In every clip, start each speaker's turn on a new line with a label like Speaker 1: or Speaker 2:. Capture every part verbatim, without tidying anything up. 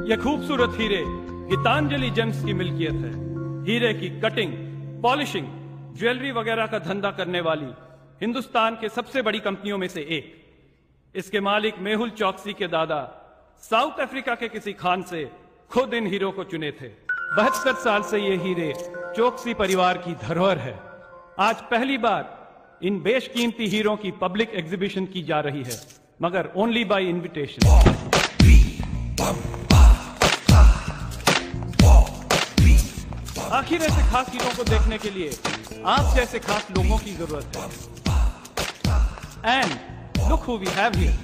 Speaker 1: ये खूबसूरत हीरे गीतांजलि जेम्स की मिल्कियत है। हीरे की कटिंग, पॉलिशिंग, ज्वेलरी वगैरह का धंधा करने वाली हिंदुस्तान के सबसे बड़ी कंपनियों में से एक। इसके मालिक मेहुल चौकसी के दादा साउथ अफ्रीका के किसी खान से खुद इन हीरो को चुने थे। बहत्तर साल से ये हीरे चौकसी परिवार की धरोहर है। आज पहली बार इन बेशकीमती हीरों की पब्लिक एग्जीबिशन की जा रही है, मगर ओनली बाय इनविटेशन। आखिर ऐसे खास हीरों को देखने के लिए आप जैसे खास लोगों की जरूरत है। And look who we have here.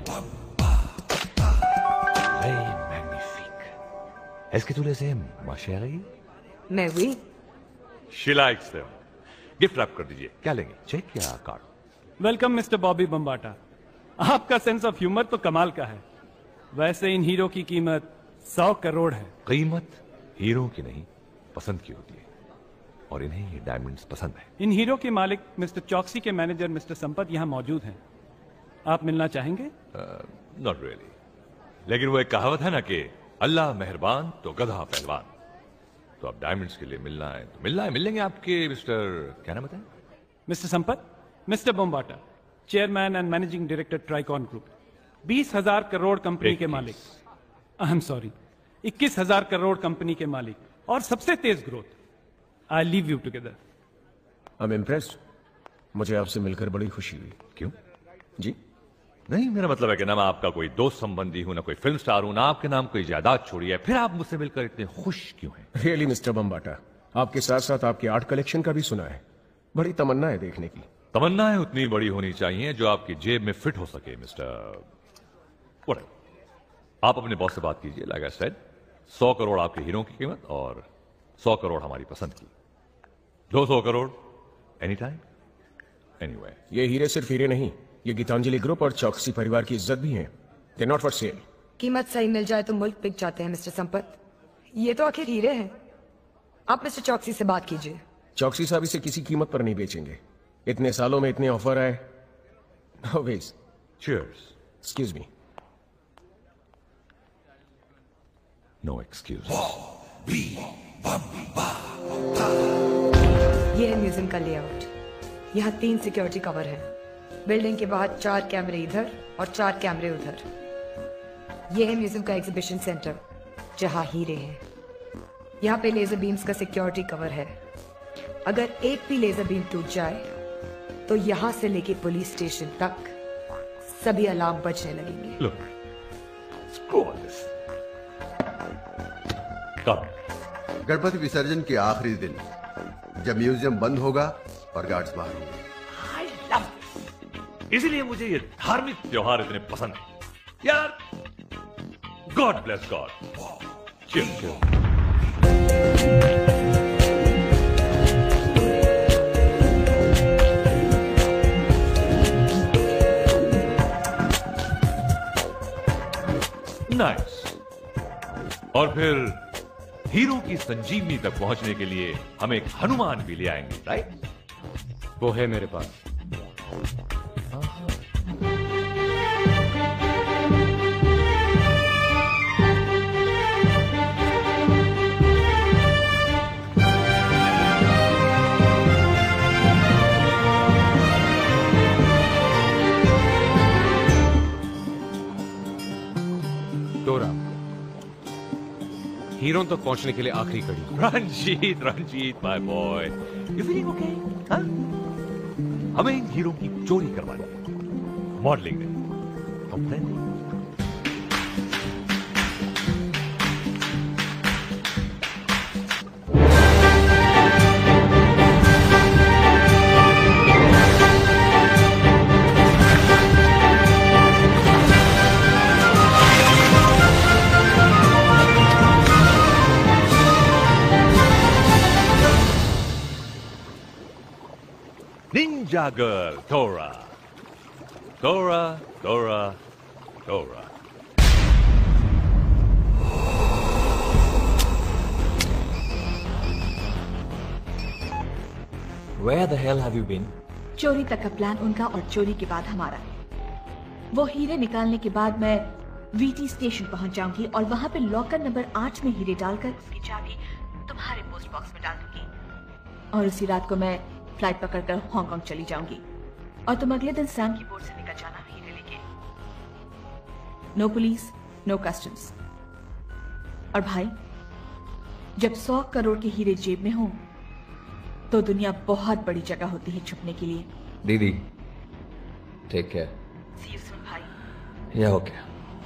Speaker 2: Very magnifique. Est-ce que tu les aimes, ma chérie?
Speaker 3: मैं oui.
Speaker 2: She likes them. Gift wrap कर दीजिए। क्या लेंगे, चेक या card?
Speaker 1: Welcome mister Bobby Bambata. आपका सेंस ऑफ ह्यूमर तो कमाल का है। वैसे इन हीरो की कीमत सौ करोड़ है।
Speaker 2: कीमत हीरो की नहीं, पसंद की होती है, और इन्हें ये डायमंड्स पसंद है।
Speaker 1: इन हीरो के मालिक मिस्टर चौकसी के मैनेजर मिस्टर संपत यहाँ मौजूद हैं। आप मिलना चाहेंगे?
Speaker 2: नॉट रियली, लेकिन वो एक कहावत है ना कि अल्लाह मेहरबान तो गधा पहलवान। तो आप डायमंड्स के लिए मिलना है तो मिलना है, मिल लेंगे आपके मिस्टर, क्या नाम बताएं?
Speaker 1: Mister Sampat, mister Bombata, chairman and managing director Tricon group, बीस हजार करोड़ कंपनी के मालिक। आई एम सॉरी, इक्कीस हजार करोड़ कंपनी के मालिक और सबसे तेज growth. I leave you together.
Speaker 4: I am impressed. मुझे आपसे मिलकर बड़ी खुशी हुई।
Speaker 2: क्यों?
Speaker 4: जी
Speaker 2: नहीं, मेरा मतलब है कि ना मैं आपका कोई दोस्त संबंधी हूं, ना कोई फिल्म स्टार हूं, ना आपके नाम कोई जायदाद छोड़ी है, फिर आप मुझसे मिलकर इतने खुश क्यों हैं?
Speaker 4: रियली मिस्टर बम्बाटा, आपके साथ साथ आपके आर्ट कलेक्शन का भी सुना है। बड़ी तमन्ना है देखने की।
Speaker 2: तमन्नाएं उतनी बड़ी होनी चाहिए जो आपकी जेब में फिट हो सके मिस्टर। व्हाटएवर। आप अपने बॉस से बात कीजिए। लाइक आई सेड, सौ करोड़ आपके हीरो की कीमत और सौ करोड़ हमारी पसंद की। दो सौ करोड़ एनी टाइम एनीवे।
Speaker 4: ये हीरे सिर्फ हीरे नहीं, ये गीतांजलि ग्रुप और चौकसी परिवार की इज्जत भी है। They not for sale.
Speaker 3: कीमत सही मिल जाए तो मुल्क बिक जाते हैं मिस्टर संपत। ये तो आखिर हीरे हैं। आप मिस्टर चौकसी से बात कीजिए।
Speaker 4: चौकसी साहब इसे किसी कीमत पर नहीं बेचेंगे। इतने सालों में इतने ऑफर आए। Always.
Speaker 2: Cheers.
Speaker 4: Excuse me.
Speaker 2: No excuse.
Speaker 3: ये है म्यूजियम का लेआउट। यहाँ तीन सिक्योरिटी कवर है। बिल्डिंग के बाहर चार कैमरे इधर और चार कैमरे उधर। यह है म्यूजियम का एग्जीबिशन सेंटर जहां हीरे हैं। यहाँ पे लेजर बीम्स का सिक्योरिटी कवर है। अगर एक भी लेजर बीम टूट जाए तो यहाँ से लेके पुलिस स्टेशन तक सभी अलार्म बजने लगेंगे।
Speaker 2: Look, screw all this. Come.
Speaker 5: Ganpati विसर्जन के आखिरी दिन जब म्यूजियम बंद होगा और गार्ड्स बाहर होंगे।
Speaker 2: इसीलिए मुझे ये धार्मिक त्योहार इतने पसंद है यार। God bless God. नाइस। और फिर हीरो की संजीवनी तक पहुंचने के लिए हम एक हनुमान भी ले आएंगे, राइट?
Speaker 4: वो है मेरे पास।
Speaker 6: हीरो तक पहुंचने के लिए आखिरी कड़ी।
Speaker 2: Ranjit, Ranjit my boy, you feeling okay? हाँ? हमें इन हीरो की चोरी करवानी है, मॉडलिंग नहीं, complain. Ninja girl, Dora. Dora, Dora, Dora.
Speaker 7: Where the hell have you been?
Speaker 8: चोरी तक का प्लान उनका और चोरी के बाद हमारा। वो हीरे निकालने के बाद मैं वीटी स्टेशन पहुंच जाऊंगी और वहां पे लॉकर नंबर आठ में हीरे डालकर उसकी चाबी तुम्हारे पोस्ट बॉक्स में डाल दूंगी और उसी रात को मैं फ्लाइट पकड़कर हांगकांग चली जाऊंगी और तुम अगले दिन सैम की बोट से निकल जाना हीरे लेके। No police, no customs. और भाई, जब सौ करोड़ के हीरे जेब में हो तो दुनिया बहुत बड़ी जगह होती है छुपने के लिए।
Speaker 7: दीदी, take care.
Speaker 8: See you soon भाई।
Speaker 7: Yeah okay.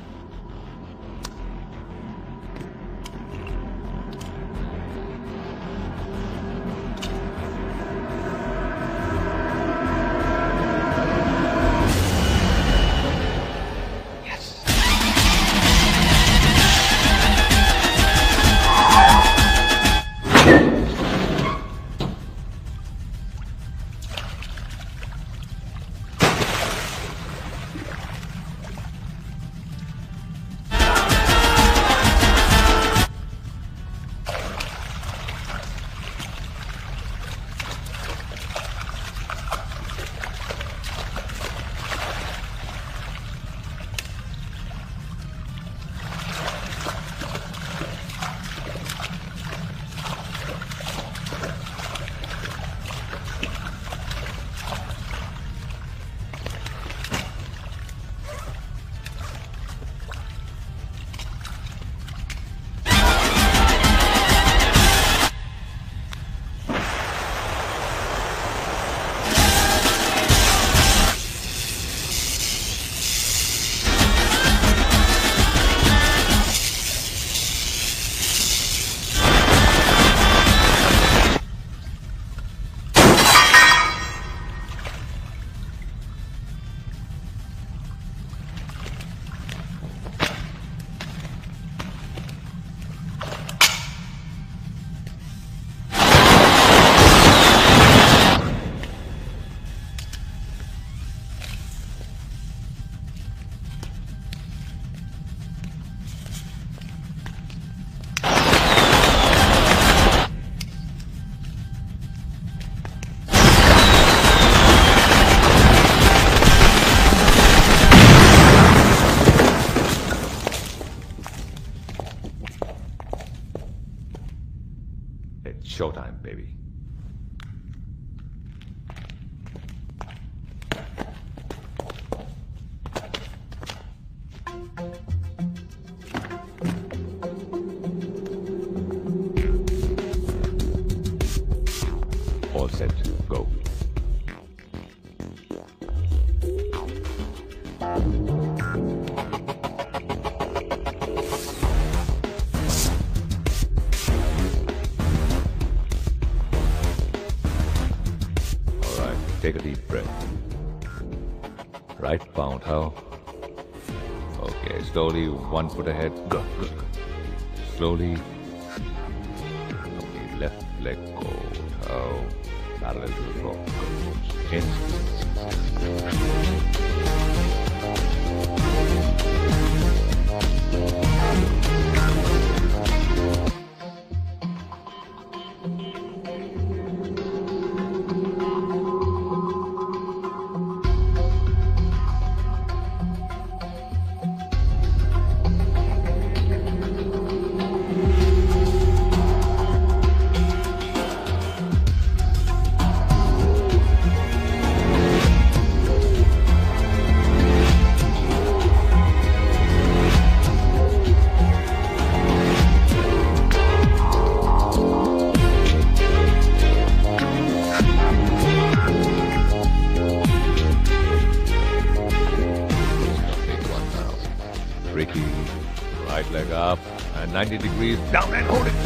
Speaker 2: Showtime, baby. All set. Go. Take a deep breath. Right pound, how? Okay, slowly, one foot ahead. Go, go, go. Slowly. Okay, left leg go. How? Parallel to the floor. Go. In. Right leg up and ninety degrees down and hold it.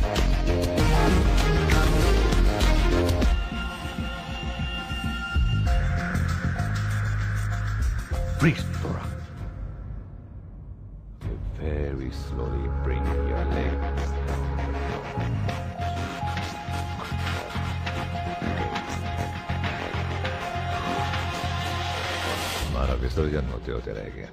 Speaker 2: Freeze, Dora. You very slowly bring your leg. हमारा विसर्जन होते होते रह गया.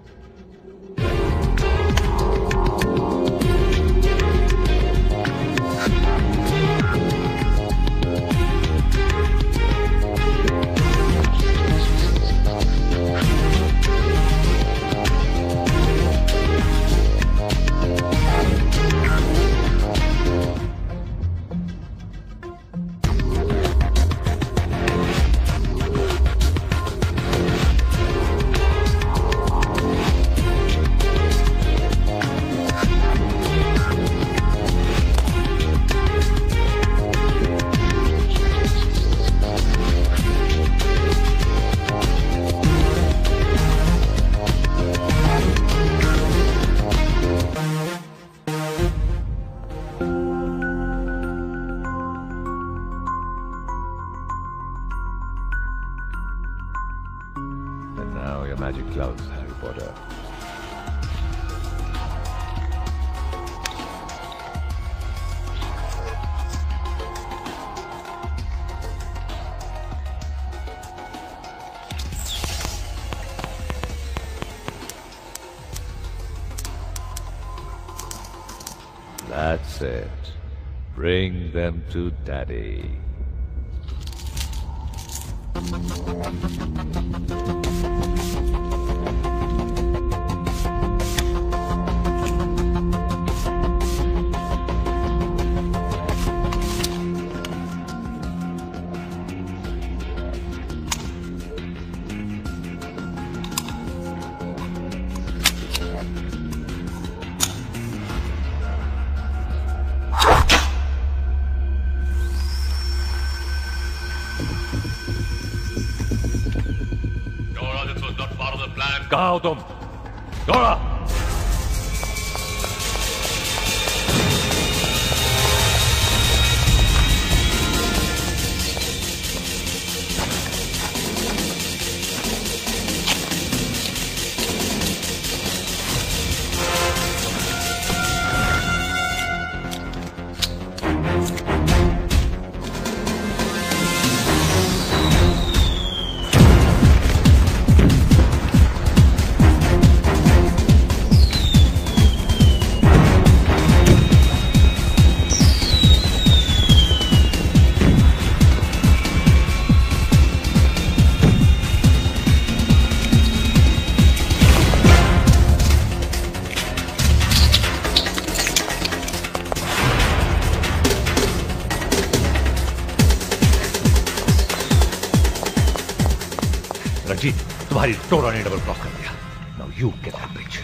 Speaker 2: That's it. Bring them to Daddy. कहाँ हो तुम? दौड़ा! तुम्हारी टोरा ने डबल क्रॉस कर दिया. Now you get that bitch.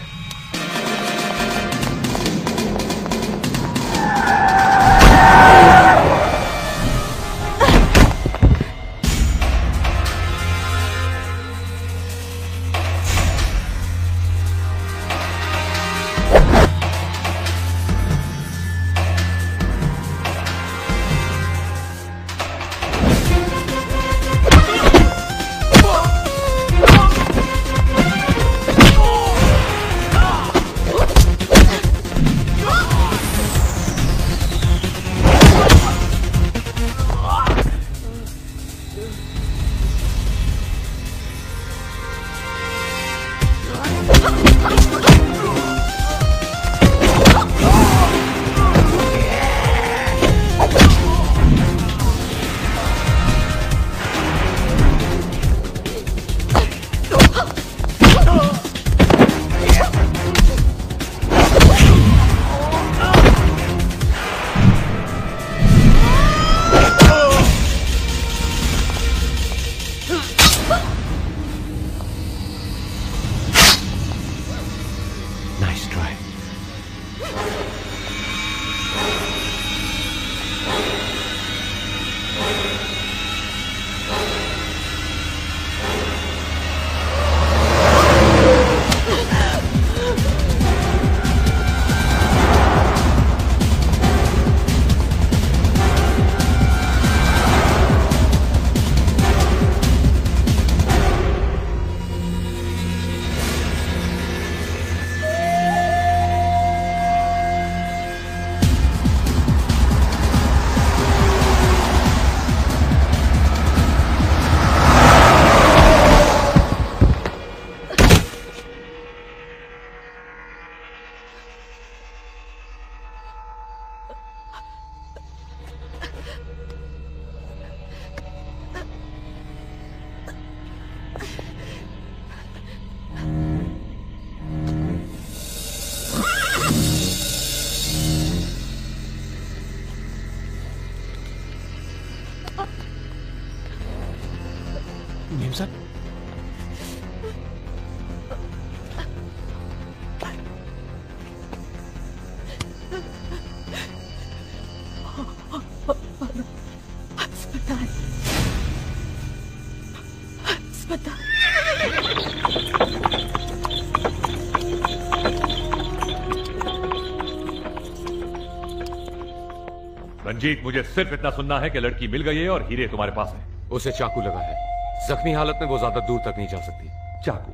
Speaker 2: Ranjit, मुझे सिर्फ इतना सुनना है कि लड़की मिल गई है और हीरे तुम्हारे पास है.
Speaker 6: उसे चाकू लगा है. जख्मी हालत में वो ज्यादा दूर तक नहीं जा सकती.
Speaker 2: चाकू?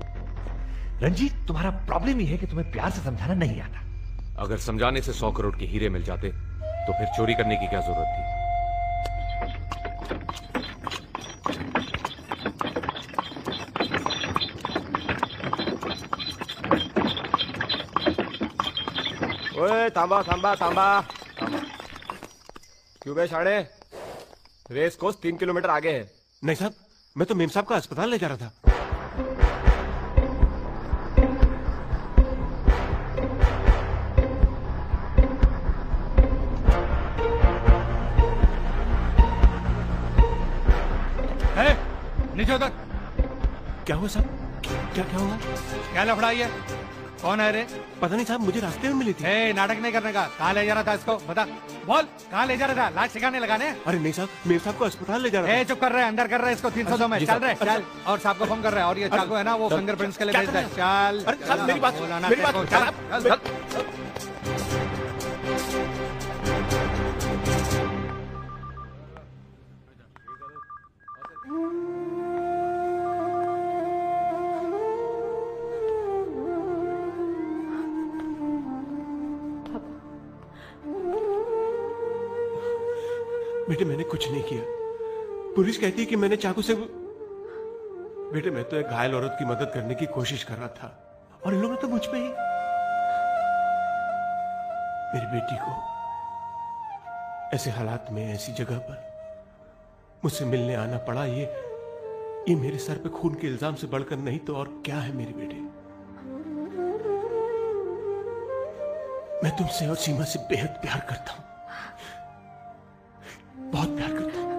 Speaker 2: रंजीत, तुम्हारा प्रॉब्लम ही है कि तुम्हें प्यार से समझाना नहीं आता.
Speaker 6: अगर समझाने से सौ करोड़ के हीरे मिल जाते तो फिर चोरी करने की क्या जरूरत थी?
Speaker 4: ओए थांबा थांबा थांबा क्यों बे साढ़े? रेस कोर्स तीन किलोमीटर आगे है।
Speaker 9: नहीं साहब, मैं तो मेम साहब का अस्पताल ले जा रहा था।
Speaker 10: नीचे उतर।
Speaker 9: क्या हुआ साहब? क्या क्या हुआ?
Speaker 10: क्या लफड़ाई है? कौन है रे?
Speaker 9: पता नहीं साहब, मुझे रास्ते में मिली थी।
Speaker 10: ए, नाटक नहीं करने का। कहाँ ले जा रहा था इसको? बता, बोल कहाँ ले जा रहा था? लाश सिखाने लगाने?
Speaker 9: अरे नहीं साहब, मेम साहब को अस्पताल ले जा रहा था।
Speaker 10: ए, चुप कर रहे हैं, अंदर कर रहे हैं इसको तीन सौ दो में। चल रहे चल, और साहब को फोन कर रहे हैं। और ये चाकू है ना, वो फिंगरप्रिंट्स के लिए भेज दे। चल।
Speaker 9: अरे साहब मेरी बात, मेरी बात चल। बेटे मैंने कुछ नहीं किया। पुलिस कहती है कि मैंने चाकू से। बेटे मैं तो एक घायल औरत की मदद करने की कोशिश कर रहा था और इन लोगों ने तो मुझ पे ही। मेरी बेटी को ऐसे हालात में ऐसी जगह पर मुझसे मिलने आना पड़ा। ये ये मेरे सर पे खून के इल्जाम से बढ़कर नहीं तो और क्या है मेरे बेटे। मैं तुमसे और सीमा से बेहद प्यार करता हूं, बहुत प्यार करता हूं।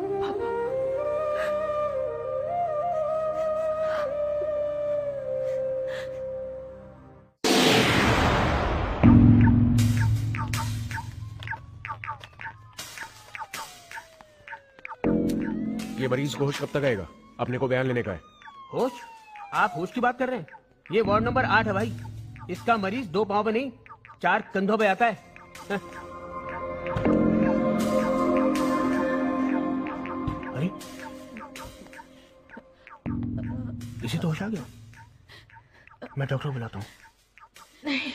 Speaker 4: ये मरीज को होश कब तक आएगा? अपने को बयान लेने का है।
Speaker 11: होश? आप होश की बात कर रहे हैं? ये वार्ड नंबर आठ है भाई। इसका मरीज दो पांव पे नहीं, चार कंधों पे आता है। अरे इसे तो होश आ गया। मैं डॉक्टर बुलाता हूँ।
Speaker 8: नहीं,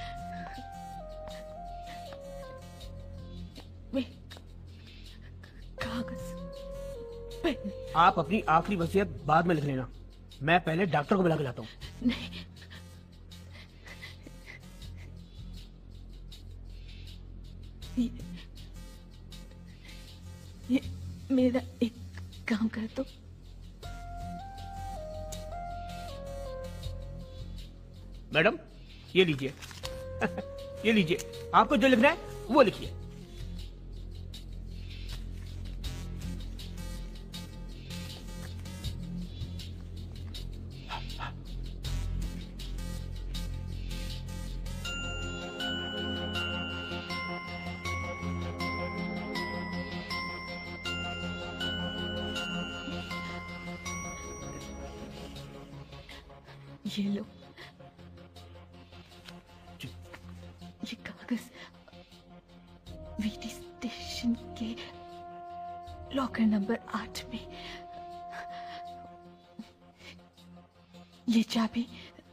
Speaker 8: कागज।
Speaker 11: आप अपनी आखिरी वसीयत बाद में लिख लेना। मैं पहले डॉक्टर को बुला के लाता हूँ।
Speaker 8: नहीं, ये, ये मेरा एक काम कर दो।
Speaker 11: मैडम ये लीजिए। ये लीजिए, आपको जो लिखना है वो लिखिए।
Speaker 8: ये लो, ये कागज वीटी स्टेशन के लॉकर नंबर आठ में। ये चाबी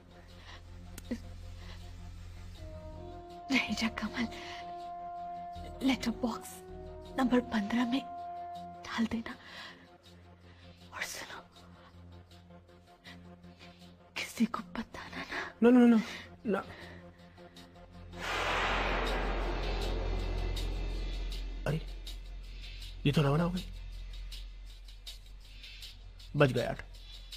Speaker 8: Raheja Kamal letter box number पंद्रह में डाल देना। और सुनो, किसी को बताना ना।
Speaker 11: No no no no. अरे ये तो रवाना हो गई। बच गया आठ।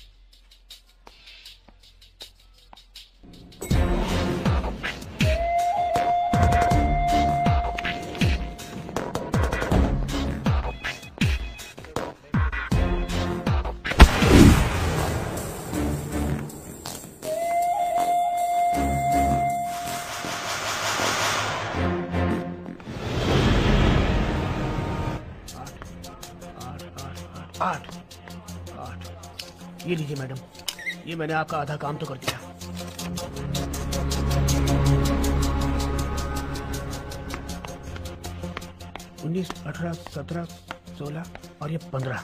Speaker 11: आठ आठ। ये लीजिए मैडम, ये मैंने आपका आधा काम तो कर दिया। उन्नीस, अठारह, सत्रह, सोलह और ये पंद्रह।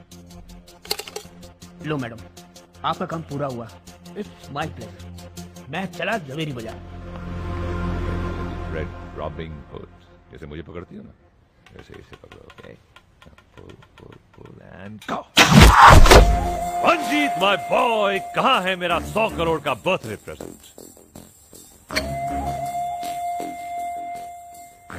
Speaker 11: लो मैडम, आपका काम पूरा हुआ। It's my pleasure. मैं चला जवेरी बाजार।
Speaker 2: रेड रॉबिंग हुड, जैसे मुझे पकड़ती हो ना, वैसे इसे पकड़ो। Okay, pull pull pull and go. Ranjit my boy, कहाँ है मेरा सौ करोड़ का बर्थडे प्रेजेंट?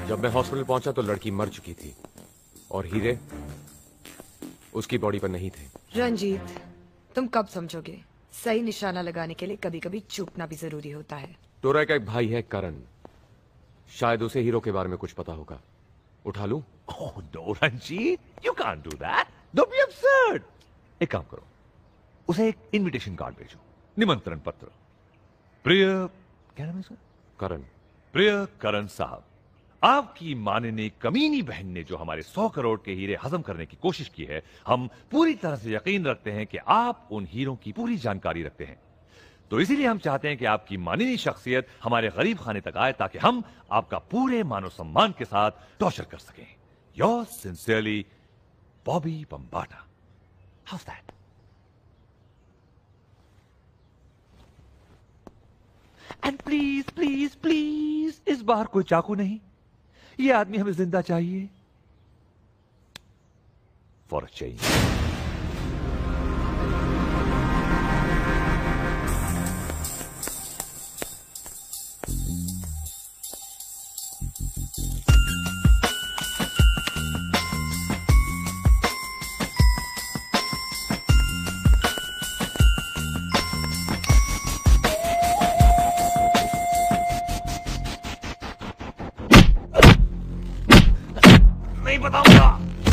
Speaker 6: जब मैं हॉस्पिटल पहुंचा तो लड़की मर चुकी थी और हीरे उसकी बॉडी पर नहीं थे।
Speaker 3: रंजीत, तुम कब समझोगे? सही निशाना लगाने के लिए कभी कभी चूकना भी जरूरी होता है।
Speaker 6: टोरा का एक भाई है करण, शायद उसे हीरो के बारे में कुछ पता होगा। उठा लूं?
Speaker 2: Oh no, Ranjit, you can't do that. Don't be absurd. एक काम करो, उसे एक इनविटेशन कार्ड भेजो, निमंत्रण पत्र। प्रिय, क्या नाम है सर?
Speaker 6: करण।
Speaker 2: प्रिय करण साहब, आपकी माननीय कमीनी बहन ने जो हमारे सौ करोड़ के हीरे हजम करने की कोशिश की है, हम पूरी तरह से यकीन रखते हैं कि आप उन हीरों की पूरी जानकारी रखते हैं। तो इसीलिए हम चाहते हैं कि आपकी माननीय शख्सियत हमारे गरीब खाने तक आए ताकि हम आपका पूरे मानव सम्मान के साथ टॉर्चर कर सकें। योर सिंसियरली, बॉबी बम्बाटा। How's that? And please please please इस बार कोई चाकू नहीं, ये आदमी हमें जिंदा चाहिए। For a change. नहीं बताऊंगा।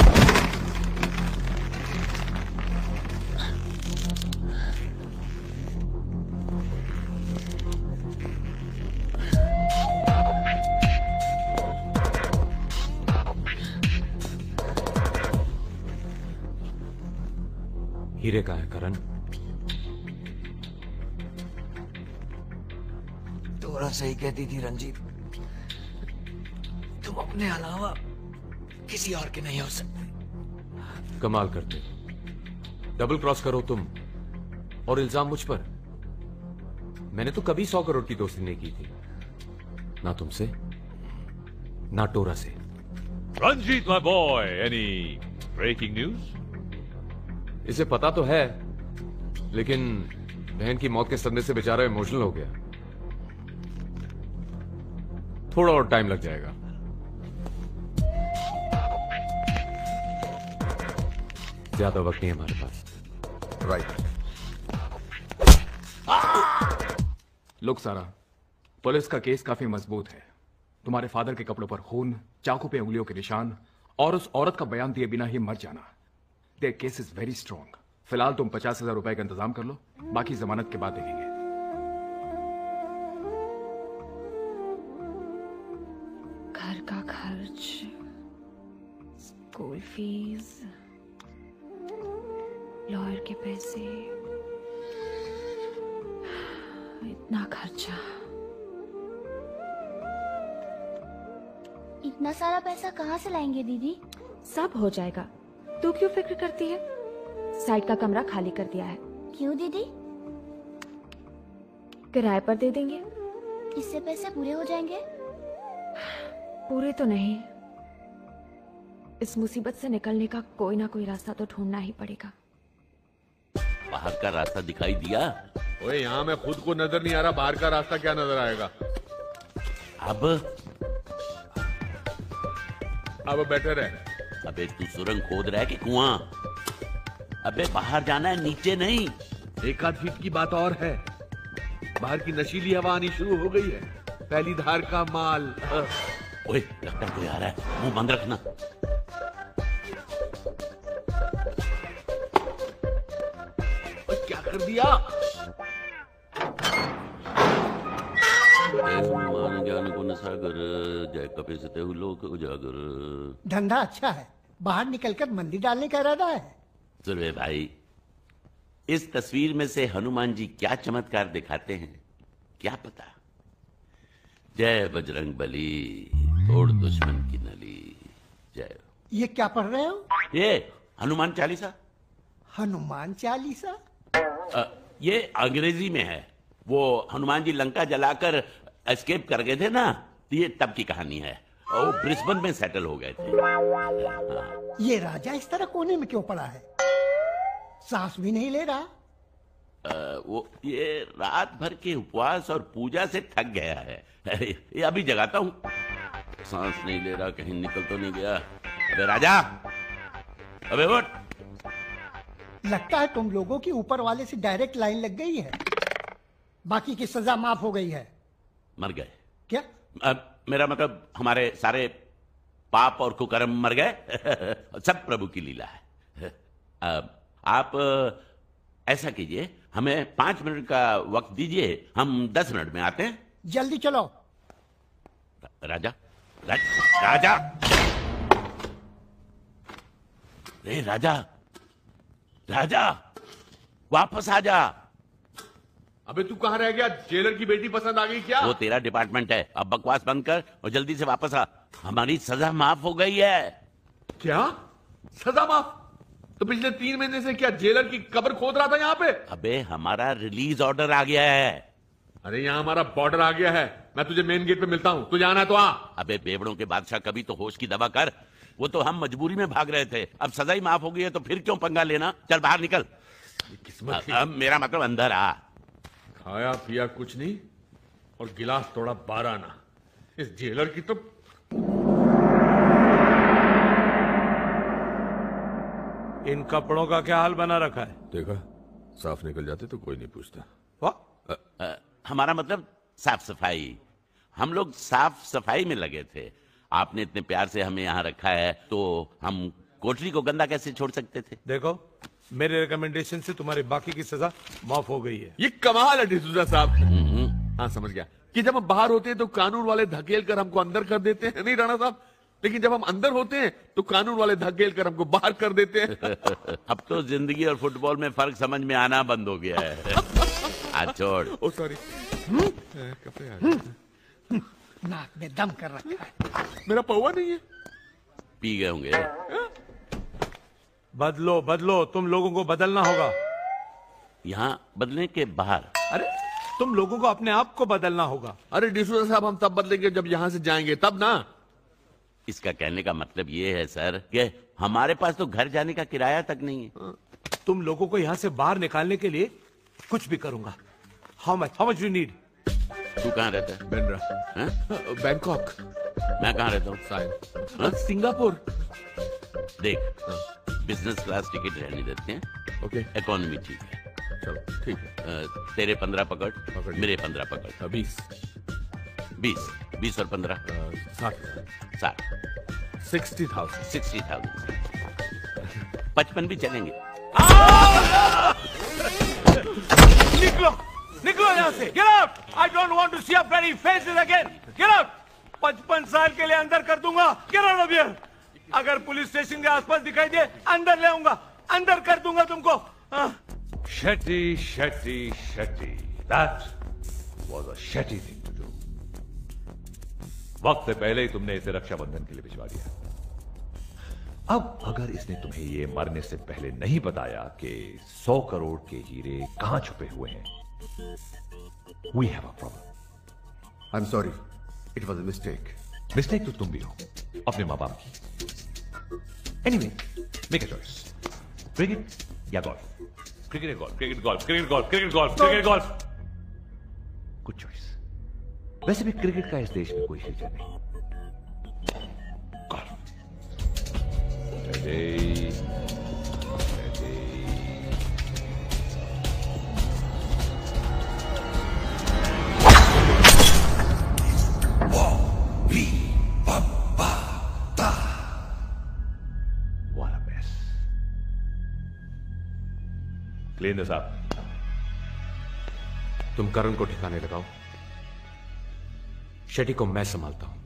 Speaker 6: हीरे का है करण?
Speaker 12: तोरा सही कहती थी रंजीत, तुम अपने अलावा किसी और के नहीं हो सकते।
Speaker 6: कमाल करते, डबल क्रॉस करो तुम और इल्जाम मुझ पर। मैंने तो कभी सौ करोड़ की दोस्ती नहीं की थी, ना तुमसे ना टोरा से।
Speaker 2: Ranjit my boy, any breaking news?
Speaker 6: इसे पता तो है, लेकिन बहन की मौत के सदमे से बेचारा इमोशनल हो गया। थोड़ा और टाइम लग जाएगा। ज्यादा वक्त नहीं हमारे पास।
Speaker 5: राइट।
Speaker 13: लुक सारा, पुलिस का केस काफी मजबूत है। तुम्हारे फादर के कपड़ों पर खून, चाकू पे उंगलियों के निशान और उस औरत का बयान दिए बिना ही मर जाना। Their case is very strong. फिलहाल तुम पचास हजार रुपए का इंतजाम कर लो, बाकी जमानत के बाद देखेंगे।
Speaker 3: घर का खर्च, स्कूल फीस, लॉयर के पैसे, इतना खर्चा।
Speaker 14: इतना सारा पैसा कहाँ से लाएंगे दीदी?
Speaker 3: सब हो जाएगा, तू क्यों फिक्र करती है? साइड का कमरा खाली कर दिया है।
Speaker 14: क्यों दीदी?
Speaker 3: किराए पर दे देंगे।
Speaker 14: इससे पैसे पूरे हो जाएंगे?
Speaker 3: पूरे तो नहीं, इस मुसीबत से निकलने का कोई ना कोई रास्ता तो ढूंढना ही पड़ेगा।
Speaker 15: बाहर का रास्ता दिखाई दिया?
Speaker 4: ओए, यहाँ मैं खुद को नजर नहीं आ रहा, बाहर का रास्ता क्या नजर आएगा?
Speaker 15: अब
Speaker 4: अब बेटर है।
Speaker 15: अबे तू सुरंग खोद रहा है कि कुआं? अबे बाहर जाना है, नीचे नहीं।
Speaker 4: एक आध फीट की बात और है, बाहर की नशीली हवा आनी शुरू हो गई है, पहली धार का माल।
Speaker 15: ओए, लगता है कोई आ रहा है, मुंह बंद रखना।
Speaker 4: ओए, क्या कर दिया?
Speaker 15: ज्ञान गुण सागर, जय कपिसते लोक उजागर।
Speaker 16: धंधा अच्छा है, बाहर निकलकर मंदिर डालने का इरादा है।
Speaker 15: सुरवे भाई, इस तस्वीर में से हनुमान जी क्या चमत्कार दिखाते हैं क्या पता। जय बजरंग बली, तोड़ दुश्मन की नली। जय।
Speaker 16: ये क्या पढ़ रहे हो?
Speaker 15: ये हनुमान चालीसा।
Speaker 16: हनुमान चालीसा?
Speaker 15: आ, ये अंग्रेजी में है। वो हनुमान जी लंका जलाकर एस्केप कर गए थे ना, ये तब की कहानी है। वो ब्रिस्बेन में सेटल हो गए थे। हाँ।
Speaker 16: ये राजा इस तरह कोने में क्यों पड़ा है? सांस भी नहीं ले रहा।
Speaker 15: आ, वो ये रात भर के उपवास और पूजा से थक गया है। ये अभी जगाता हूँ। सांस नहीं ले रहा, कहीं निकल तो नहीं गया। अबे राजा, अबे उठ।
Speaker 16: लगता है तुम लोगों की ऊपर वाले से डायरेक्ट लाइन लग गई है। बाकी की सजा माफ हो गई है।
Speaker 15: मर गए
Speaker 16: क्या?
Speaker 15: अब मेरा मतलब हमारे सारे पाप और कुकर्म मर गए। सब प्रभु की लीला है। अब आप ऐसा कीजिए, हमें पांच मिनट का वक्त दीजिए, हम दस मिनट में आते हैं।
Speaker 16: जल्दी चलो।
Speaker 15: राजा, राज, राजा, रे राजा, राजा, वापस आ जा।
Speaker 4: अबे तू कहां रह गया? जेलर की बेटी पसंद आ गई क्या?
Speaker 15: वो तेरा डिपार्टमेंट है, अब बकवास बंद कर और जल्दी से वापस आ। हमारी सजा माफ हो गई है।
Speaker 4: क्या सजा माफ? तो पिछले तीन महीने से क्या जेलर की कब्र खोद रहा था यहाँ पे?
Speaker 15: अबे हमारा रिलीज ऑर्डर आ गया है।
Speaker 4: अरे यहाँ हमारा बॉर्डर आ गया है। मैं तुझे मेन गेट पे मिलता हूँ, तुझे आना है तो आ।
Speaker 15: अबे बेवड़ों के बादशाह, कभी तो होश की दवा कर। वो तो हम मजबूरी में भाग रहे थे, अब सजा ही माफ हो गई है तो फिर क्यों पंगा लेना? चल बाहर निकल।
Speaker 4: किस्मत थी।
Speaker 15: अब मेरा मतलब अंदर आ।
Speaker 4: खाया पिया कुछ नहीं और गिलास तोड़ा बारह आना। इस जेलर की तो
Speaker 9: इन कपड़ों का क्या हाल बना रखा है?
Speaker 4: देखा, साफ निकल जाते तो कोई नहीं पूछता।
Speaker 15: आ, आ, हमारा मतलब साफ सफाई। हम लोग साफ सफाई में लगे थे। आपने इतने प्यार से हमें यहाँ रखा है तो हम कोठरी को गंदा कैसे छोड़ सकते थे?
Speaker 9: देखो, मेरे रिकमेंडेशन से तुम्हारी बाकी की सजा माफ हो गई है।
Speaker 4: ये कमाल है डिसूजा साहब। हाँ समझ गया कि जब हम बाहर होते हैं तो कानून वाले धकेल कर हमको अंदर कर देते हैं, नहीं राणा साहब? लेकिन जब हम अंदर होते हैं तो कानून वाले धकेल कर हमको बाहर कर देते हैं।
Speaker 15: अब तो जिंदगी और फुटबॉल में फर्क समझ में आना बंद हो गया है। आज छोड़।
Speaker 4: Oh sorry. कपड़े आ गए।
Speaker 16: नाक में दम कर रखा है।
Speaker 4: मेरा पौवा नहीं है।
Speaker 15: पी गए होंगे।
Speaker 9: बदलो बदलो, तुम लोगों को बदलना होगा।
Speaker 15: यहाँ बदलने के बाहर?
Speaker 9: अरे तुम लोगों को अपने आप को बदलना होगा।
Speaker 4: अरे डिसूजा साहब, हम तब बदलेंगे जब यहाँ से जाएंगे, तब ना।
Speaker 15: इसका कहने का मतलब ये है सर कि हमारे पास तो घर जाने का किराया तक नहीं है।
Speaker 9: तुम लोगों को यहाँ से बाहर निकालने के लिए कुछ भी करूंगा। How much how much you need?
Speaker 15: तू कहाँ रहता है?
Speaker 4: बेंड्रा। बैंकॉक।
Speaker 15: मैं कहाँ रहता हूँ?
Speaker 4: साहिल। सिंगापुर।
Speaker 15: देख, बिजनेस क्लास टिकट रहने देते हैं।
Speaker 4: ओके।
Speaker 15: इकोनॉमी ठीक है।
Speaker 4: चलो ठीक है।
Speaker 15: तेरे पंद्रह पकड़,
Speaker 4: पकड़
Speaker 15: मेरे पंद्रह पकड़।
Speaker 4: बीस।
Speaker 15: बीस बीस और पंद्रह
Speaker 4: साठ।
Speaker 15: साठ।
Speaker 4: Sixty thousand.
Speaker 15: Sixty thousand. पचपन भी चलेंगे।
Speaker 9: निकलो निकलो यहाँ से। Get out. I don't want to see your bloody faces again. Get out. पचपन साल के लिए अंदर कर दूंगा। Get out of here. अगर पुलिस स्टेशन के आसपास दिखाई दे, अंदर ले आऊंगा, अंदर कर दूंगा तुमको।
Speaker 2: Shetty Shetty Shetty, that was a Shetty thing to do. वक्त से पहले ही तुमने इसे रक्षाबंधन के लिए भिजवा दिया। अब अगर इसने तुम्हें ये मरने से पहले नहीं बताया कि सौ करोड़ के हीरे कहां छुपे हुए हैं, we have a problem.
Speaker 5: I am sorry, it was a mistake.
Speaker 2: Mistake तो तुम भी हो, अपने मां बाप की। Anyway, make a choice, cricket या golf. Cricket golf, cricket golf, cricket golf, cricket golf, cricket golf. Good choice. वैसे भी क्रिकेट का इस देश में कोई फ्यूचर नहीं। Golf. Ready, ready. What a mess. Clean this up.
Speaker 6: तुम करण को ठिकाने लगाओ, शेट्टी को मैं संभालता हूं।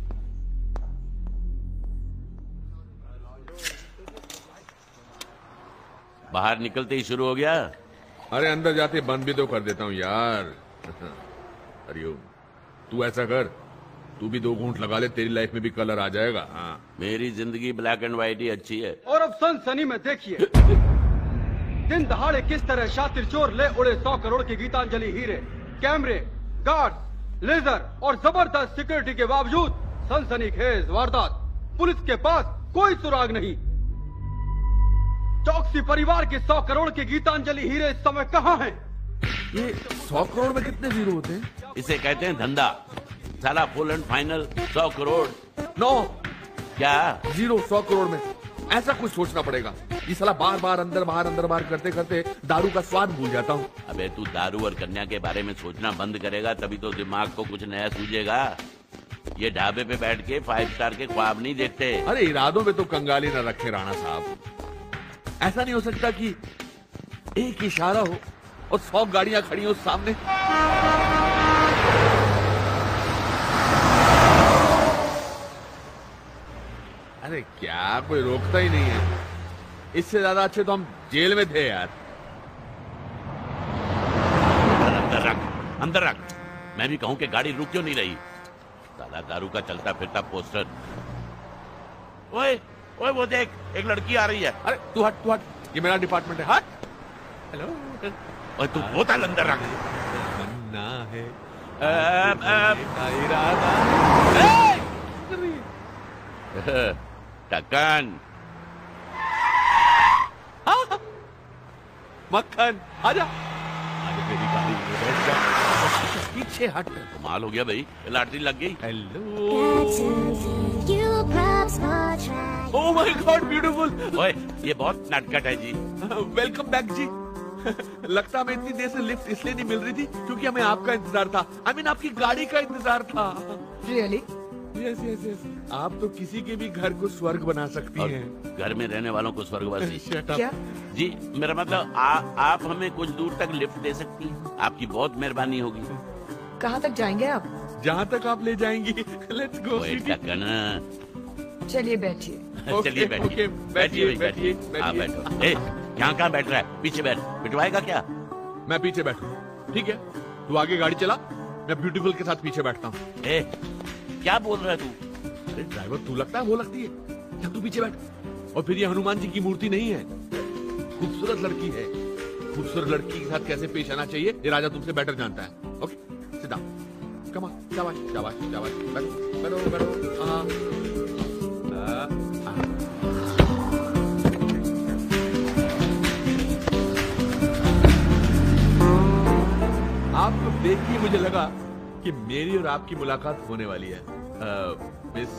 Speaker 15: बाहर निकलते ही शुरू हो गया।
Speaker 4: अरे अंदर जाते बंद भी तो कर देता हूँ यार। हरिओम, तू ऐसा कर, तू भी दो घूंट लगा ले, तेरी लाइफ में भी कलर आ जाएगा। हाँ,
Speaker 15: मेरी जिंदगी ब्लैक एंड व्हाइट ही अच्छी है।
Speaker 17: और अब सनसनी में देखिए दिन दहाड़े किस तरह शातिर चोर ले उड़े सौ करोड़ की गीतांजलि हीरे। कैमरे, गार्ड, लेजर और जबरदस्त सिक्योरिटी के बावजूद सनसनीखेज वारदात। पुलिस के पास कोई सुराग नहीं। चौकसी परिवार के सौ करोड़ के गीतांजलि हीरे इस समय कहाँ हैं?
Speaker 4: ये सौ करोड़ में कितने जीरो होते हैं?
Speaker 15: इसे कहते हैं धंधा। साला फुल एंड फाइनल सौ करोड़
Speaker 4: नौ।
Speaker 15: क्या?
Speaker 4: जीरो। सौ करोड़ में ऐसा कुछ सोचना पड़ेगा। ये साला बार बार अंदर बाहर अंदर बाहर करते करते दारू का स्वाद भूल जाता हूँ।
Speaker 15: अबे तू दारू और कन्या के बारे में सोचना बंद करेगा तभी तो दिमाग को कुछ नया सूझेगा। ये ढाबे पे बैठ के फाइव स्टार के ख्वाब नहीं देखते।
Speaker 4: अरे इरादों में तो कंगाली न रखे राणा साहब। ऐसा नहीं हो सकता कि एक इशारा हो और सौ गाड़ियां खड़ी हो सामने। अरे क्या, कोई रोकता ही नहीं है। इससे ज्यादा अच्छे तो हम जेल में थे यार।
Speaker 15: अंदर रख, अंदर रख। मैं भी कहूं कि गाड़ी रुक क्यों नहीं रही। साला दारू का चलता फिरता पोस्टर। ओए ओए वो देख, एक लड़की आ रही है।
Speaker 4: अरे तू हट, तू हट, ये मेरा डिपार्टमेंट है। हट। हेलो।
Speaker 15: ओए तू बोतल अंदर रख।
Speaker 4: मन्ना है
Speaker 15: टकन।
Speaker 4: मक्खन आजा, आजा मेरी गाड़ी में बैठ जा। पीछे हट।
Speaker 15: कमाल हो गया भाई, लॉटरी लग गई।
Speaker 4: Hello. Oh my god, beautiful.
Speaker 15: ओए ये बहुत नटखट है जी।
Speaker 4: वेलकम बैक जी। लगता हमें इतनी देर से लिफ्ट इसलिए नहीं मिल रही थी क्योंकि हमें आपका इंतजार था। आई मीन आपकी गाड़ी का इंतजार था।
Speaker 3: रियली?
Speaker 4: Yes yes yes. आप तो किसी के भी घर को स्वर्ग बना सकती हैं।
Speaker 15: घर में रहने वालों को स्वर्गवासी।
Speaker 3: क्या?
Speaker 15: जी मेरा मतलब आ, आप हमें कुछ दूर तक लिफ्ट दे सकती हैं। आपकी बहुत मेहरबानी होगी।
Speaker 3: कहाँ तक जाएंगे आप?
Speaker 4: जहाँ तक आप ले जाएंगी। Let's go.
Speaker 3: चलिए बैठिए।
Speaker 15: चलिए बैठिए, बैठिए बैठिए। हाँ बैठो। ए यहाँ कहाँ बैठ रहा है? पीछे बैठ। बिठवाएगा क्या?
Speaker 4: मैं पीछे बैठू, ठीक है? तू आगे गाड़ी चला, मैं ब्यूटीफुल के साथ पीछे बैठता हूँ।
Speaker 15: ए क्या बोल रहा है तू?
Speaker 4: अरे ड्राइवर तू लगता है वो लगती है। क्या तू पीछे बैठ। और फिर ये हनुमान जी की मूर्ति नहीं है, खूबसूरत लड़की है। खूबसूरत लड़की के साथ कैसे पेश आना चाहिए ये राजा तुमसे बेटर जानता है। ओके सीधा कमा। शाबाश शाबाश शाबाश। बैठो बैठो बैठो। हाँ आपको देख के मुझे लगा कि मेरी और आपकी मुलाकात होने वाली है। मिस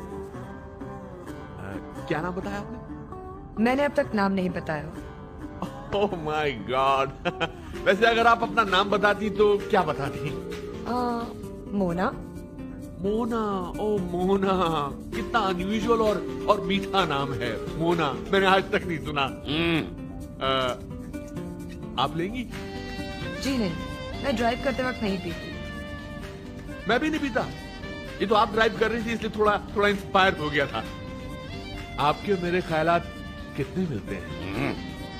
Speaker 4: क्या नाम बताया आपने?
Speaker 3: मैंने अब तक नाम नहीं बताया।
Speaker 4: Oh my god. वैसे अगर आप अपना नाम बताती तो क्या बताती?
Speaker 3: आ, मोना।
Speaker 4: मोना। ओ मोना, कितना अनयूजुअल और और मीठा नाम है मोना। मैंने आज तक नहीं सुना। आ, आप लेंगी?
Speaker 3: जी नहीं, मैं ड्राइव करते वक्त नहीं पीती।
Speaker 4: मैं भी नहीं पीता। ये तो आप ड्राइव कर रही थी इसलिए थोड़ा थोड़ा इंस्पायर हो गया था। आपके और मेरे ख्यालात कितने मिलते हैं।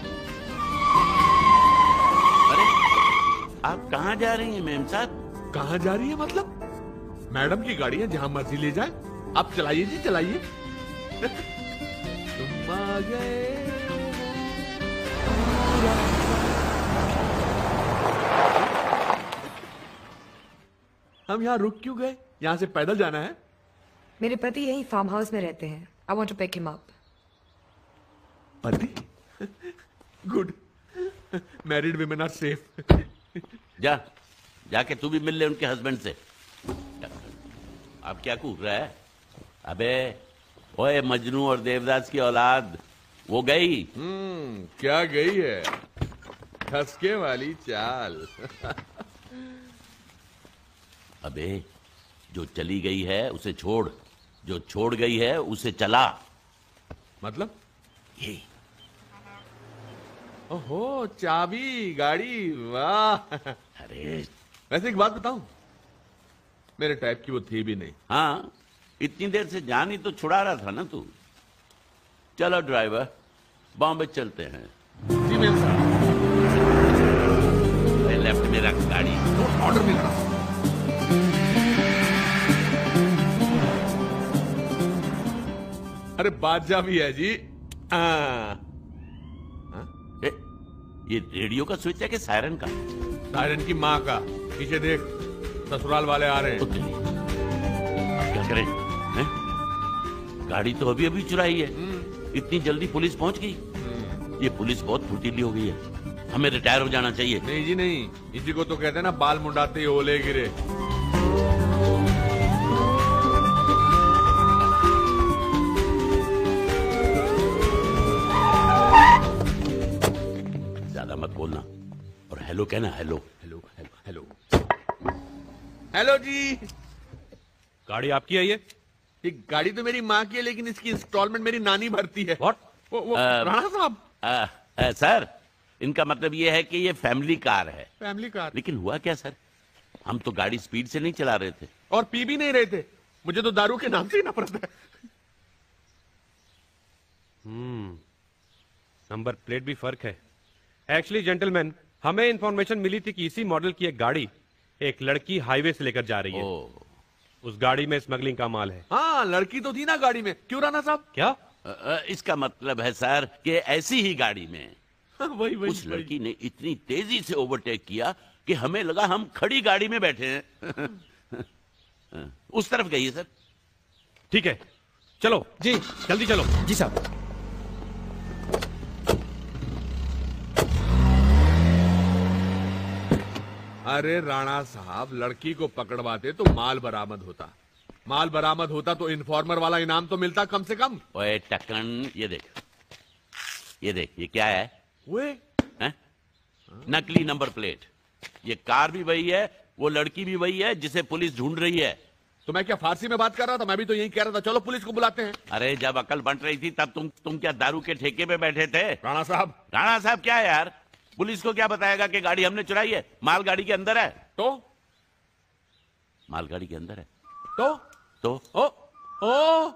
Speaker 15: अरे आप कहाँ जा रही हैं मेम साहब?
Speaker 4: कहाँ जा रही है मतलब? मैडम की गाड़ी है, जहां मर्जी ले जाए। आप चलाइए जी, चलाइए। तुम आ गए। हम यहाँ रुक क्यों गए? यहाँ से पैदल जाना है।
Speaker 3: मेरे पति यही फार्म हाउस में रहते हैं। I want to pick him up.
Speaker 4: पति? Good. Married women are safe.
Speaker 15: जा जाके तू भी मिल ले उनके हस्बैंड से। अब क्या कूद रहा है? अबे ओए मजनू और देवदास की औलाद, वो गई।
Speaker 4: हम्म क्या गई है? खसके वाली चाल।
Speaker 15: अबे जो चली गई है उसे छोड़, जो छोड़ गई है उसे चला।
Speaker 4: मतलब?
Speaker 15: ये
Speaker 4: ओहो चाबी गाड़ी, वाह।
Speaker 15: अरे
Speaker 4: वैसे एक बात बताऊं, मेरे टाइप की वो थी भी नहीं।
Speaker 15: हाँ इतनी देर से जान ही तो छुड़ा रहा था ना तू। चलो ड्राइवर बॉम्बे चलते हैं।
Speaker 4: जी मेम साहब।
Speaker 15: लेफ्ट में रख गाड़ी।
Speaker 4: ऑर्डर मिल रहा। अरे बादशाह भी है जी। आ,
Speaker 15: ए, ये रेडियो का स्विच है कि सायरन का?
Speaker 4: सायरन की माँ का। पीछे देख, ससुराल वाले आ रहे हैं।
Speaker 15: अब क्या करें? हैं? गाड़ी तो अभी अभी चुराई है, इतनी जल्दी पुलिस पहुंच गई। ये पुलिस बहुत फुर्तीली हो गई है। हमें रिटायर हो जाना चाहिए।
Speaker 4: नहीं जी नहीं, इसी को तो कहते हैं ना बाल मुंडाते ही ओले गिरे।
Speaker 15: हेलो कहना, hello
Speaker 4: hello hello hello hello जी।
Speaker 1: गाड़ी आपकी है ये?
Speaker 4: ये गाड़ी तो मेरी माँ की है, लेकिन इसकी इंस्टॉलमेंट मेरी नानी भरती है।
Speaker 1: व्हाट?
Speaker 4: वो, वो
Speaker 15: आ,
Speaker 4: राणा साहब।
Speaker 15: आ, आ, सर, इनका मतलब ये है कि ये फैमिली कार है।
Speaker 4: Family car?
Speaker 15: लेकिन हुआ क्या सर, हम तो गाड़ी स्पीड से नहीं चला रहे थे
Speaker 4: और पी भी नहीं रहे थे। मुझे तो दारू के नाम से ही नफरत है।
Speaker 9: हम्म, नंबर प्लेट भी फर्क है। एक्चुअली जेंटलमैन, हमें इंफॉर्मेशन मिली थी कि इसी मॉडल की एक गाड़ी एक लड़की हाईवे से लेकर जा रही है। उस गाड़ी में स्मगलिंग का माल है।
Speaker 4: हाँ, लड़की तो थी ना गाड़ी में। क्यों राणा साहब?
Speaker 9: क्या?
Speaker 15: आ, आ, इसका मतलब है सर कि ऐसी ही गाड़ी में
Speaker 4: वही, वही,
Speaker 15: उस लड़की ने इतनी तेजी से ओवरटेक किया कि हमें लगा हम खड़ी गाड़ी में बैठे हैं। उस तरफ गई है सर।
Speaker 9: ठीक है, चलो
Speaker 12: जी,
Speaker 9: जल्दी चलो।
Speaker 12: जी साहब।
Speaker 4: अरे राणा साहब, लड़की को पकड़वाते तो माल बरामद होता। माल बरामद होता तो इन्फॉर्मर वाला इनाम तो मिलता कम से कम।
Speaker 15: ओए टकन, ये देख, ये देख, ये क्या है?
Speaker 4: वे
Speaker 15: हैं? नकली नंबर प्लेट। ये कार भी वही है, वो लड़की भी वही है जिसे पुलिस ढूंढ रही है।
Speaker 4: तो मैं क्या फारसी में बात कर रहा था? मैं भी तो यही कह रहा था, चलो पुलिस को बुलाते हैं।
Speaker 15: अरे जब अकल बंट रही थी तब तुम तुम क्या दारू के ठेके पे बैठे थे?
Speaker 4: राणा साहब।
Speaker 15: राणा साहब क्या है यार? पुलिस को क्या बताएगा कि गाड़ी हमने चुराई है? माल गाड़ी के अंदर है।
Speaker 4: तो
Speaker 15: माल गाड़ी के अंदर है
Speaker 4: तो
Speaker 15: तो
Speaker 4: ओ ओ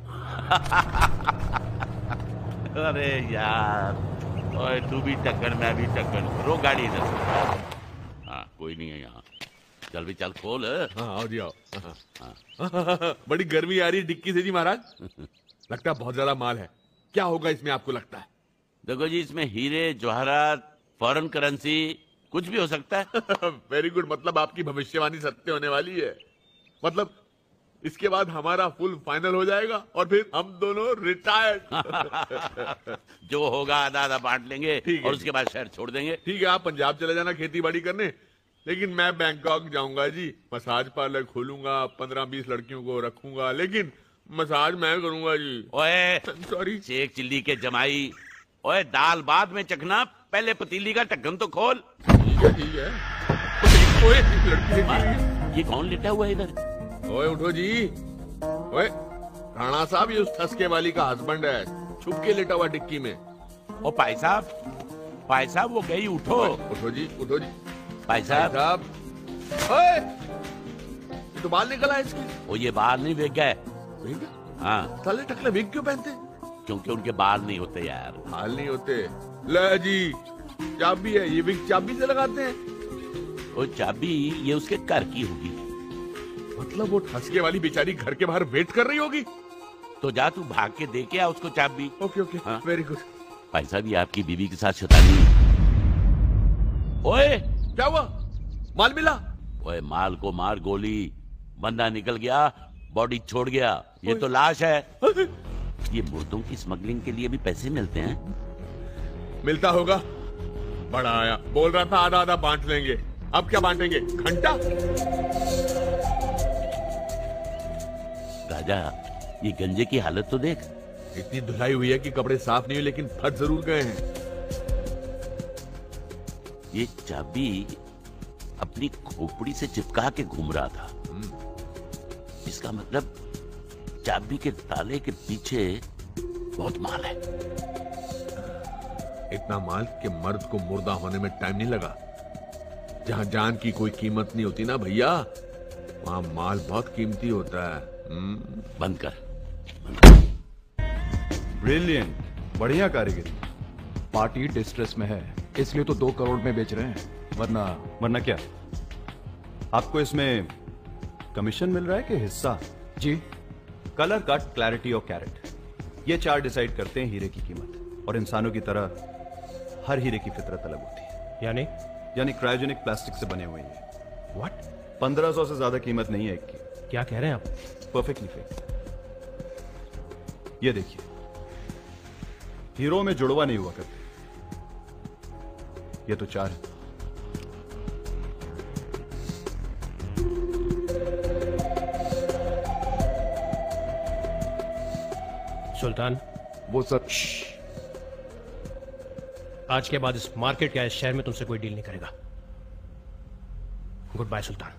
Speaker 15: अरे यार, ओए तू भी टक्कर, मैं भी टक्कर। रो गाड़ी इधर। हाँ, कोई नहीं है यहाँ। चल भी चल, खोल।
Speaker 4: हाँ, आओ जी आओ। हाँ। बड़ी गर्मी आ रही है डिक्की से जी महाराज। लगता है बहुत ज्यादा माल है। क्या होगा इसमें आपको लगता है?
Speaker 15: देखो जी, इसमें हीरे जवाहरात, फॉरेन करेंसी, कुछ भी हो सकता है।
Speaker 4: Very good. मतलब आपकी भविष्यवाणी सत्य होने वाली है। मतलब इसके बाद हमारा फुल फाइनल हो जाएगा और फिर हम दोनों रिटायर्ड।
Speaker 15: जो होगा आधा आधा बांट लेंगे और उसके बाद शहर छोड़ देंगे।
Speaker 4: ठीक है, आप पंजाब चले जाना खेती बाड़ी करने, लेकिन मैं बैंकॉक जाऊंगा जी। मसाज पार्लर खोलूंगा, पंद्रह बीस लड़कियों को रखूंगा, लेकिन मसाज मैं करूंगा जी।
Speaker 15: ओए
Speaker 4: सॉरी,
Speaker 15: शेख चिल्ली के जमाई। ओए दाल बाद में चखना, पहले पतीली का ढक्कन तो खोल।
Speaker 4: ठीक है ठीक है। ओए लड़की,
Speaker 15: ये कौन लेटा हुआ है इधर?
Speaker 4: ओए उठो जी। ओए राणा साहब, ये उस ठसके वाली का हस्बैंड है, छुप के लेटा हुआ डिक्की में।
Speaker 15: ओ भाई साहब, भाई साहब वो गई, उठो।
Speaker 4: उठो जी, उठो जी।
Speaker 15: भाई साहब।
Speaker 4: ओए, ये तो बाल निकला है इसकी।
Speaker 15: ओ ये बाल नहीं वेग गए।
Speaker 4: हाँ, साले टकले विग क्यों पहनते?
Speaker 15: क्योंकि उनके बाल नहीं होते यार।
Speaker 4: बाल नहीं होते? ले जी, चाबी है, ये विग चाबी से लगाते हैं।
Speaker 15: ओ चाबी ये उसके घर की होगी।
Speaker 4: मतलब वो ठसके वाली बेचारी घर के बाहर वेट कर रही होगी।
Speaker 15: तो जा तू भाग के दे के आ उसको चाबी।
Speaker 4: Okay okay, very good.
Speaker 15: भाई साहब, ये आपकी बीवी के साथ शैतानी। ओए
Speaker 4: क्या हुआ? माल मिला?
Speaker 15: ओए माल को मार गोली, बंदा निकल गया, बॉडी छोड़ गया, ये तो लाश है। ये मुर्दों की स्मगलिंग के लिए भी पैसे मिलते हैं?
Speaker 4: मिलता होगा। बड़ा आया, बोल रहा था आधा आधा बांट लेंगे। अब क्या बांटेंगे? घंटा?
Speaker 15: राजा, ये गंजे की हालत तो देख।
Speaker 4: इतनी धुलाई हुई है कि कपड़े साफ नहीं हुए, लेकिन फट जरूर गए हैं।
Speaker 15: ये चाबी अपनी खोपड़ी से चिपका के घूम रहा था। इसका मतलब चाबी के ताले के पीछे बहुत माल है।
Speaker 4: इतना माल कि मर्द को मुर्दा होने में टाइम नहीं लगा। जहां जान की कोई कीमत नहीं होती ना भैया, वहां माल बहुत कीमती होता है।
Speaker 15: बंद कर।
Speaker 18: ब्रिलियंट, बढ़िया कारीगरी।
Speaker 13: पार्टी डिस्ट्रेस में है, इसलिए तो दो करोड़ में बेच रहे हैं।
Speaker 18: वरना वरना क्या? आपको इसमें कमीशन मिल रहा है कि हिस्सा?
Speaker 13: जी।
Speaker 18: कलर, कट, क्लैरिटी और कैरेट, ये चार डिसाइड करते हैं हीरे की कीमत। और इंसानों की तरह हर हीरे की फितरत अलग होती है।
Speaker 9: यानी
Speaker 18: यानी क्रायोजेनिक प्लास्टिक से बने हुए हैं।
Speaker 9: व्हाट?
Speaker 18: पंद्रह सौ से ज्यादा कीमत नहीं है एक की।
Speaker 9: क्या कह रहे हैं आप?
Speaker 18: Perfectly fake. ये देखिए, हीरो में जुड़वा नहीं हुआ करते, ये तो चार है।
Speaker 9: सुल्तान,
Speaker 13: वो सब
Speaker 9: आज के बाद इस मार्केट या इस शहर में तुमसे कोई डील नहीं करेगा।
Speaker 11: Good bye Sultan.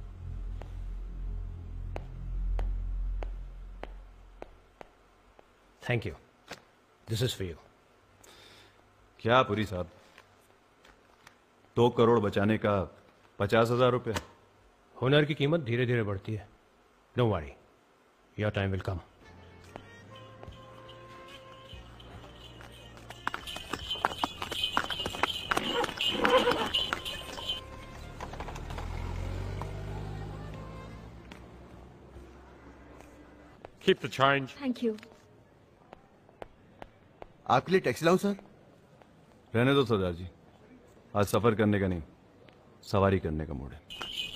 Speaker 11: Thank you, this is for you.
Speaker 18: क्या पुरी साहब, दो करोड़ बचाने का पचास हजार रुपये?
Speaker 11: हुनर की कीमत धीरे धीरे बढ़ती है। Don't worry, your time will come.
Speaker 19: Keep the change.
Speaker 8: Thank you.
Speaker 5: आपके लिए टैक्सी लाऊं सर?
Speaker 18: रहने दो सरदार जी, आज सफर करने का नहीं, सवारी करने का मूड है।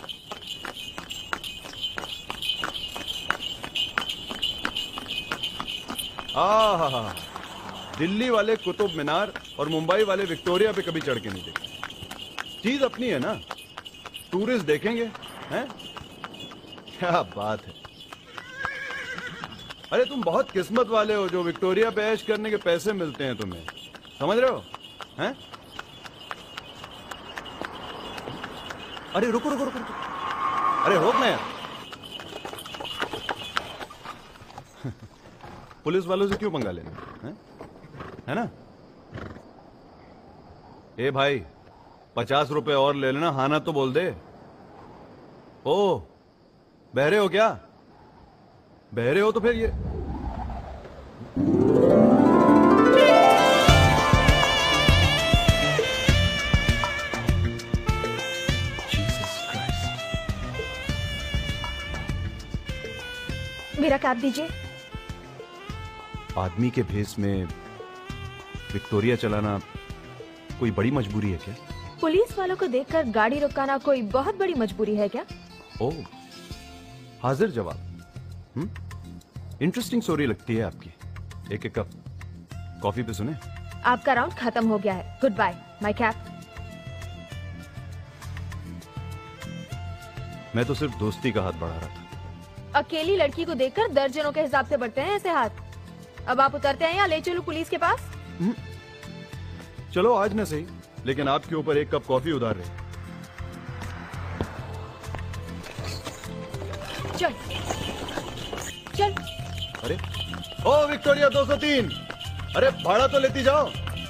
Speaker 18: आहा, दिल्ली वाले कुतुब मीनार और मुंबई वाले विक्टोरिया पे कभी चढ़ के नहीं देखे। चीज अपनी है ना, टूरिस्ट देखेंगे हैं? क्या बात है। अरे तुम बहुत किस्मत वाले हो जो विक्टोरिया पे ऐश करने के पैसे मिलते हैं तुम्हें, समझ रहे हो हैं? अरे रुको रुको रुको, रुको। अरे रोक ना यार। पुलिस वालों से क्यों पंगा लेना है? है ना? ए भाई, पचास रुपए और ले लेना, हाँ ना तो बोल दे। ओ, बहरे हो क्या? बहरे हो तो फिर ये
Speaker 8: मेरा कैब दीजिए।
Speaker 18: आदमी के भेस में विक्टोरिया चलाना कोई बड़ी मजबूरी है क्या?
Speaker 8: पुलिस वालों को देखकर गाड़ी रुकाना कोई बहुत बड़ी मजबूरी है क्या?
Speaker 18: ओ, हाजिर जवाब। हम्म, इंटरेस्टिंग स्टोरी लगती है आपकी। एक एक कप कॉफी पे सुने।
Speaker 8: आपका राउंड खत्म हो गया है। Good bye my cab.
Speaker 18: मैं तो सिर्फ दोस्ती का हाथ बढ़ा रहा था।
Speaker 8: अकेली लड़की को देखकर दर्जनों के हिसाब से बढ़ते हैं ऐसे हाथ। अब आप उतरते हैं या ले चलूं पुलिस के पास?
Speaker 18: चलो आज न सही, लेकिन आपके ऊपर एक कप कॉफी उधार रहे।
Speaker 8: चल चल।
Speaker 18: अरे ओ विक्टोरिया दो सौ तीन, अरे भाड़ा तो लेती जाओ।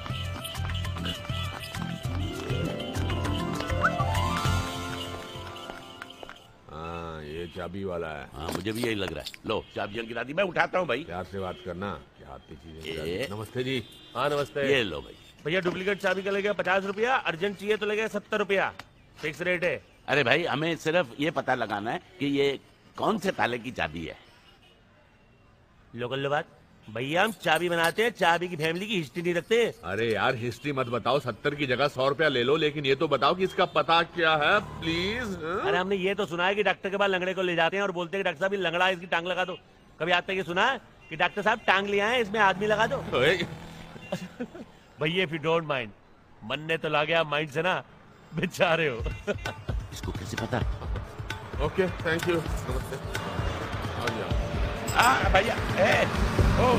Speaker 4: हाँ, ये चाबी वाला है।
Speaker 15: हाँ, मुझे भी यही लग रहा है। लो चाबियां गिरा दी, मैं उठाता हूँ भाई।
Speaker 4: प्यार से बात करना, क्या आती चीजें।
Speaker 15: ये-
Speaker 4: नमस्ते जी।
Speaker 19: हाँ नमस्ते।
Speaker 15: ये लो भाई।
Speaker 19: भैया डुप्लीकेट चाबी का लगेगा पचास रुपया, अर्जेंट चाहिए तो लगेगा सत्तर रुपया, फिक्स रेट है।
Speaker 15: अरे भाई, हमें सिर्फ ये पता लगाना है कि ये कौन से ताले की चाबी है।
Speaker 19: लोकल बात भैया, हम चाबी बनाते हैं, चाबी की फैमिली की हिस्ट्री नहीं रखते।
Speaker 4: अरे यार, हिस्ट्री मत बताओ, सत्तर की जगह सौ रुपया ले लो, लेकिन ये तो बताओ कि इसका पता क्या है प्लीज।
Speaker 19: अरे हमने ये तो सुना है कि डॉक्टर के पास लंगड़े को ले जाते हैं और बोलते हैं कि डॉक्टर साहब ये लंगड़ा है, इसकी टांग लगा दो। कभी आज तक ये सुना है कि डॉक्टर साहब टांग ले आए, इसमें आदमी लगा दो? भैया इफ यू डोंट माइंड, मन ने तो ला गया माइंड से ना, बेचारे हो।
Speaker 15: इसको कैसे पता?
Speaker 4: ओके, थैंक यू, नमस्ते।
Speaker 15: आ, भैया, ए, ओ,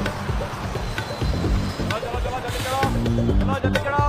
Speaker 19: चलो चलो चलो जल्दी करो, चलो जल्दी करो।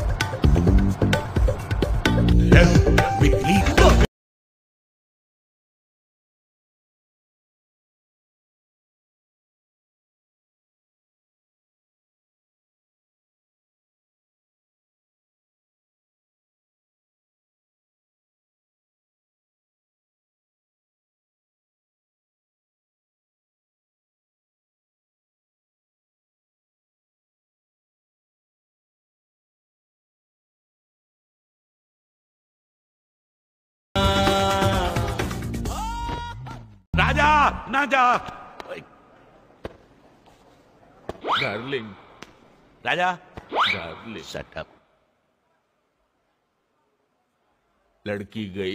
Speaker 15: राजा ना जा।
Speaker 4: डार्लिंग,
Speaker 15: राजा
Speaker 4: डार्लिंग,
Speaker 15: शट अप।
Speaker 4: लड़की गई,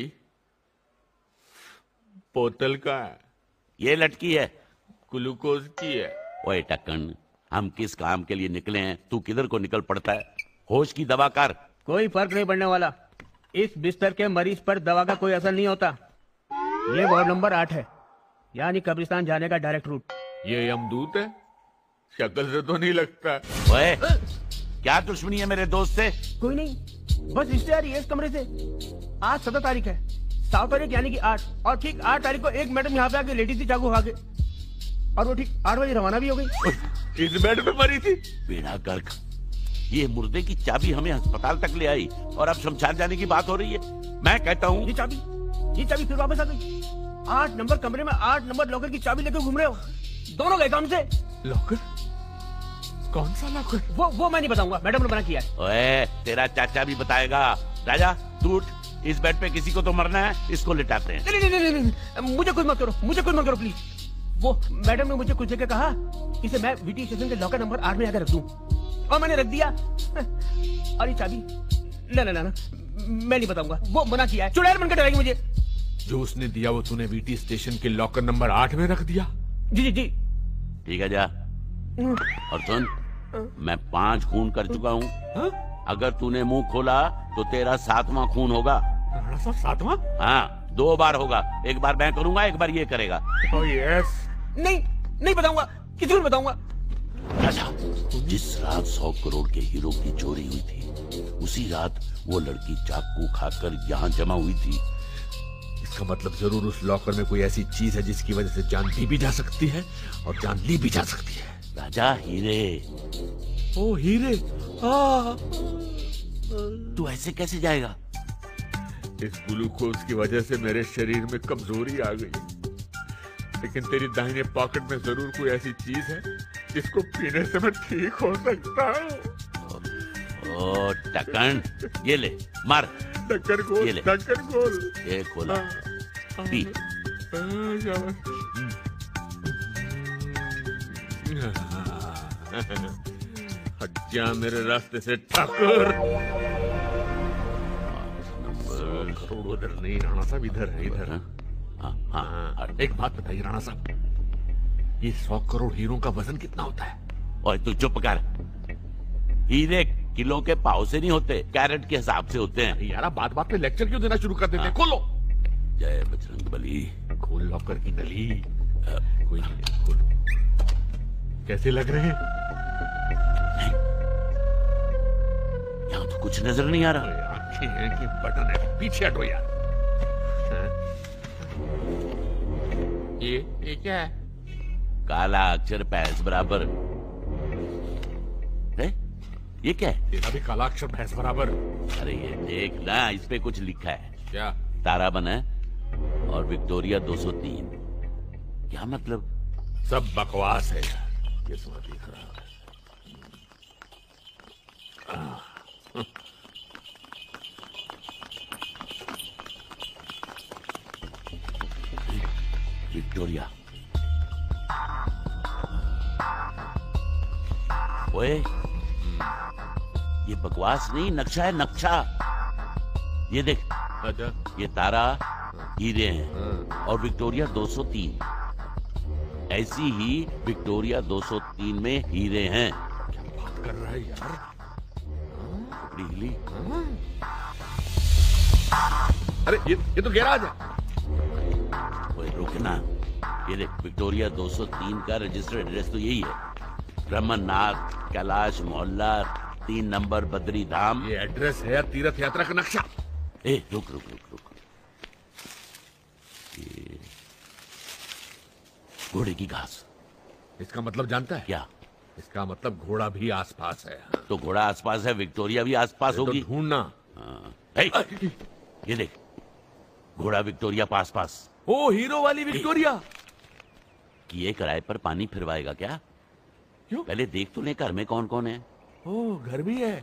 Speaker 4: बोतल का है,
Speaker 15: ये लटकी है,
Speaker 4: ग्लूकोज की है।
Speaker 15: ओए टक्कन, हम किस काम के लिए निकले हैं, तू किधर को निकल पड़ता है? होश की दवा कर।
Speaker 11: कोई फर्क नहीं पड़ने वाला। इस बिस्तर के मरीज पर दवा का कोई असर नहीं होता। ये वार्ड नंबर आठ है, यानी कब्रिस्तान जाने का डायरेक्ट रूट।
Speaker 4: ये यमदूत है? शक्ल से तो नहीं लगता।
Speaker 15: ओए, क्या दुश्मनी है मेरे दोस्त से?
Speaker 11: कोई नहीं, बस रिश्ते आ रही है इस कमरे से। आज सत्रह तारीख है, सात तारीख यानी कि आठ, और ठीक आठ तारीख को एक मैडम यहाँ पे आके लेटी थी चाकू खा के, और वो ठीक आठ बजे रवाना भी हो गई।
Speaker 15: इस बेड पे मरी थी? बेड़ा गर्क, ये मुर्दे की चाबी हमें अस्पताल तक ले आई और अब शमशान जाने की बात हो रही है। मैं कहता हूँ
Speaker 11: ये चाबी ये चाबी फिर वापस आ गई। आठ नंबर कमरे में आठ नंबर लॉकर की चाबी लेकर घूम रहे हो, दोनों गए काम से।
Speaker 4: लॉकर? कौन सा लॉकर?
Speaker 11: वो वो मैं नहीं बताऊंगा, मैडम ने मना किया है।
Speaker 15: ओए, तेरा चाचा भी बताएगा। राजा तू उठ, इस बेड पे किसी को तो मरना है, इसको लिटाते हैं।
Speaker 11: नहीं नहीं नहीं नहीं, मुझे कुछ मत करो, मुझे कुछ मत करो प्लीज। वो मैडम ने मुझे कुछ जगह कहा इसे मैं वीटी स्टेशन के लॉकर नंबर आठ में आकर रख दूं, और मैंने रख दिया। और ये चाबी ना ना ना मैं नहीं बताऊंगा, वो मना किया है। चुड़ैल बनकर डराएगी मुझे।
Speaker 4: जो उसने दिया वो तूने वीटी स्टेशन के लॉकर नंबर आठ में रख दिया?
Speaker 11: जी जी जी।
Speaker 15: ठीक है जा, और सुन, मैं पांच खून कर चुका हूँ। अगर तूने मुंह खोला तो तेरा सातवां खून होगा।
Speaker 4: सातवां?
Speaker 15: हाँ, दो बार होगा, एक बार मैं करूंगा, एक बार ये करेगा।
Speaker 4: oh, yes.
Speaker 11: नहीं नहीं बताऊंगा, किसी को बताऊंगा।
Speaker 15: राजा, जिस रात सौ करोड़ के हीरो की चोरी हुई थी, उसी रात वो लड़की चाकू खाकर यहाँ जमा हुई थी।
Speaker 4: इसका मतलब जरूर उस लॉकर में कोई ऐसी चीज है जिसकी वजह से जान दी भी जा सकती है और जान ली भी जा सकती है।
Speaker 15: राजा, हीरे।
Speaker 4: ओ हीरे, हाँ।
Speaker 15: तू ऐसे कैसे जाएगा?
Speaker 4: इस ग्लूकोज की वजह से मेरे शरीर में कमजोरी आ गई, लेकिन तेरी दाहिने पॉकेट में जरूर कोई ऐसी चीज है जिसको पीने से मैं ठीक हो सकता हूँ।
Speaker 15: ओ टकन, ये ले, मार।
Speaker 4: टक्कर गोल, टक्कर गोल।
Speaker 15: ये खोला, पी।
Speaker 4: हट जा मेरे रास्ते से टक्कर। उधर नहीं, राणा साहब इधर है, इधर।
Speaker 15: हाँ हाँ।
Speaker 4: एक बात बताइए राणा साहब, ये सौ करोड़ हीरो का वजन कितना होता है?
Speaker 15: और तू चुप कर। हीरे किलो के पाव से नहीं होते, कैरेट के हिसाब से होते हैं।
Speaker 4: यार बात बात पे लेक्चर क्यों देना शुरू कर देते हैं? खोलो।
Speaker 15: जय बजरंग बली।
Speaker 4: खोल लॉकर की नली। कोई नहीं, खोलो। कैसे लग रहे हैं?
Speaker 15: यहाँ तो कुछ नजर नहीं आ रहा।
Speaker 4: आंखें हैं कि बटन है? पीछे हटो यार। ये ये क्या है?
Speaker 15: काला अक्षर भैंस बराबर है। ये क्या है?
Speaker 4: तेरा भी काला अक्षर भैंस बराबर।
Speaker 15: अरे ये देख ना, इस पे कुछ लिखा है।
Speaker 4: क्या?
Speaker 15: तारा बना है और विक्टोरिया दो सौ तीन। क्या मतलब?
Speaker 4: सब बकवास है यार, ये समझ लिख रहा है।
Speaker 15: विक्टोरिया। ओए, ये बकवास नहीं, नक्शा है, नक्शा। ये देख।
Speaker 4: अच्छा।
Speaker 15: ये तारा हीरे हैं और विक्टोरिया दो सौ तीन। ऐसी ही विक्टोरिया दो सौ तीन में हीरे हैं।
Speaker 4: क्या बात कर रहा है यार?
Speaker 15: हिली।
Speaker 4: अरे ये ये तो गैराज है।
Speaker 15: ओए रुकना, ये देख, विक्टोरिया दो सौ तीन का रजिस्टर्ड एड्रेस तो यही है। ब्रह्मनाथ कैलाश मोहल्ला, तीन नंबर बद्री धाम।
Speaker 4: ये एड्रेस है तीर्थ यात्रा का नक्शा।
Speaker 15: ए रुक रुक रुक रुक। ये घोड़े की घास।
Speaker 4: इसका मतलब जानता है
Speaker 15: क्या?
Speaker 4: इसका मतलब घोड़ा भी आसपास है।
Speaker 15: तो घोड़ा आसपास है, विक्टोरिया भी आसपास होगी।
Speaker 4: तो ढूंढना।
Speaker 15: ये देख, घोड़ा विक्टोरिया पास पास।
Speaker 4: ओ हीरो वाली विक्टोरिया।
Speaker 15: किए किराए पर पानी फिरवाएगा क्या?
Speaker 4: क्यों?
Speaker 15: पहले देख तो ले घर में कौन कौन है।
Speaker 4: ओ घर भी है।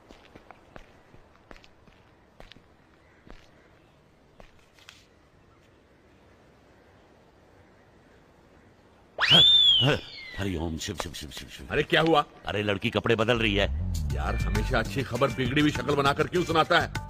Speaker 15: हरिओम शिव शिव शिव शिव शिव।
Speaker 4: अरे क्या हुआ?
Speaker 15: अरे लड़की कपड़े बदल रही है।
Speaker 4: यार हमेशा अच्छी खबर बिगड़ी हुई शक्ल बनाकर क्यों सुनाता है?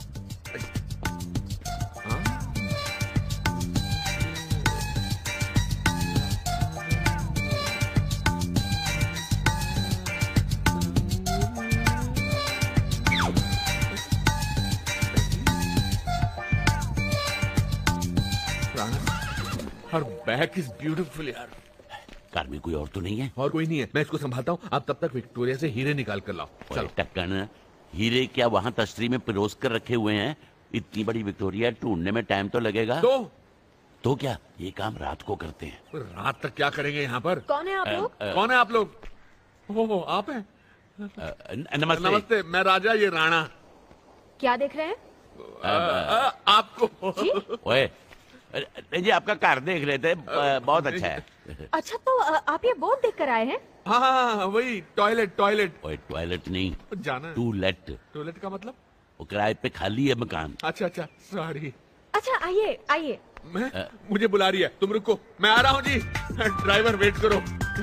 Speaker 4: Her back is beautiful यार।
Speaker 15: कार में कोई और तो नहीं है?
Speaker 4: और कोई नहीं है, मैं इसको संभालता हूँ। आप तब तक विक्टोरिया से हीरे निकाल कर लाओ।
Speaker 15: चलो। टक्कन, हीरे क्या वहाँ तश्तरी में पिरोस कर रखे हुए हैं? इतनी बड़ी विक्टोरिया ढूंढने में टाइम तो लगेगा।
Speaker 4: तो
Speaker 15: तो क्या ये काम रात को करते हैं।
Speaker 4: रात तक क्या करेंगे यहाँ पर?
Speaker 8: कौन है आप लोग?
Speaker 4: कौन है आप लोग? हो आप हैं?
Speaker 15: नमस्ते।
Speaker 4: नमस्ते, मैं राजा, ये राणा।
Speaker 8: क्या देख रहे हैं?
Speaker 4: आ, आ, आपको
Speaker 8: जी?
Speaker 15: ओए, नहीं जी, आपका कार देख रहे थे, बहुत अच्छा है।
Speaker 8: अच्छा, तो अ, आप ये बोर्ड देख कर आए हैं?
Speaker 4: हाँ हाँ वही टॉयलेट टॉयलेट।
Speaker 15: ओए टॉयलेट नहीं,
Speaker 4: जाना है।
Speaker 15: टूलेट।
Speaker 4: टॉयलेट का मतलब?
Speaker 15: वो किराए पे खाली है मकान।
Speaker 4: अच्छा अच्छा, सॉरी।
Speaker 8: अच्छा, आइए आइए।
Speaker 4: मैं मुझे बुला रही है, तुम रुको, मैं आ रहा हूँ जी। ड्राइवर वेट करो।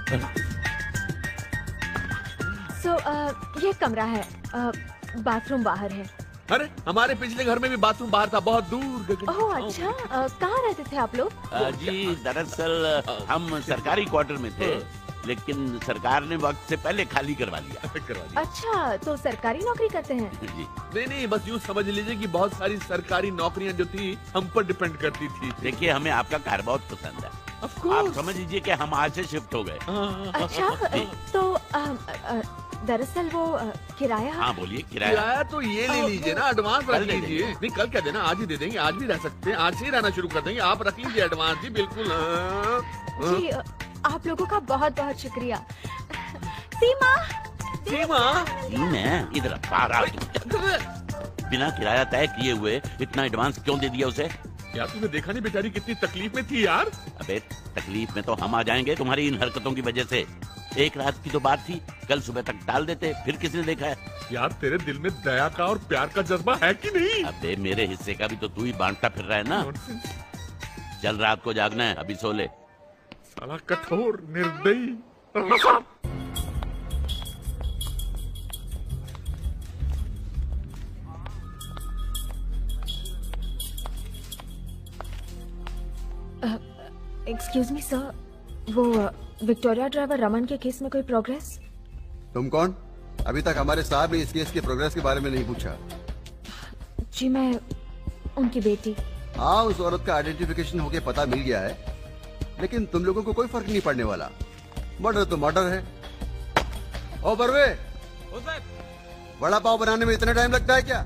Speaker 8: सो so, uh, ये कमरा है, uh, बाथरूम बाहर है।
Speaker 4: अरे हमारे पिछले घर में भी बाथरूम बाहर था, बहुत दूर।
Speaker 8: ओह अच्छा, uh, कहाँ रहते थे आप लोग?
Speaker 15: जी दरअसल हम सरकारी क्वार्टर में थे, लेकिन सरकार ने वक्त से पहले खाली करवा लिया।
Speaker 4: करवा दिया।
Speaker 8: अच्छा, तो सरकारी नौकरी करते हैं?
Speaker 15: जी
Speaker 4: नहीं नहीं, बस यूँ समझ लीजिए कि बहुत सारी सरकारी नौकरियां जो थी हम पर डिपेंड करती थी।
Speaker 15: देखिए, हमें आपका कार बहुत पसंद है। आप समझ लीजिए कि हम आज से शिफ्ट हो गए।
Speaker 8: अच्छा, तो दरअसल वो आ, किराया।
Speaker 15: हाँ बोलिए, किराया।
Speaker 4: किराया तो ये ले लीजिए ना, एडवांस रख लीजिए। नहीं कल क्या देना, आज ही दे देंगे, आज भी रह सकते हैं, आज से ही रहना शुरू कर देंगे। आप रख लीजिए एडवांस जी, बिल्कुल।
Speaker 8: जी, आप लोगों का बहुत बहुत शुक्रिया। सीमा
Speaker 4: सीमा
Speaker 15: मैं इधर पारा बिना किराया तय किए हुए इतना एडवांस क्यों दे दिया उसे?
Speaker 4: यार तुमने देखा नहीं बेचारी कितनी तकलीफ में थी यार।
Speaker 15: अबे तकलीफ में तो हम आ जाएंगे तुम्हारी इन हरकतों की वजह से। एक रात की तो बात थी, कल सुबह तक डाल देते, फिर किसने देखा है?
Speaker 4: यार तेरे दिल में दया का और प्यार का जज्बा है कि नहीं?
Speaker 15: अबे मेरे हिस्से का भी तो तू ही बांटता फिर रहा है ना। चल रात को जागना है, अभी सो ले।
Speaker 4: साला कठोर निर्दयी।
Speaker 8: एक्सक्यूज मी सर, वो विक्टोरिया ड्राइवर रमन के केस में कोई प्रोग्रेस?
Speaker 5: तुम कौन? अभी तक हमारे साहब ने इस केस के प्रोग्रेस के बारे में नहीं पूछा।
Speaker 8: जी मैं उनकी बेटी।
Speaker 5: हाँ, उस औरत का आइडेंटिफिकेशन होके पता मिल गया है, लेकिन तुम लोगों को कोई फर्क नहीं पड़ने वाला। मर्डर तो मर्डर है। ओ बरवे, वड़ा पाव बनाने में इतना टाइम लगता है क्या?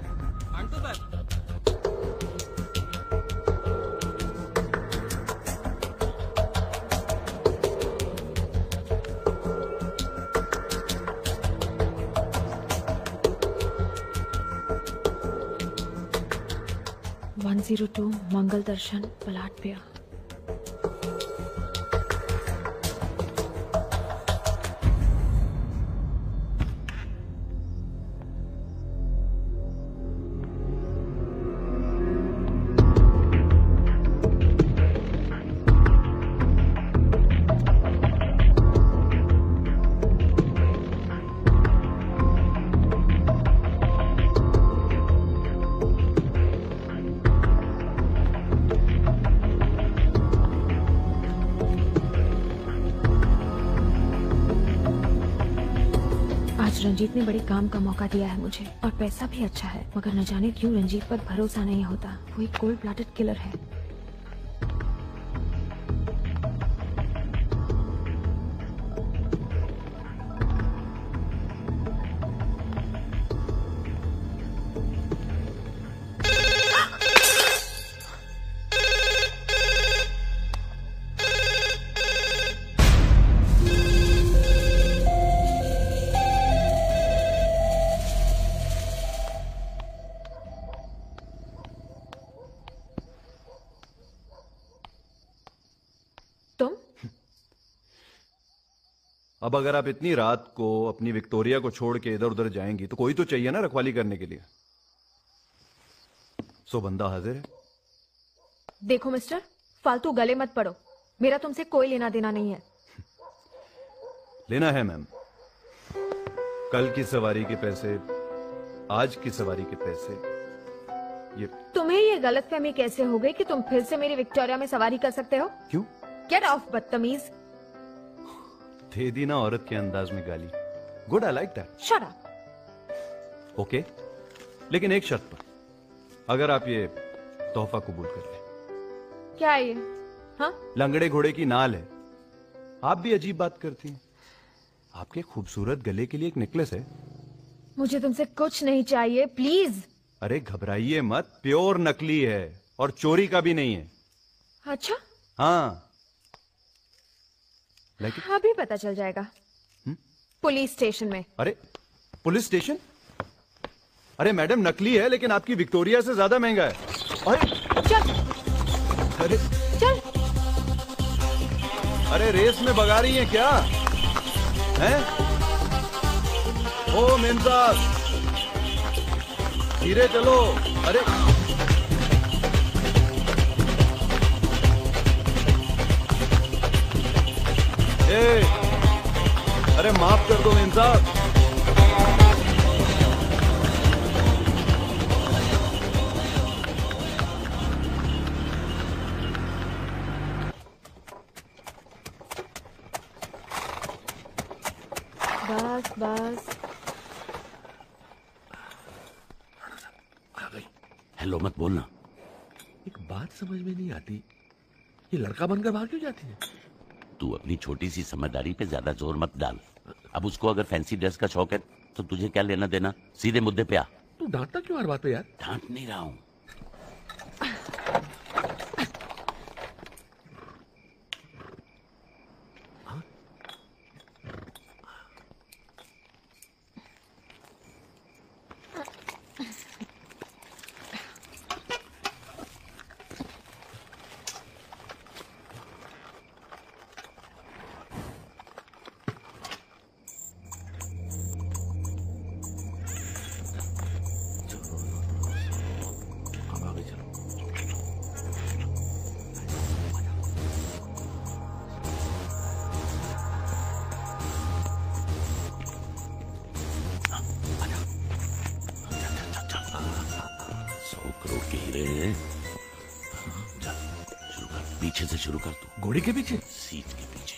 Speaker 8: One zero two Mangal Darshan plot पे। रंजीत ने बड़े काम का मौका दिया है मुझे, और पैसा भी अच्छा है, मगर न जाने क्यों रंजीत पर भरोसा नहीं होता। वो एक कोल्ड ब्लडेड किलर है।
Speaker 18: अब अगर आप इतनी रात को अपनी विक्टोरिया को छोड़ के इधर उधर जाएंगी तो कोई तो चाहिए ना रखवाली करने के लिए। सो बंदा हाजिर है।
Speaker 8: देखो मिस्टर, फालतू गले मत पड़ो, मेरा तुमसे कोई लेना देना नहीं है।
Speaker 18: लेना है मैम। कल की सवारी के पैसे, आज की सवारी के पैसे। ये
Speaker 8: तुम्हें ये गलतफहमी कैसे हो गई कि तुम फिर से मेरी विक्टोरिया में सवारी कर सकते हो?
Speaker 18: क्यों?
Speaker 8: गेट ऑफ बदतमीज।
Speaker 18: दे दी ना औरत के अंदाज में गाली। Good, I like that.
Speaker 8: Shut up.
Speaker 18: Okay, लेकिन एक शर्त पर, अगर आप ये तोहफा कबूल कर लें।
Speaker 8: क्या है ये? हाँ?
Speaker 18: लंगड़े घोड़े की नाल है। आप भी अजीब बात करती हैं। आपके खूबसूरत गले के लिए एक नेकलेस है।
Speaker 8: मुझे तुमसे कुछ नहीं चाहिए, प्लीज।
Speaker 18: अरे घबराइए मत, प्योर नकली है और चोरी का भी नहीं है।
Speaker 20: अच्छा
Speaker 18: हाँ लेकिन
Speaker 20: अभी पता चल जाएगा।
Speaker 18: हुँ?
Speaker 20: पुलिस स्टेशन में।
Speaker 18: अरे पुलिस स्टेशन? अरे मैडम नकली है लेकिन आपकी विक्टोरिया से ज्यादा महंगा है। अरे
Speaker 20: चल
Speaker 18: अरे
Speaker 20: चल।
Speaker 18: अरे रेस में भगा रही हैं क्या? हैं? ओ मेमसा धीरे चलो। अरे ए, अरे माफ कर दो मेम साहब।
Speaker 20: बस बस।
Speaker 15: हेलो मत बोलना।
Speaker 4: एक बात समझ में नहीं आती, ये लड़का बनकर बाहर क्यों जाती है?
Speaker 15: तू अपनी छोटी सी समझदारी पे ज्यादा जोर मत डाल। अब उसको अगर फैंसी ड्रेस का शौक है तो तुझे क्या लेना देना? सीधे मुद्दे पे आ।
Speaker 4: तू डांटता क्यों हर बात पे यार?
Speaker 15: डांट नहीं रहा हूं। पीछे से शुरू कर तू।
Speaker 4: घोड़ी के पीछे?
Speaker 15: सीट के पीछे।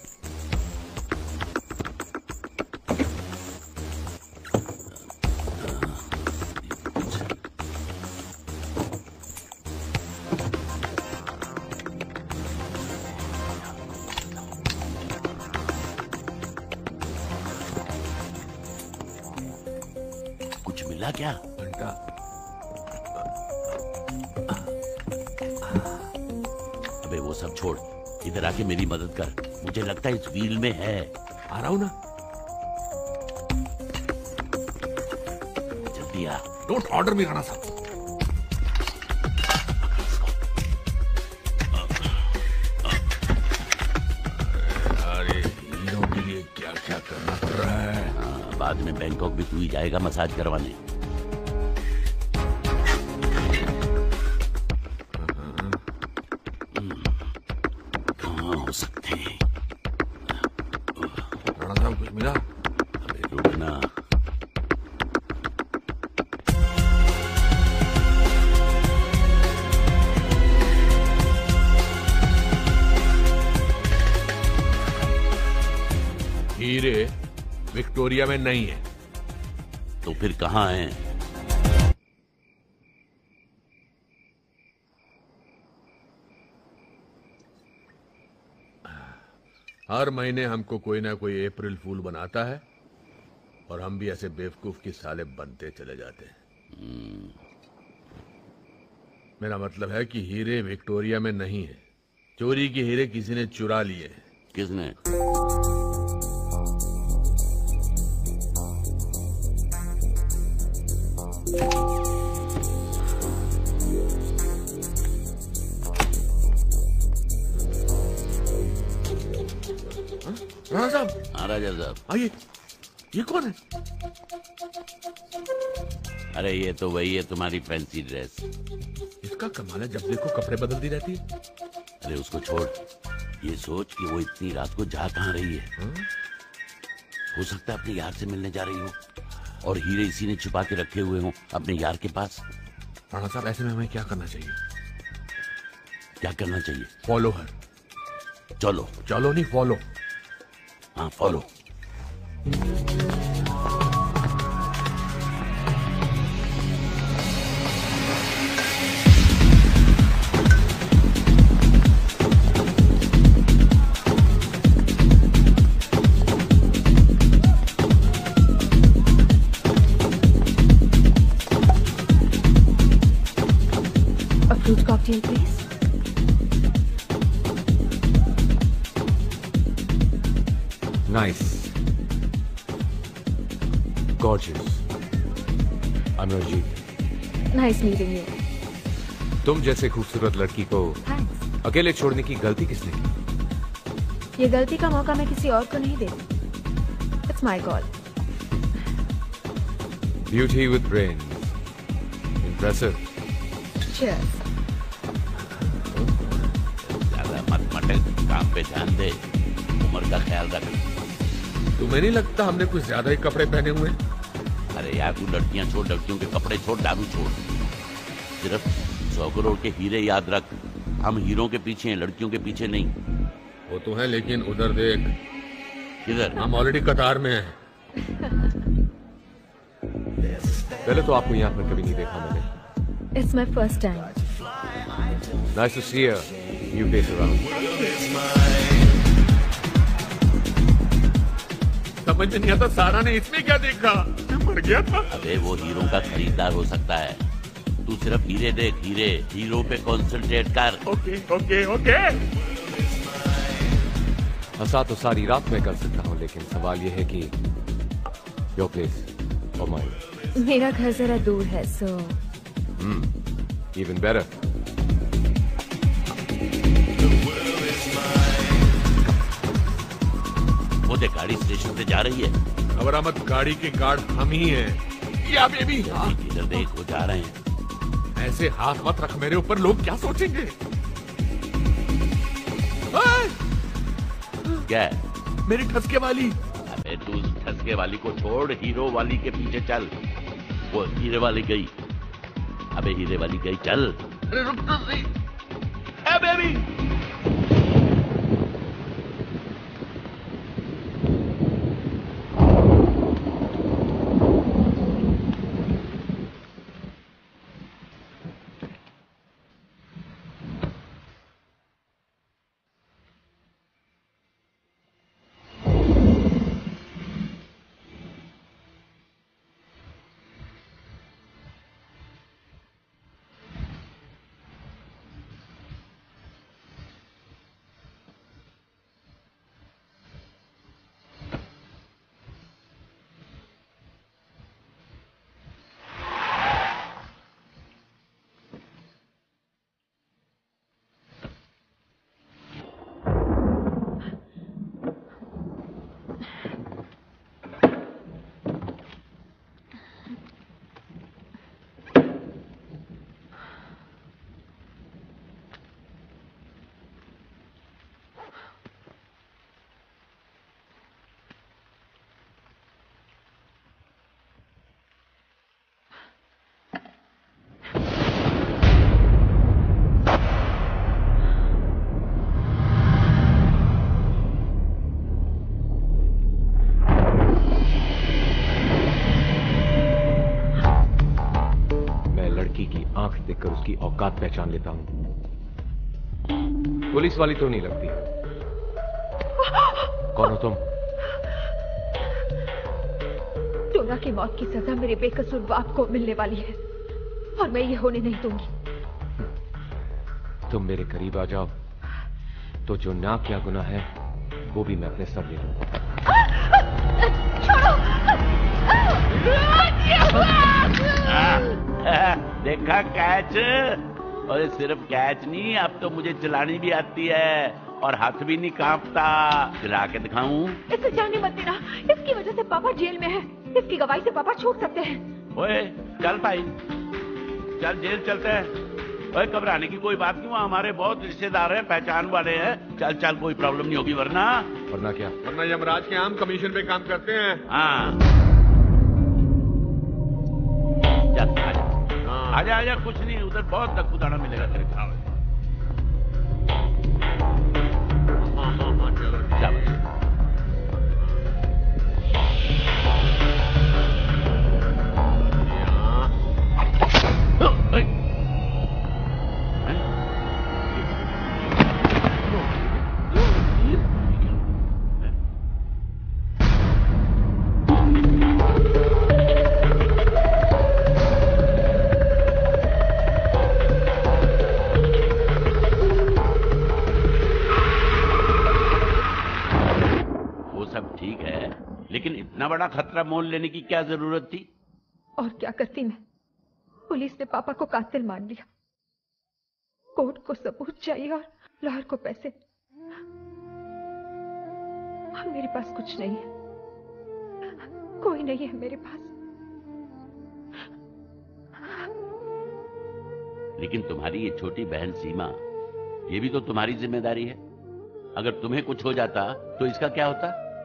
Speaker 15: कुछ मिला क्या?
Speaker 4: घंटा।
Speaker 15: अबे वो सब छोड़, इधर आके मेरी मदद कर। मुझे लगता है इस व्हील में है।
Speaker 4: आ रहा हूं ना।
Speaker 15: जल्दी आ।
Speaker 4: डोंट ऑर्डर मी राणा साहब। अरे हीरो के लिए क्या क्या करना पड़ रहा है।
Speaker 15: हाँ, बाद में बैंकॉक भी तू ही जाएगा मसाज करवाने।
Speaker 4: मिला?
Speaker 15: अबे रुकना।
Speaker 4: हीरे विक्टोरिया में नहीं है।
Speaker 15: तो फिर कहाँ है?
Speaker 4: हर महीने हमको कोई ना कोई अप्रैल फूल बनाता है और हम भी ऐसे बेवकूफ की साले बनते चले जाते हैं। मेरा मतलब है कि हीरे विक्टोरिया में नहीं है। चोरी के हीरे किसी ने चुरा लिए हैं।
Speaker 15: किसने?
Speaker 4: राणा साहब।
Speaker 15: हाँ राजा साहब।
Speaker 4: आइए। ये कौन है?
Speaker 15: अरे ये तो वही है, तुम्हारी फैंसी ड्रेस।
Speaker 4: इसका कमाल है, जब देखो कपड़े बदलती रहती है।
Speaker 15: अरे उसको छोड़, ये सोच कि वो इतनी रात को जा कहाँ रही है।
Speaker 4: हा?
Speaker 15: हो सकता है अपने यार से मिलने जा रही हो और हीरे इसी ने छुपा के रखे हुए हो अपने यार के पास।
Speaker 4: राणा साहब ऐसे में हमें क्या करना चाहिए?
Speaker 15: क्या करना चाहिए?
Speaker 4: Follow her.
Speaker 15: चलो।
Speaker 4: चलो नहीं, फॉलो।
Speaker 15: हाँ follow.
Speaker 6: Nice, gorgeous, Anujit.
Speaker 20: Nice meeting you.
Speaker 6: तुम जैसे खूबसूरत लड़की को
Speaker 20: थैंक्स।
Speaker 6: अकेले छोड़ने की गलती किसने की?
Speaker 20: ये गलती का मौका मैं किसी और को नहीं देती। It's my call.
Speaker 6: Beauty with brain, impressive.
Speaker 20: Cheers.
Speaker 15: ज्यादा मत मटक, काम पे ध्यान दे, उम्र का ख्याल रख।
Speaker 4: तुम्हें नहीं लगता हमने कुछ ज्यादा ही कपड़े पहने हुए?
Speaker 15: अरे यार तू लड़कियां छोड़, लड़कियों के कपड़े छोड़, दारू छोड़, सिर्फ सौ करोड़ के हीरे याद रख। हम हीरों के पीछे हैं, लड़कियों के पीछे नहीं।
Speaker 4: वो तो है, लेकिन उधर देख।
Speaker 15: किधर?
Speaker 4: हम ऑलरेडी कतार में हैं।
Speaker 6: पहले तो आपको यहाँ पर कभी नहीं देखा मैंने।
Speaker 20: It's my first time.
Speaker 6: Nice to see you, new face around.
Speaker 4: समझ में नहीं आता सारा ने इसमें क्या देखा? मैं मर गया था।
Speaker 15: अबे वो हीरो का खरीदार हो सकता है, तू सिर्फ हीरे देख, हीरे। हीरो पे कॉन्सेंट्रेट कर।
Speaker 4: Okay okay okay.
Speaker 6: हंसा तो सारी रात में कर सकता हूँ, लेकिन सवाल ये है कि योर प्लेस और माइन।
Speaker 20: मेरा घर जरा दूर है, सो
Speaker 6: इवन बेटर।
Speaker 15: वो देख, गाड़ी स्टेशन से जा रही है।
Speaker 4: खबर मत, गाड़ी के गार्ड हम ही हैं। या बेबी,
Speaker 15: इधर देख, वो जा रहे हैं।
Speaker 4: ऐसे हाथ मत रख मेरे ऊपर, लोग क्या सोचेंगे?
Speaker 15: क्या है?
Speaker 4: मेरी ठसके वाली।
Speaker 15: अबे तू उस ठसके वाली को छोड़, हीरो वाली के पीछे चल। वो हीरे वाली गई। अबे हीरे वाली गई, चल। अरे रुक तो सही। ए बेबी,
Speaker 6: देखकर उसकी औकात पहचान लेता हूं। पुलिस वाली तो नहीं लगती। कौन हो तुम?
Speaker 20: टोना की मौत की सजा मेरे बेकसूर बाप को मिलने वाली है और मैं ये होने नहीं दूंगी।
Speaker 6: तुम मेरे करीब आ जाओ तो जो ना क्या गुनाह है वो भी मैं अपने सर ले लूंगा।
Speaker 15: देखा कैच? और सिर्फ कैच नहीं, अब तो मुझे चलानी भी आती है और हाथ भी नहीं कांपता। चला के दिखाऊं?
Speaker 20: इसे जाने मत देना, इसकी वजह से पापा जेल में है। इसकी गवाही से पापा छूट सकते हैं।
Speaker 15: ओए चल भाई, चल जेल चलते हैं। ओए घबराने की कोई बात नहीं, हमारे बहुत रिश्तेदार हैं, पहचान वाले हैं। चल चल, कोई प्रॉब्लम नहीं होगी। वरना
Speaker 6: वरना क्या?
Speaker 4: वरना यमराज के आम कमीशन पे काम करते हैं।
Speaker 15: हाँ चल आजा आजा आजा, कुछ नहीं, उधर बहुत दक्कुदाना मिलेगा तेरे को। हाँ हाँ हाँ चलो चलो। सब ठीक है, लेकिन इतना बड़ा खतरा मोल लेने की क्या जरूरत थी?
Speaker 20: और क्या करती मैं? पुलिस ने पापा को कातिल मान लिया। कोर्ट को सबूत चाहिए और लॉयर को पैसे। और मेरे पास कुछ नहीं है, कोई नहीं है मेरे पास।
Speaker 15: लेकिन तुम्हारी ये छोटी बहन सीमा, ये भी तो तुम्हारी जिम्मेदारी है। अगर तुम्हें कुछ हो जाता तो इसका क्या होता?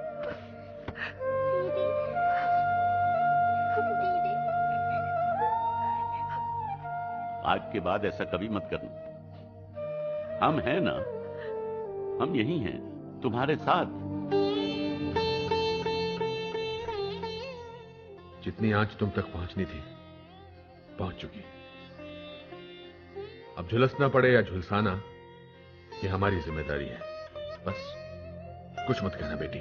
Speaker 15: आज के बाद ऐसा कभी मत करना। हम हैं ना, हम यही हैं तुम्हारे साथ।
Speaker 4: जितनी आंच तुम तक पहुंचनी थी पहुंच चुकी। अब झुलसना पड़े या झुलसाना, ये हमारी जिम्मेदारी है। बस कुछ मत कहना बेटी।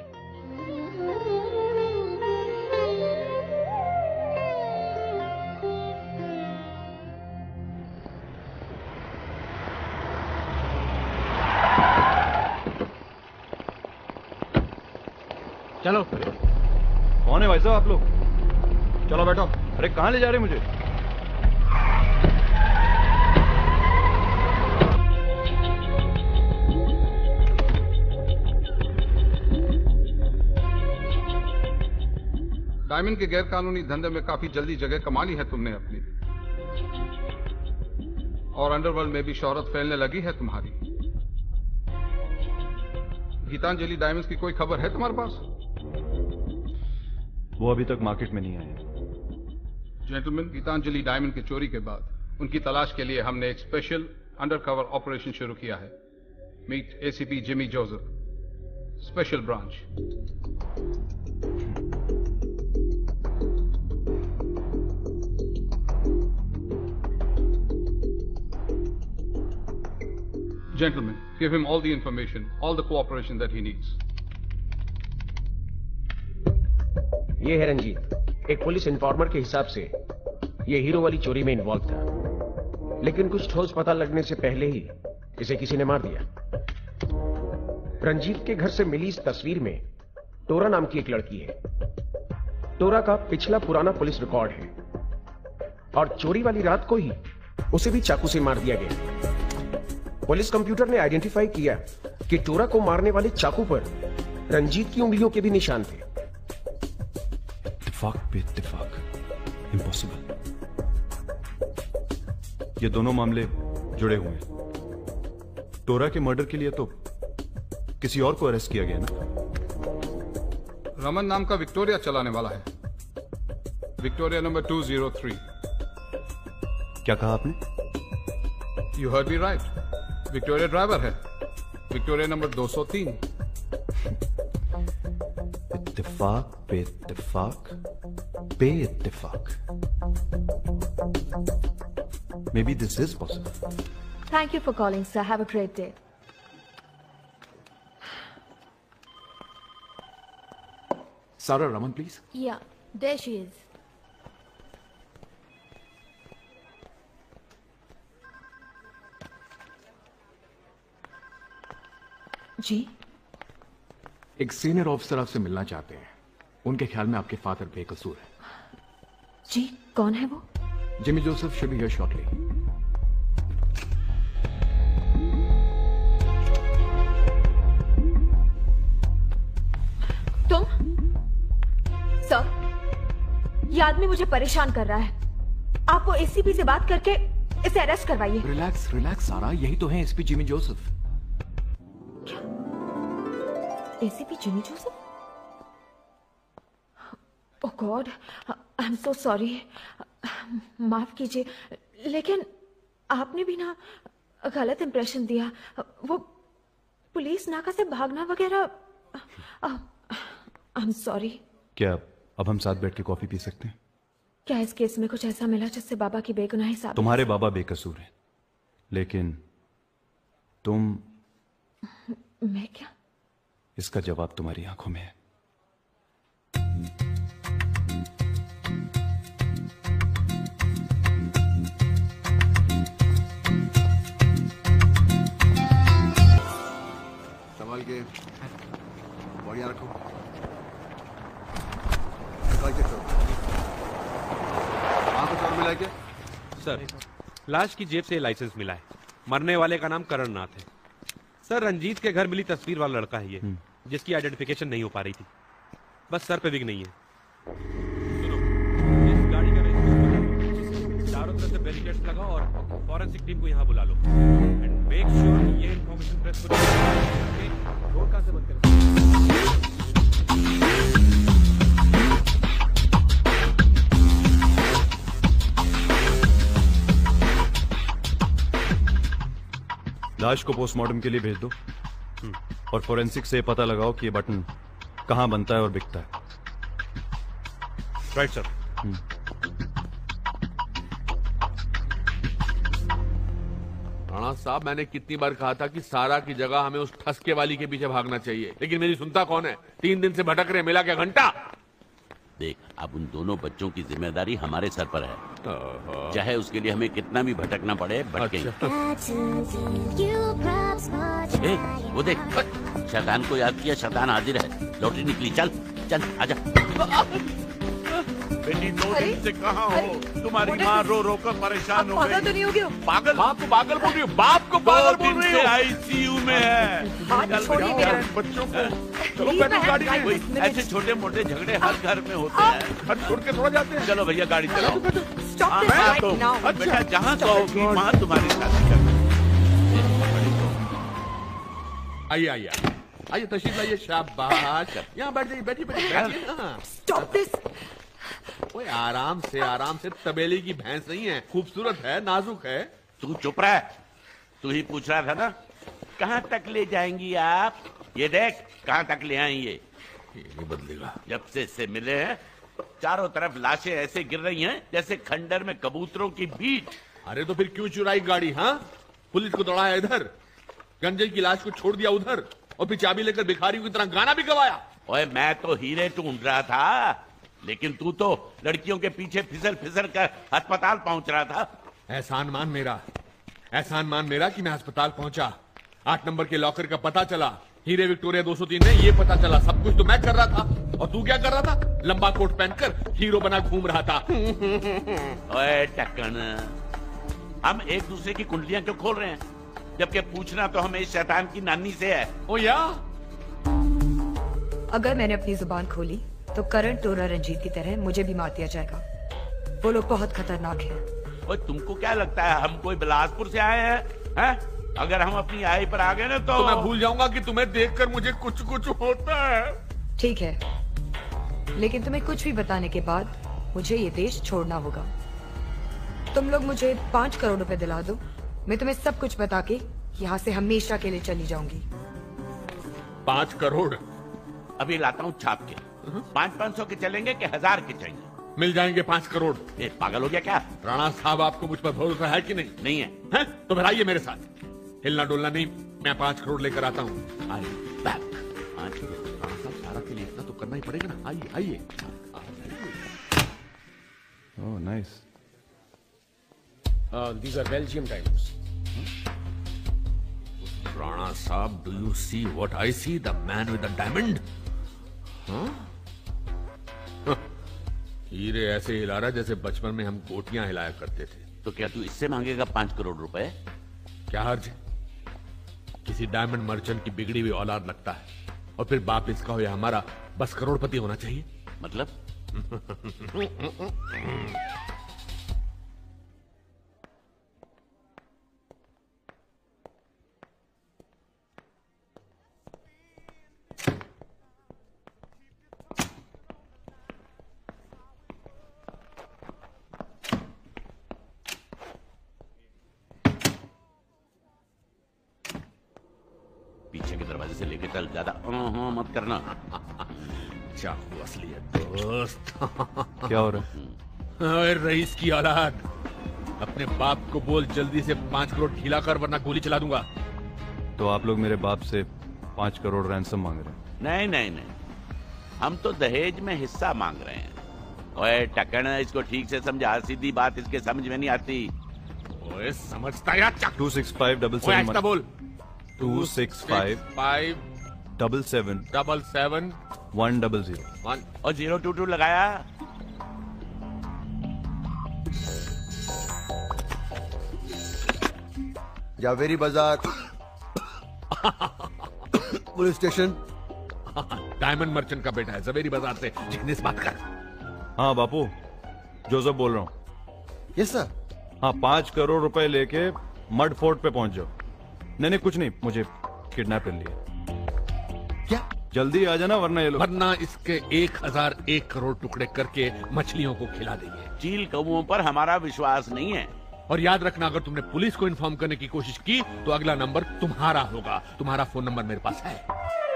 Speaker 18: चलो। कौन है भाई साहब आप लोग? चलो बैठो। अरे कहां ले जा रहे मुझे?
Speaker 21: डायमंड के गैरकानूनी धंधे में काफी जल्दी जगह कमा ली है तुमने अपनी, और अंडरवर्ल्ड में भी शोहरत फैलने लगी है तुम्हारी। गीतांजलि डायमंड्स की कोई खबर है तुम्हारे पास?
Speaker 18: वो अभी तक मार्केट में नहीं आए।
Speaker 21: जेंटलमैन, गीतांजलि डायमंड की चोरी के बाद उनकी तलाश के लिए हमने एक स्पेशल अंडरकवर ऑपरेशन शुरू किया है। Meet ACP Jimmy Joseph, special branch. Gentlemen, give him all the information, all the cooperation that he needs.
Speaker 11: ये है रंजीत, एक पुलिस इन्फॉर्मर के हिसाब से ये हीरो वाली चोरी में इन्वॉल्व था, लेकिन कुछ ठोस पता लगने से पहले ही इसे किसी ने मार दिया। रंजीत के घर से मिली इस तस्वीर में टोरा नाम की एक लड़की है। टोरा का पिछला पुराना पुलिस रिकॉर्ड है और चोरी वाली रात को ही उसे भी चाकू से मार दिया गया। पुलिस कंप्यूटर ने आइडेंटिफाई किया कि टोरा को मारने वाले चाकू पर रंजीत की उंगलियों के भी निशान थे।
Speaker 18: इत्तेफाक पे इत्तेफाक, इम्पॉसिबल। ये दोनों मामले जुड़े हुए हैं। टोरा के मर्डर के लिए तो किसी और को अरेस्ट किया गया ना?
Speaker 21: रमन नाम का विक्टोरिया चलाने वाला है, Victoria number two zero three.
Speaker 18: क्या कहा आपने?
Speaker 21: You heard me right, Victoria driver है, विक्टोरिया नंबर दो सौ तीन।
Speaker 18: इत्तेफाक पे इत्तेफाक पे इत्तेफाक। Maybe this is possible.
Speaker 8: Thank you for calling, sir. Have a great day.
Speaker 13: Sarah Raman, please.
Speaker 14: Yeah, there she is.
Speaker 8: जी,
Speaker 13: एक सीनियर ऑफिसर आपसे मिलना चाहते हैं। उनके ख्याल में आपके फादर बेकसूर है।
Speaker 8: जी, कौन है वो?
Speaker 13: Jimmy Joseph should be here shortly.
Speaker 8: तुम? सर, ये आदमी मुझे परेशान कर रहा है। आपको एसीपी से बात करके इसे अरेस्ट करवाइए।
Speaker 13: रिलैक्स रिलैक्स सारा, यही तो है SP Jimmy Joseph.
Speaker 8: ACP Jimmy Joseph? Oh god, I am so sorry. माफ कीजिए, लेकिन आपने भी ना गलत इंप्रेशन दिया। वो पुलिस नाका से भागना वगैरह, आई एम सॉरी।
Speaker 18: क्या अब हम साथ बैठ के कॉफी पी सकते हैं?
Speaker 8: क्या इस केस में कुछ ऐसा मिला जिससे बाबा की बेगुनाही साबित?
Speaker 18: तुम्हारे बाबा बेकसूर हैं, लेकिन तुम।
Speaker 8: मैं क्या?
Speaker 18: इसका जवाब तुम्हारी आंखों में है।
Speaker 5: संभाल के बढ़िया रखो।
Speaker 4: कहाँ को चोर मिला क्या?
Speaker 7: सर, लाश की जेब से लाइसेंस मिला है। मरने वाले का नाम करण नाथ है। सर, रंजीत के घर मिली तस्वीर वाला लड़का है ये, जिसकी आइडेंटिफिकेशन नहीं हो पा रही थी। बस सर पे विग नहीं है। सुनो, इस गाड़ी का रजिस्ट्रेशन चारों तरफ से बैरिकेड्स लगाओ और फॉरेंसिक टीम को यहाँ बुला लो। एंड मेक श्योर कि ये इन्फॉर्मेशन प्रेस को रोड कहाँ से बंद करें?
Speaker 18: लाश को पोस्टमार्टम के लिए भेज दो और फोरेंसिक से पता लगाओ कि ये बटन कहां बनता है और बिकता है।
Speaker 7: Right sir.
Speaker 4: राणा साहब, मैंने कितनी बार कहा था कि सारा की जगह हमें उस ठसके वाली के पीछे भागना चाहिए, लेकिन मेरी सुनता कौन है? तीन दिन से भटक रहे, मिला क्या घंटा?
Speaker 15: देख, अब उन दोनों बच्चों की जिम्मेदारी हमारे सर पर है, चाहे उसके लिए हमें कितना भी भटकना पड़े, भटकेंगे। ए, वो देख, शैतान को याद किया, शैतान हाजिर है। लॉटरी निकली, चल चल आजा।
Speaker 2: बेटी, दो दिन से कहाँ हो? तुम्हारी माँ रो रो कर परेशान हो गई।
Speaker 3: पागल तो नहीं हो गया?
Speaker 2: पागल?
Speaker 4: बाप को पागल बोल रही हो? बाप को पागल बोल रही हो?
Speaker 2: आईसीयू में है।
Speaker 3: हाथ छोड़िए मेरा।
Speaker 4: बच्चों को चलो बैठो गाड़ी में।
Speaker 15: ऐसे छोटे मोटे झगड़े हर घर में होते हैं।
Speaker 4: घर छोड़ के थोड़ा जाते हैं।
Speaker 15: चलो भैया, गाड़ी चलाओ।
Speaker 3: Stop this right now.
Speaker 15: बेटा, जहाँ कहोगी वहाँ तुम्हारी शादी कर।
Speaker 4: आइए आइए आइए, तशरीफ लाइए। शाबाश, यहाँ बैठ जाइए, बैठिए बैठिए।
Speaker 3: Stop this.
Speaker 4: ओए, आराम से आराम से। तबेले की भैंस नहीं है, खूबसूरत है, नाजुक है।
Speaker 15: तू चुप रह। तू ही पूछ रहा था ना, कहाँ तक ले जाएंगी आप? ये देख, कहाँ तक ले आएंगे।
Speaker 4: ये नहीं बदलेगा।
Speaker 15: जब से इससे मिले हैं, चारों तरफ लाशें ऐसे गिर रही हैं जैसे खंडर में कबूतरों की बीट।
Speaker 4: अरे तो फिर क्यों चुराई गाड़ी? हाँ, पुलिस को दौड़ाया इधर, गंजे की लाश को छोड़ दिया उधर, और फिर चाबी लेकर भिखारियों की तरह गाना भी गवाया।
Speaker 15: ओए, मैं तो हीरे ढूंढ रहा था, लेकिन तू तो लड़कियों के पीछे फिसल फिसल कर अस्पताल पहुंच रहा था।
Speaker 4: एहसान मान मेरा, एहसान मान मेरा कि मैं अस्पताल पहुंचा। आठ नंबर के लॉकर का पता चला, हीरे विक्टोरिया दो सौ तीन में, ये पता चला। सब कुछ तो मैं कर रहा था, और तू क्या कर रहा था? लंबा कोट पहनकर हीरो बना घूम रहा था।
Speaker 15: ओए टक्कन, हम एक दूसरे की कुंडलियां क्यों खोल रहे हैं, जबकि पूछना तो हमें इस शैतान की नानी से है।
Speaker 4: ओ या,
Speaker 3: अगर मैंने अपनी जुबान खोली तो करण टोरा रंजीत की तरह मुझे भी मार दिया जाएगा। वो लोग बहुत खतरनाक हैं।
Speaker 15: ओए, तुमको क्या लगता है हम कोई बिलासपुर से आए हैं? हैं? अगर हम अपनी आई पर आ गए ना तो,
Speaker 4: तो मैं भूल जाऊंगा कि तुम्हें देखकर मुझे कुछ कुछ होता है।
Speaker 3: ठीक है, लेकिन तुम्हें कुछ भी बताने के बाद मुझे ये देश छोड़ना होगा। तुम लोग मुझे पांच करोड़ रुपए दिला दो, मैं तुम्हें सब कुछ बता के यहाँ से हमेशा के लिए चली जाऊंगी।
Speaker 4: पांच करोड़?
Speaker 15: अभी लाता हूँ छाप के। पाँच पाँच सौ के चलेंगे कि हजार के चाहिए?
Speaker 4: मिल जाएंगे पांच करोड़।
Speaker 15: ए, पागल हो गया क्या?
Speaker 4: राणा साहब, आपको मुझ पर भरोसा है कि नहीं?
Speaker 15: नहीं है।
Speaker 4: है? तो फिर आइए मेरे साथ। हिलना डोलना नहीं, मैं पांच करोड़ लेकर आता हूँ। आइए बैक। पांच करोड़ राणा साहब, सारा के लिए इतना तो करना ही पड़ेगा ना। आइए आइए।
Speaker 18: Oh nice.
Speaker 11: These are Belgium diamonds.
Speaker 4: Rana साहब, do you see what I see? The man with the diamond. हीरे ऐसे हिला रहा जैसे बचपन में हम गोटियां हिलाया करते थे।
Speaker 15: तो क्या तू इससे मांगेगा पांच करोड़ रुपए?
Speaker 4: क्या हर्ज है? किसी डायमंड मर्चेंट की बिगड़ी हुई औलाद लगता है, और फिर बाप इसका हो या हमारा, बस करोड़पति होना चाहिए।
Speaker 15: मतलब? पीछे के दरवाजे से लेके चल, ज्यादा हाँ मत करना।
Speaker 4: चाकू असली है दोस्त।
Speaker 18: क्या हो रहा है?
Speaker 4: अरे रईस की औलाद, अपने बाप को बोल जल्दी से पांच करोड़ खिला कर, वरना गोली चला दूंगा।
Speaker 18: तो आप लोग मेरे बाप से पांच करोड़ रैंसम मांग रहे हैं?
Speaker 15: नहीं नहीं नहीं, हम तो दहेज में हिस्सा मांग रहे हैं। ओए टकन, इसको ठीक से समझा, सीधी बात इसके समझ में नहीं आती।
Speaker 4: ओए समझता या?
Speaker 18: Two six five double seven
Speaker 4: बोल।
Speaker 18: Two six five
Speaker 4: five
Speaker 18: double seven
Speaker 4: double seven
Speaker 18: one double zero
Speaker 15: one और जीरो टू टू लगाया।
Speaker 5: जावेरी बाजार पुलिस स्टेशन।
Speaker 4: डायमंड मर्चेंट का बेटा है, जवेरी बाजार से जिग्नेश बात कर।
Speaker 18: हाँ बापू, जोसेफ बोल रहा हूँ।
Speaker 5: Yes sir.
Speaker 18: हाँ, पांच करोड़ रुपए लेके मड फोर्ट पे पहुंच जाओ। नहीं नहीं कुछ नहीं, मुझे किडनैप कर लिया।
Speaker 5: क्या?
Speaker 18: जल्दी आ जाना वरना ये लोग
Speaker 4: वरना इसके एक हजार एक करोड़ टुकड़े करके मछलियों को खिला देंगे।
Speaker 15: चील कौओं पर हमारा विश्वास नहीं है।
Speaker 4: और याद रखना, अगर तुमने पुलिस को इन्फॉर्म करने की कोशिश की तो अगला नंबर तुम्हारा होगा। तुम्हारा फोन नंबर मेरे पास है।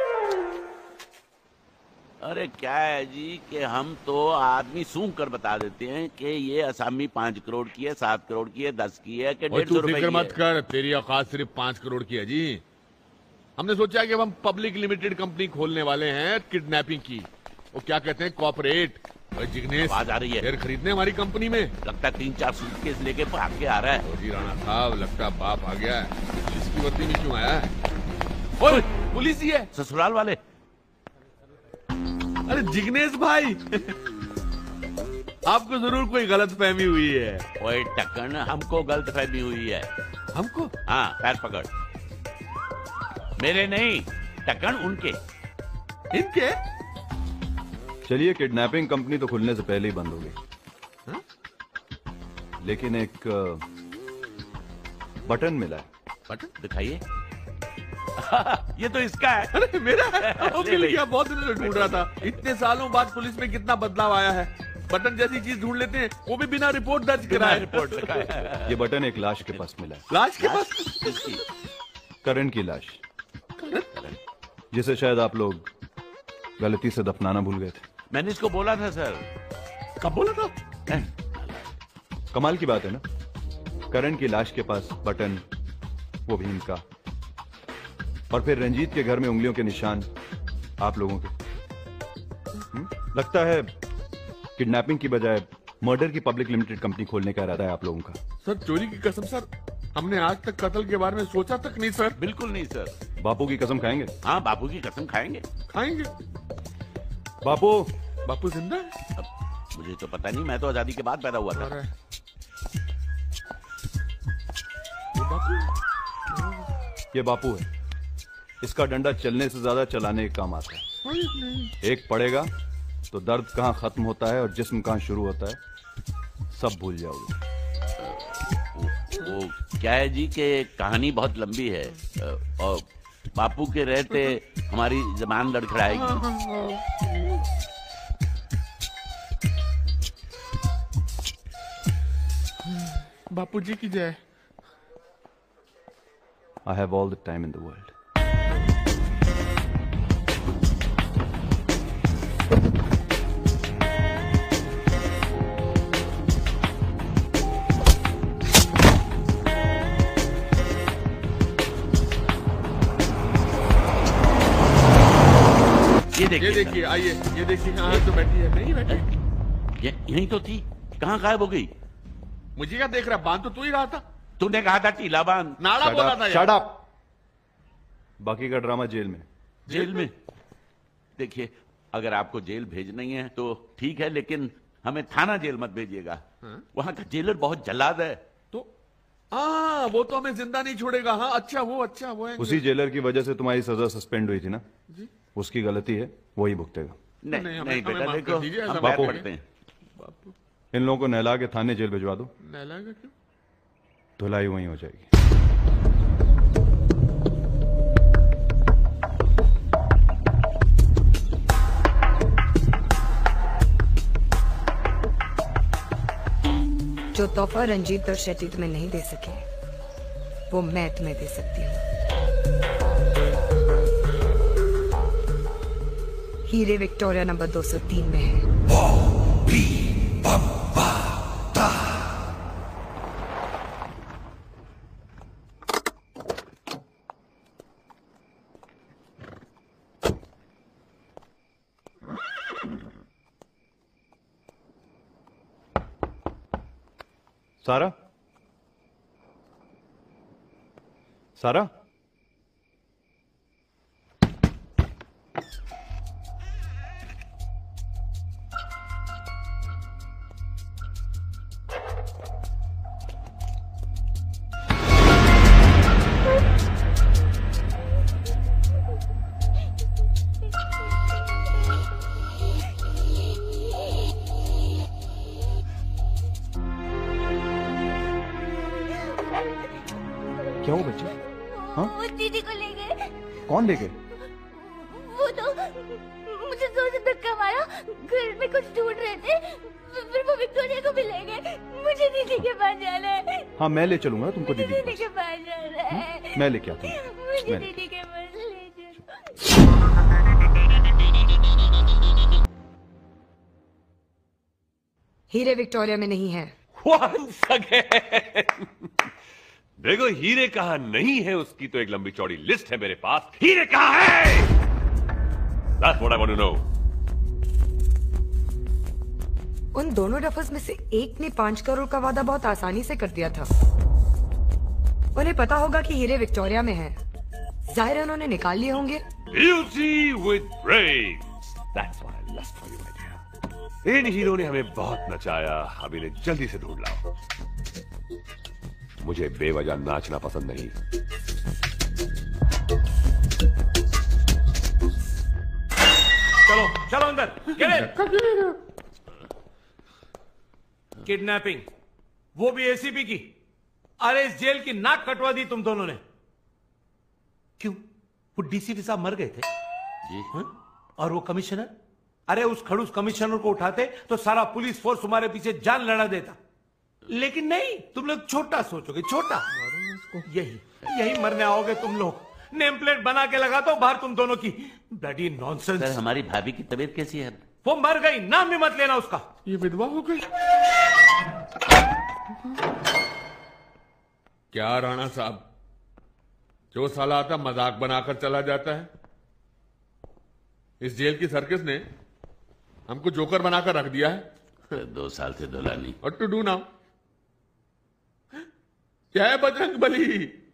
Speaker 15: अरे क्या है जी कि हम तो आदमी सूंघ कर बता देते हैं कि ये असामी पांच करोड़ की है, सात करोड़ की है, दस की है कि डेढ़ सौ रुपए की
Speaker 4: मत कर, तेरी औकात सिर्फ पांच करोड़ की है जी। हमने सोचा कि अब हम पब्लिक लिमिटेड कंपनी खोलने वाले हैं किडनैपिंग की। वो क्या कहते हैं, कॉर्पोरेट। जिग्नेश
Speaker 15: आवाज आ रही है।
Speaker 4: शेयर खरीदने हमारी कंपनी में।
Speaker 15: लगता है तीन चार सूटकेस लेके भाग के आ रहा है।
Speaker 4: जी राणा साहब, लगता है बाप आ गया है। पुलिस की वर्दी में क्यों आया है? ओए, पुलिस ही है।
Speaker 15: ससुराल वाले।
Speaker 4: अरे जिग्नेश भाई, आपको जरूर कोई गलत फहमी हुई है।
Speaker 15: ओए टक्कन, हमको गलत फहमी हुई है।
Speaker 4: हमको?
Speaker 15: हाँ, पैर पकड़। मेरे नहीं, टक्कन उनके।
Speaker 4: इनके?
Speaker 18: चलिए, किडनैपिंग कंपनी तो खुलने से पहले ही बंद हो गई, लेकिन एक बटन मिला है।
Speaker 15: बटन दिखाइए। ये तो इसका है।
Speaker 4: अरे मेरा है। ओ, मिल गया, बहुत दिनों से ढूंढ रहा था। इतने सालों बाद पुलिस में कितना बदलाव आया है। बटन जैसी चीज ढूंढ लेते हैं, वो भी बिना रिपोर्ट दर्ज कराए।
Speaker 15: रिपोर्ट लिखाया।
Speaker 18: ये बटन एक लाश के पास मिला है।
Speaker 4: लाश के पास?
Speaker 18: करण की लाश, जिसे शायद आप लोग गलती से दफनाना भूल गए थे।
Speaker 15: मैंने इसको बोला था सर।
Speaker 4: कब बोला था?
Speaker 18: कमाल की बात है ना, करण की लाश के पास बटन, वो भी इनका, और फिर रंजीत के घर में उंगलियों के निशान आप लोगों के। हुँ? लगता है किडनैपिंग की बजाय मर्डर की पब्लिक लिमिटेड कंपनी खोलने का इरादा है आप लोगों का।
Speaker 4: सर चोरी की कसम सर, हमने आज तक कत्ल के बारे में सोचा तक नहीं सर।
Speaker 15: बिल्कुल नहीं सर।
Speaker 18: बापू की कसम खाएंगे?
Speaker 15: हाँ, बापू की कसम खाएंगे।
Speaker 4: खाएंगे।
Speaker 18: बापू
Speaker 4: बापू जिंदा है?
Speaker 15: अब मुझे तो पता नहीं, मैं तो आजादी के बाद पैदा हुआ था।
Speaker 18: ये बापू है। इसका डंडा चलने से ज्यादा चलाने का काम आता है। एक पड़ेगा तो दर्द कहाँ खत्म होता है और जिस्म कहाँ शुरू होता है सब भूल जाओगे।
Speaker 15: वो क्या है जी कि कहानी बहुत लंबी है और बापू के रहते हमारी जबान लड़खड़ाएगी।
Speaker 4: बापू जी की जय।
Speaker 18: I have all the time in the world.
Speaker 15: ये देखिए,
Speaker 4: ये देखिए, आइए, ये देखिए, हाँ तो बैठी है। नहीं बैठी,
Speaker 15: ये यहीं तो थी, कहाँ गायब हो गई?
Speaker 4: मुझे क्या देख रहा, बांध तो तू ही रहा था।
Speaker 15: तूने कहा था टीला बांध।
Speaker 4: नाड़ा बोला था।
Speaker 18: Shut up. बाकी का ड्रामा जेल में।
Speaker 15: जेल में? देखिए, अगर आपको जेल भेजना ही है तो ठीक है, लेकिन हमें थाना जेल मत भेजिएगा। वहां का जेलर बहुत जल्लाद है।
Speaker 4: तो हाँ, वो तो हमें जिंदा नहीं छोड़ेगा। हाँ, अच्छा वो अच्छा वो है।
Speaker 18: उसी जेलर की वजह से तुम्हारी सजा सस्पेंड हुई थी ना
Speaker 4: जी?
Speaker 18: उसकी गलती है, वही भुगतेगा।
Speaker 15: नहीं नहीं, नहीं बेटा, देखो हम
Speaker 18: बापू,
Speaker 15: पढ़ते हैं।
Speaker 4: बापू,
Speaker 18: इन लोगों को नहला के थाने जेल भिजवा दो।
Speaker 4: नहलाएगा क्यों?
Speaker 18: धुलाई वहीं हो जाएगी।
Speaker 3: जो तोहफा रंजीत और शेट्टी तुम्हें नहीं दे सके वो मैं तुम्हें दे सकती हूँ। हीरे विक्टोरिया नंबर दो सौ तीन में है।
Speaker 18: सारा, सारा, क्या हुआ बच्चे? हाँ?
Speaker 14: वो दीदी को ले गए।
Speaker 18: कौन ले गए?
Speaker 14: वो तो मुझे जोर से धक्का मारा, घर में कुछ ढूंढ रहे थे, फिर वो विक्टोरिया को भी ले गए। मुझे दीदी के पास जाना है।
Speaker 18: हाँ मैं ले चलूंगा तुमको दीदी
Speaker 14: दीदी के पास जाना है।
Speaker 18: मैं लेके आता हूँ।
Speaker 14: मुझे
Speaker 18: मैं-
Speaker 14: दीदी के पास ले जाओ।
Speaker 3: हीरे विक्टोरिया में नहीं है।
Speaker 2: Once again. देखो हीरे कहाँ नहीं है उसकी तो एक लंबी चौड़ी लिस्ट है मेरे पास। हीरे कहाँ है? That's what I want to know.
Speaker 3: उन दोनों डफर्स में से एक ने पांच करोड़ का वादा बहुत आसानी से कर दिया था। उन्हें पता होगा कि हीरे विक्टोरिया में हैं। जाहिर है उन्होंने निकाल लिए होंगे।
Speaker 2: Beauty with brains. That's what I lust for you, my dear. इन हीरो ने हमें बहुत नचाया, अब इन्हें जल्दी से ढूंढ लाओ। मुझे बेवजह नाचना पसंद नहीं।
Speaker 7: चलो चलो अंदर। Get in. किडनैपिंग, वो भी एसीपी की। अरे इस जेल की नाक कटवा दी तुम दोनों ने। क्यों? वो डीसीपी साहब मर गए थे जी। हा? और वो कमिश्नर, अरे उस खड़ूस कमिश्नर को उठाते तो सारा पुलिस फोर्स तुम्हारे पीछे जान लड़ा देता। लेकिन नहीं, तुम लोग छोटा सोचोगे, छोटा। यही यही मरने आओगे तुम लोग। नेम प्लेट बना के लगा दो बाहर तुम दोनों की। Bloody nonsense.
Speaker 15: सर हमारी भाभी की तबीयत कैसी है?
Speaker 7: वो मर गई, नाम भी मत लेना उसका।
Speaker 4: ये विधवा हो गई क्या राणा साहब? जो साला आता मजाक बनाकर चला जाता है। इस जेल की सर्कस ने हमको जोकर बनाकर रख दिया है।
Speaker 15: दो साल से धुला नहीं।
Speaker 4: और टू डू नाउ? जय बजरंग बली।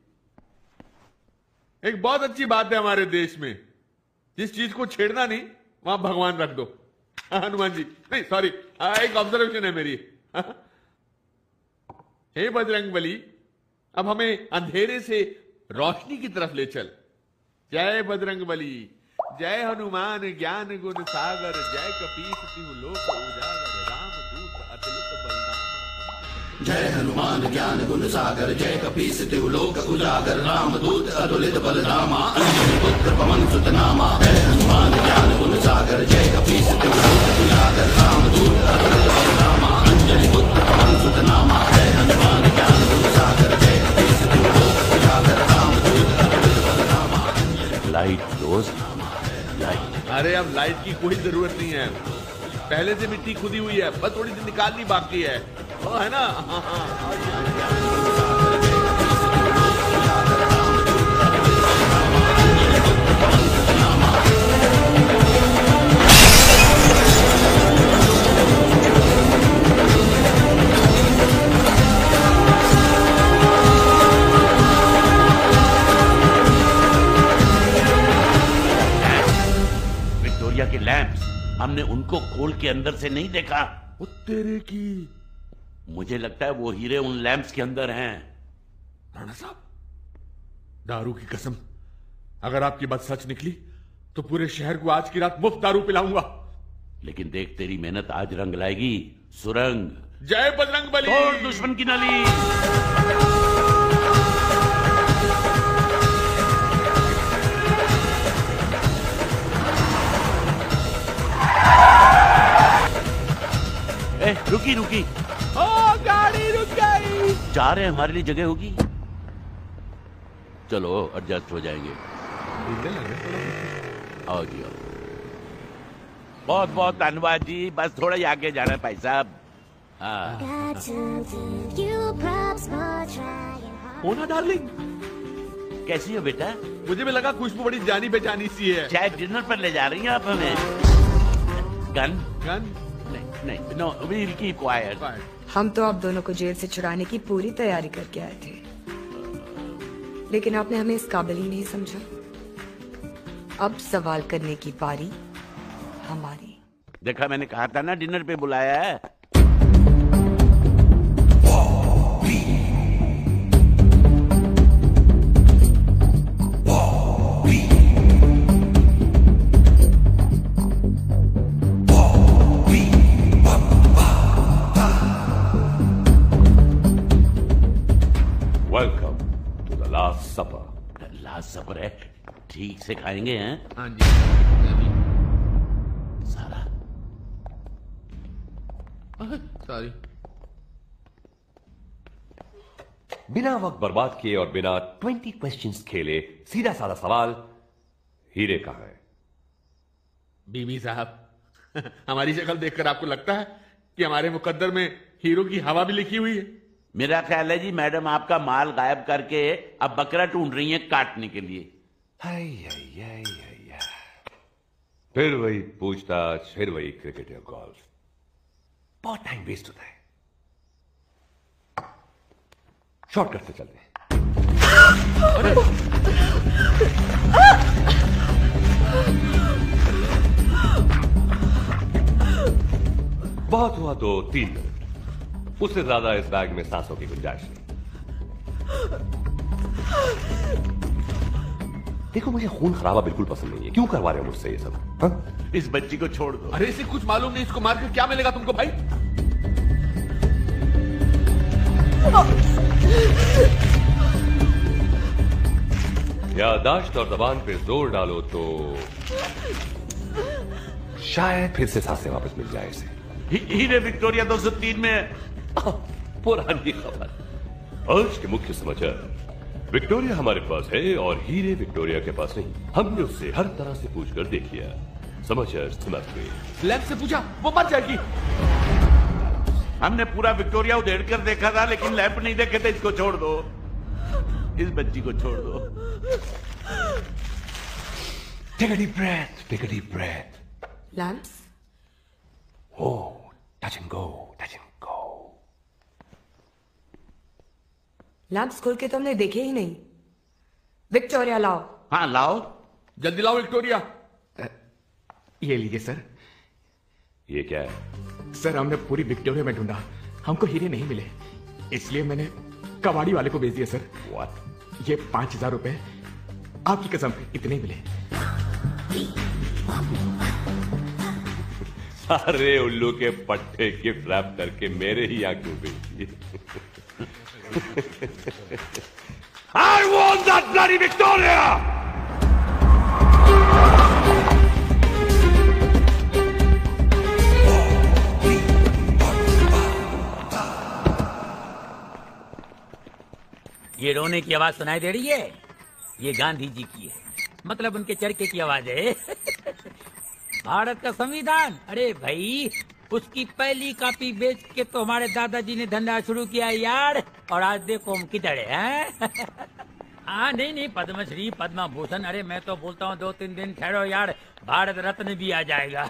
Speaker 4: एक बहुत अच्छी बात है हमारे देश में, जिस चीज को छेड़ना नहीं वहां भगवान रख दो। हनुमान जी नहीं, सॉरी, एक ऑब्जर्वेशन है मेरी। हे बजरंग बली, अब हमें अंधेरे से रोशनी की तरफ ले चल। जय बजरंग बली, जय हनुमान ज्ञान गुण सागर, जय कपीस तिहु लोक उजागर, रामदूत अतुलित बलनामा।
Speaker 10: जय हनुमान ज्ञान गुण सागर, जय कपीस तिहु लोक उजागर, रामदूत अतुलित बलनामा, अंजनी पुत्र पवन सुत नामा। जय हनुमान ज्ञान गुण सागर, जय कपीस तिहु लोक उजागर, रामदूत अतुलित बलनामा, अंजनी पुत्र पवन सुत नामा। जय हनुमान ज्ञान गुण सागर, जय कपीस तिहु लोक उजागर, रामदूत अतुलित बलनामा।
Speaker 15: लाइट दोस्त, लाइट।
Speaker 4: अरे अब लाइट की कोई जरूरत नहीं है, पहले से मिट्टी खुदी हुई है, बस थोड़ी सी निकालनी बाकी है, वो है ना। हाँ, हाँ।
Speaker 15: विक्टोरिया के लैंप्स, हमने उनको खोल के अंदर से नहीं देखा।
Speaker 4: वो तेरे की,
Speaker 15: मुझे लगता है वो हीरे उन लैंप्स के अंदर हैं।
Speaker 4: राणा साहब, दारू की कसम, अगर आपकी बात सच निकली तो पूरे शहर को आज की रात मुफ्त दारू पिलाऊंगा।
Speaker 15: लेकिन देख, तेरी मेहनत आज रंग लाएगी। सुरंग।
Speaker 4: जय बजरंग बली।
Speaker 15: तोड़ दुश्मन की नली। ए, रुकी रुकी।
Speaker 11: ओ गाड़ी रुक गई।
Speaker 15: जा रहे हैं, हमारे लिए जगह होगी। चलो एडजस्ट हो जाएंगे। आओ जी, आओ। बहुत बहुत धन्यवाद जी, बस थोड़ा ही आगे जाना है भाई साहब। हाँ।
Speaker 4: मोना डार्लिंग,
Speaker 15: कैसी हो बेटा?
Speaker 4: मुझे भी लगा खुशबू बड़ी जानी बेचानी सी है।
Speaker 15: शायद डिनर पर ले जा रही हैं आप हमें। गन?
Speaker 4: गन?
Speaker 15: नहीं, नो, वील कीप क्वाइट।
Speaker 3: हम तो आप दोनों को जेल से छुड़ाने की पूरी तैयारी करके आए थे, लेकिन आपने हमें इस काबिल ही नहीं समझा। अब सवाल करने की पारी हमारी।
Speaker 15: देखा, मैंने कहा था ना डिनर पे बुलाया है।
Speaker 2: Welcome to the last
Speaker 15: bread ठीक से खाएंगे हैं?
Speaker 4: हाँ जी।
Speaker 15: सारा
Speaker 4: सॉरी।
Speaker 2: बिना वक्त बर्बाद किए और बिना ट्वेंटी क्वेश्चंस खेले सीधा साधा सवाल, हीरे कहाँ है?
Speaker 4: बीबी साहब, हमारी शक्ल देखकर आपको लगता है कि हमारे मुकद्दर में हीरो की हवा भी लिखी हुई है?
Speaker 15: मेरा ख्याल है जी मैडम आपका माल गायब करके अब बकरा ढूंढ रही है काटने के लिए।
Speaker 2: हाय हाय हाय हाय, फिर वही पूछताछ, फिर वही क्रिकेट या गोल्फ, बहुत टाइम वेस्ट होता है। शॉर्टकट से चलते हैं। बहुत हुआ तो तीन मिनट, उससे ज्यादा इस बैग में सांसों की गुंजाइश नहीं। देखो, मुझे खून खराबा बिल्कुल पसंद नहीं है, क्यों करवा रहे हो मुझसे ये सब? हा?
Speaker 15: इस बच्ची को छोड़ दो।
Speaker 4: अरे इसे कुछ मालूम नहीं, इसको मारकर क्या मिलेगा तुमको भाई?
Speaker 2: यादाश्त और जबान पे जोर डालो तो शायद फिर से सांसें वापस मिल जाए इसे।
Speaker 15: ही- हीरे विक्टोरिया दो सौ तीन में।
Speaker 2: पुरानी खबर। आज के मुख्य समाचार, विक्टोरिया हमारे पास है और हीरे विक्टोरिया के पास नहीं। हमने उससे हर तरह से पूछकर देख लिया। समाचार समाप्त हुए।
Speaker 4: लैब से पूछा, वो मर जाएगी।
Speaker 15: हमने पूरा विक्टोरिया उधेड़ कर देखा था, लेकिन लैंप नहीं देखे थे। इसको छोड़ दो, इस बच्ची को छोड़ दो।
Speaker 2: Take a deep breath, take a deep breath.
Speaker 3: Lamps?
Speaker 2: Oh, touch and go, touch and go.
Speaker 3: Lamps खोल के तुमने देखे ही नहीं। विक्टोरिया लाओ।
Speaker 15: हाँ लाओ,
Speaker 4: जल्दी लाओ विक्टोरिया।
Speaker 13: ये लीजिए सर।
Speaker 2: ये क्या है?
Speaker 13: सर, हमने पूरी विक्टोरिया में ढूंढा, हमको हीरे नहीं मिले, इसलिए मैंने कबाड़ी वाले को भेज दिया सर।
Speaker 2: What?
Speaker 13: ये पांच हजार रुपए आपकी कसम इतने मिले।
Speaker 2: सारे उल्लू के पट्टे गिफ्ट रैप करके मेरे ही यहाँ क्यों भेजी? I want that bloody Victoria!
Speaker 12: ये रोने की आवाज सुनाई दे रही है, ये गांधी जी की है, मतलब उनके चरखे की आवाज है। भारत का संविधान, अरे भाई उसकी पहली कॉपी बेच के तो हमारे दादाजी ने धंधा शुरू किया यार, और आज देखो हम किधर है। हाँ नहीं नहीं, पद्मश्री पद्म भूषण, अरे मैं तो बोलता हूँ दो तीन दिन ठहरो यार, भारत रत्न भी आ जाएगा।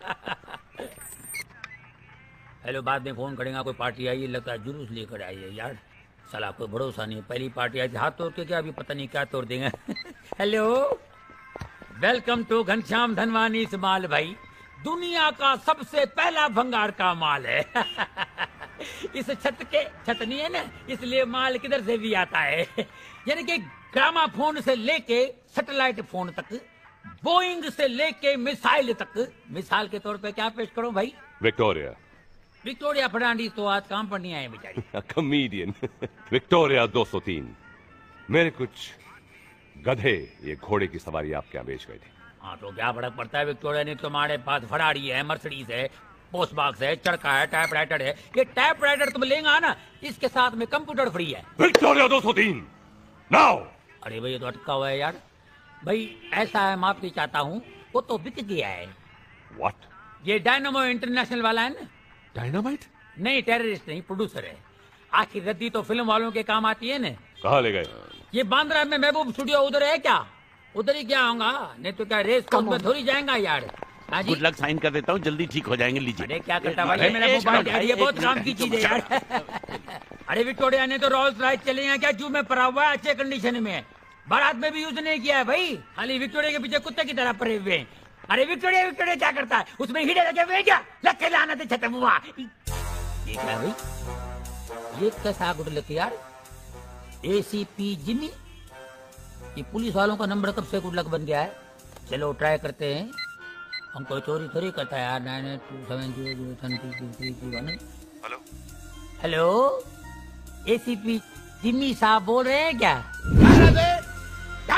Speaker 12: हेलो, बाद में फोन करेगा, कोई पार्टी आई है, लगता है जुलूस लेकर आई है यार, साला कोई भरोसा नहीं। पहली पार्टी आई थी, हाथ तोड़ के क्या, अभी पता नहीं क्या तोड़ देंगे। Hello, welcome to Ghanshyam Dhanwani mall भाई, दुनिया का सबसे पहला भंगार का माल है। इस छत के, छत नहीं है ना, इसलिए माल किधर से भी आता है। यानी कि ग्रामाफोन से लेके सैटेलाइट फोन तक, बोइंग से लेके मिसाइल तक। मिसाल के तौर पे क्या पेश करूं भाई?
Speaker 2: विक्टोरिया।
Speaker 12: विक्टोरिया फर्नांडीज तो आज काम पर नहीं आए बेचारी।
Speaker 2: कॉमेडियन। विक्टोरिया दो सौ तीन। मेरे कुछ गधे ये घोड़े की सवारी आपके यहाँ बेच गए थे।
Speaker 12: हाँ तो क्या फर्क पड़ता है, विक्टोरिया ने तुम्हारे पास फरारी है, मर्सिडीज है, पोस्ट बॉक्स है, चरखा है, टाइपराइटर है। ये टाइपराइटर तुम लेंगे ना, इसके साथ में कंप्यूटर फ्री है।
Speaker 2: विक्टोरिया दो सौ तीन नाउ।
Speaker 12: अरे भाई ये तो अटका हुआ है यार। भाई ऐसा है, माफी चाहता हूँ, वो तो बिक गया है।
Speaker 2: व्हाट? ये
Speaker 12: डायनामो इंटरनेशनल वाला है ना।
Speaker 2: डायनामाइट?
Speaker 12: नहीं, टेररिस्ट नहीं, प्रोड्यूसर है। आखिर रद्दी तो फिल्म वालों के काम आती है ना।
Speaker 2: कहाँ ले गए?
Speaker 12: ये बांद्रा में महबूब स्टूडियो उधर है क्या? उधर ही क्या होगा, नहीं तो क्या रेस कोर्स में थोड़ी जाएगा यार। हाँ जी,
Speaker 15: गुड लक, साइन कर देता हूँ, जल्दी ठीक हो जाएंगे। लीजिए।
Speaker 12: अरे क्या करता भाई, ये मेरा मोबाइल है, ये बहुत काम की चीज है यार। अरे विक्टोरिया ने तो रोल्स रॉयस चले हैं क्या, जू में पड़ा हुआ है, अच्छे कंडीशन में है, बारात में भी यूज नहीं किया है भाई, खाली विक्टोरिया के पीछे कुत्ते की तरह पड़े हुए हैं। अरे विक्टोरिया विक्टोरिया क्या करता है, उसमें हीरे लगे हुए क्या, लखे लाना थे छतम हुआ। ये क्या है भाई, ये कैसा गुड लक यार, एसीपी जिमी, ये पुलिस वालों का नंबर कब से गुड लक बन गया है। चलो ट्राई करते हैं, हम कोई चोरी थोड़ी करता है यार। Nine eight two seven zero zero one two two three three one.
Speaker 2: Hello
Speaker 12: hello, ACP Jimmy साहब बोल रहे हैं क्या?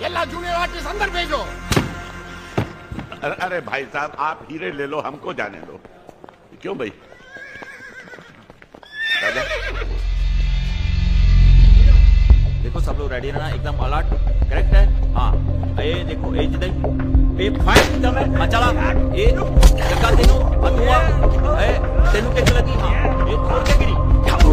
Speaker 16: ಎಲ್ಲ जूनियर आर्टिस्ट अंदर भेजो।
Speaker 15: अरे, अरे भाई साहब आप हीरे ले लो, हमको जाने दो। क्यों भाई? राजा
Speaker 12: देखो सब लोग रेडी रहना, एकदम अलर्ट। करेक्ट है? हाँ ये देखो ये जितने पे फाइट एकदम है। हाँ चला ये जगह तेनू अधुआ ए तेनू कैसे लगी? हाँ ये छोड़ के गिरी।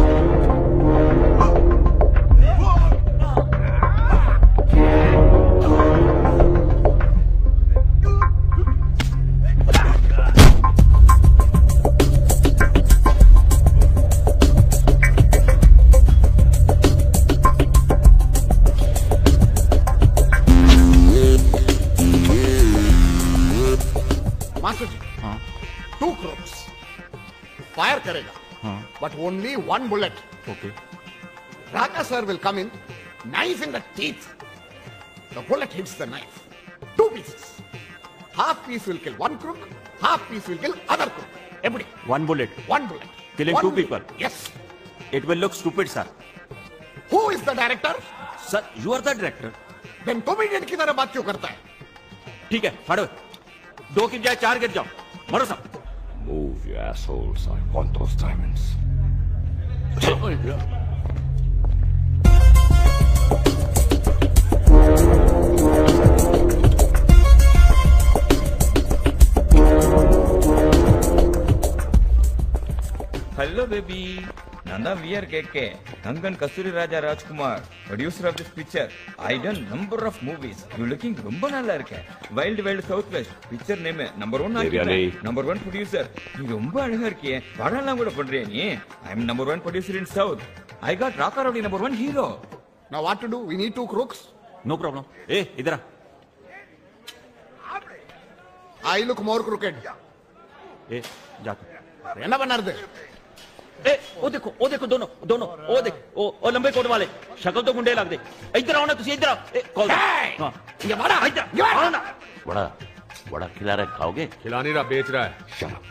Speaker 16: टू क्रोक्स फायर करेगा but only one bullet.
Speaker 13: Okay
Speaker 16: Raka sir will come in, knife in the teeth, the bullet hits the knife, two pieces, half piece will kill one crook, half piece will kill other crook. Every
Speaker 12: one bullet,
Speaker 16: one bullet
Speaker 12: killing two people.
Speaker 16: Yes.
Speaker 12: It will look stupid, sir.
Speaker 16: Who is the director?
Speaker 12: Sir, you are the director.
Speaker 16: Then comedian की तरह बात क्यों करता है?
Speaker 12: ठीक है, फाड़ो। दो गिर जाए, चार गिर जाओ, मरो सब।
Speaker 2: Move, you assholes. I want those diamonds.
Speaker 22: Hello, baby. Nanda, we are K K. Nangan Kasuri Raja Rajkumar, producer of this picture. I done number of movies. You looking rumba nalla irukka. Wild Wild Southwest. Picture name number one
Speaker 2: Biryani.
Speaker 22: Number one producer. You rumba alaga irkiye. Padala kuda padriya nee. I am number one producer in South. I got Raka Rowdy number one hero.
Speaker 16: Now what to do? We need two crooks.
Speaker 12: No problem. Hey, idhar aa.
Speaker 16: I look more crooked.
Speaker 12: Hey, जा तू.
Speaker 16: रहना बना दे.
Speaker 12: ए, ओ देखो, ओ देखो दोनों, दोनों, ओ देख, ओ, ओ लंबे कोट वाले, शक्ल तो गुंडे लग दे। इधर आओ ना, तुसी इधर आओ। ए, कॉल दे। हाँ,
Speaker 16: ये बड़ा,
Speaker 12: इधर,
Speaker 16: ये बड़ा।
Speaker 12: आओ ना।
Speaker 15: बड़ा, बड़ा खिला रहा है, खाओगे?
Speaker 6: खिला नहीं रहा, बेच रहा है।
Speaker 2: Shut up.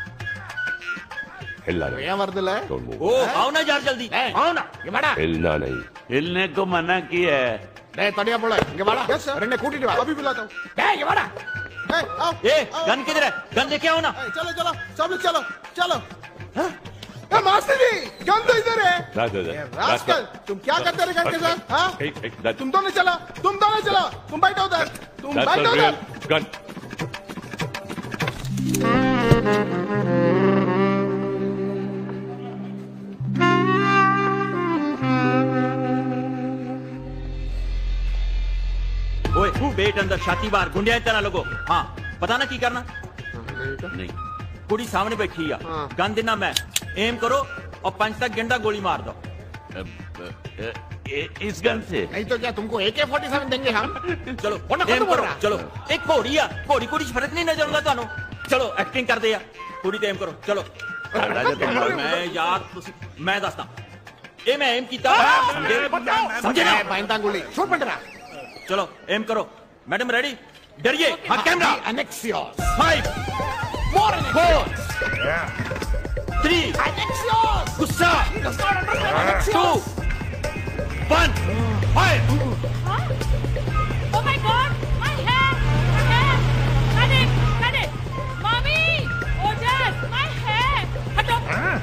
Speaker 2: हिलना नहीं।
Speaker 16: ये मर्दला है।
Speaker 2: Don't move.
Speaker 12: ओ, आओ ना यार जल्दी, आओ ना।
Speaker 16: ये बड़ा।
Speaker 2: हिलना नहीं।
Speaker 15: हिलने को मना किया है।
Speaker 16: नहीं, तड़िया बोला। ये बड़ा। Yes sir. रहने कूटी दिवा। अभी बुलाता हूँ। ए, ये बड़ा। ए, आओ।
Speaker 12: ए, गन किधर है? गन लेके आओ ना।
Speaker 16: चलो, चलो, सब लोग चलो, चलो। ए, मास्टर जी, गन तो इधर है।
Speaker 2: That's it.
Speaker 16: ए, रास्कल, तुम क्या करते रहे गन के साथ? हाँ?
Speaker 2: Hey, hey, that,
Speaker 16: तुम दोनों चलो, तुम दोनों चलो, तुम बैठो उधर, तुम
Speaker 2: that's
Speaker 16: बैठो
Speaker 2: a
Speaker 16: उधर।
Speaker 2: real gun.
Speaker 12: ओए, पेट अंदर, छाती बाहर, गुंडिया इतना लोगो। हाँ, पता ना की करना?
Speaker 15: नहीं।
Speaker 12: कुड़ी सामने बैठी है, गन देना मैं, एम करो और पंच तक गेंदा गोली मार दो।
Speaker 15: इस गन से?
Speaker 16: नहीं तो क्या तुमको ए के फोर्टी सेवन देंगे हम?
Speaker 12: चलो,
Speaker 16: एम
Speaker 12: करो, चलो। एक घोड़ी है, घोड़ी कुड़ी फर्क नहीं नजर आता थानू। चलो, एक्टिंग कर दे यार, कुड़ी ते एम करो, चलो। मैं यार, मैं दसता, ए मैं एम कीता, समझे? समझे ना?
Speaker 16: बाइंदा गोली, छोड़ पड़ रहा।
Speaker 12: चलो, एम करो, मैडम रेडी? डरिए, हाथ camera.
Speaker 16: Annexios.
Speaker 12: Five,
Speaker 16: More
Speaker 12: four, three,
Speaker 16: Annexios.
Speaker 12: गुस्सा,
Speaker 16: Does not understand
Speaker 12: two,
Speaker 16: Annexios.
Speaker 12: One, five.
Speaker 14: Oh my God! My hair! My hair! Cut it! Cut it! Mommy! Oh Dad! My hair! हटो!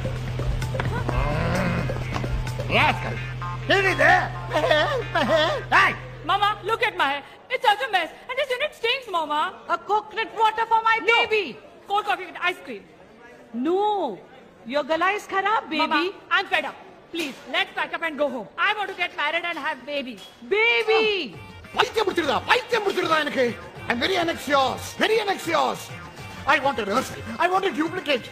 Speaker 16: Yes, give me there. My hair, my hair. Hey!
Speaker 14: Mama, look at my hair. It's such a mess. And this unit stinks, Mama. A coconut water for my no. baby. Cold coffee with ice cream.
Speaker 23: No. Your gala is kharab, baby.
Speaker 14: Mama, I'm fed up. Please, let's pack up and go home. I want to get married and have babies.
Speaker 23: Baby!
Speaker 16: பைத்தியம் முடிச்சிருதா பைத்தியம் முடிச்சிருதா எனக்கு. I'm very anxious. Very anxious. I want a rehearsal. I want a duplicate.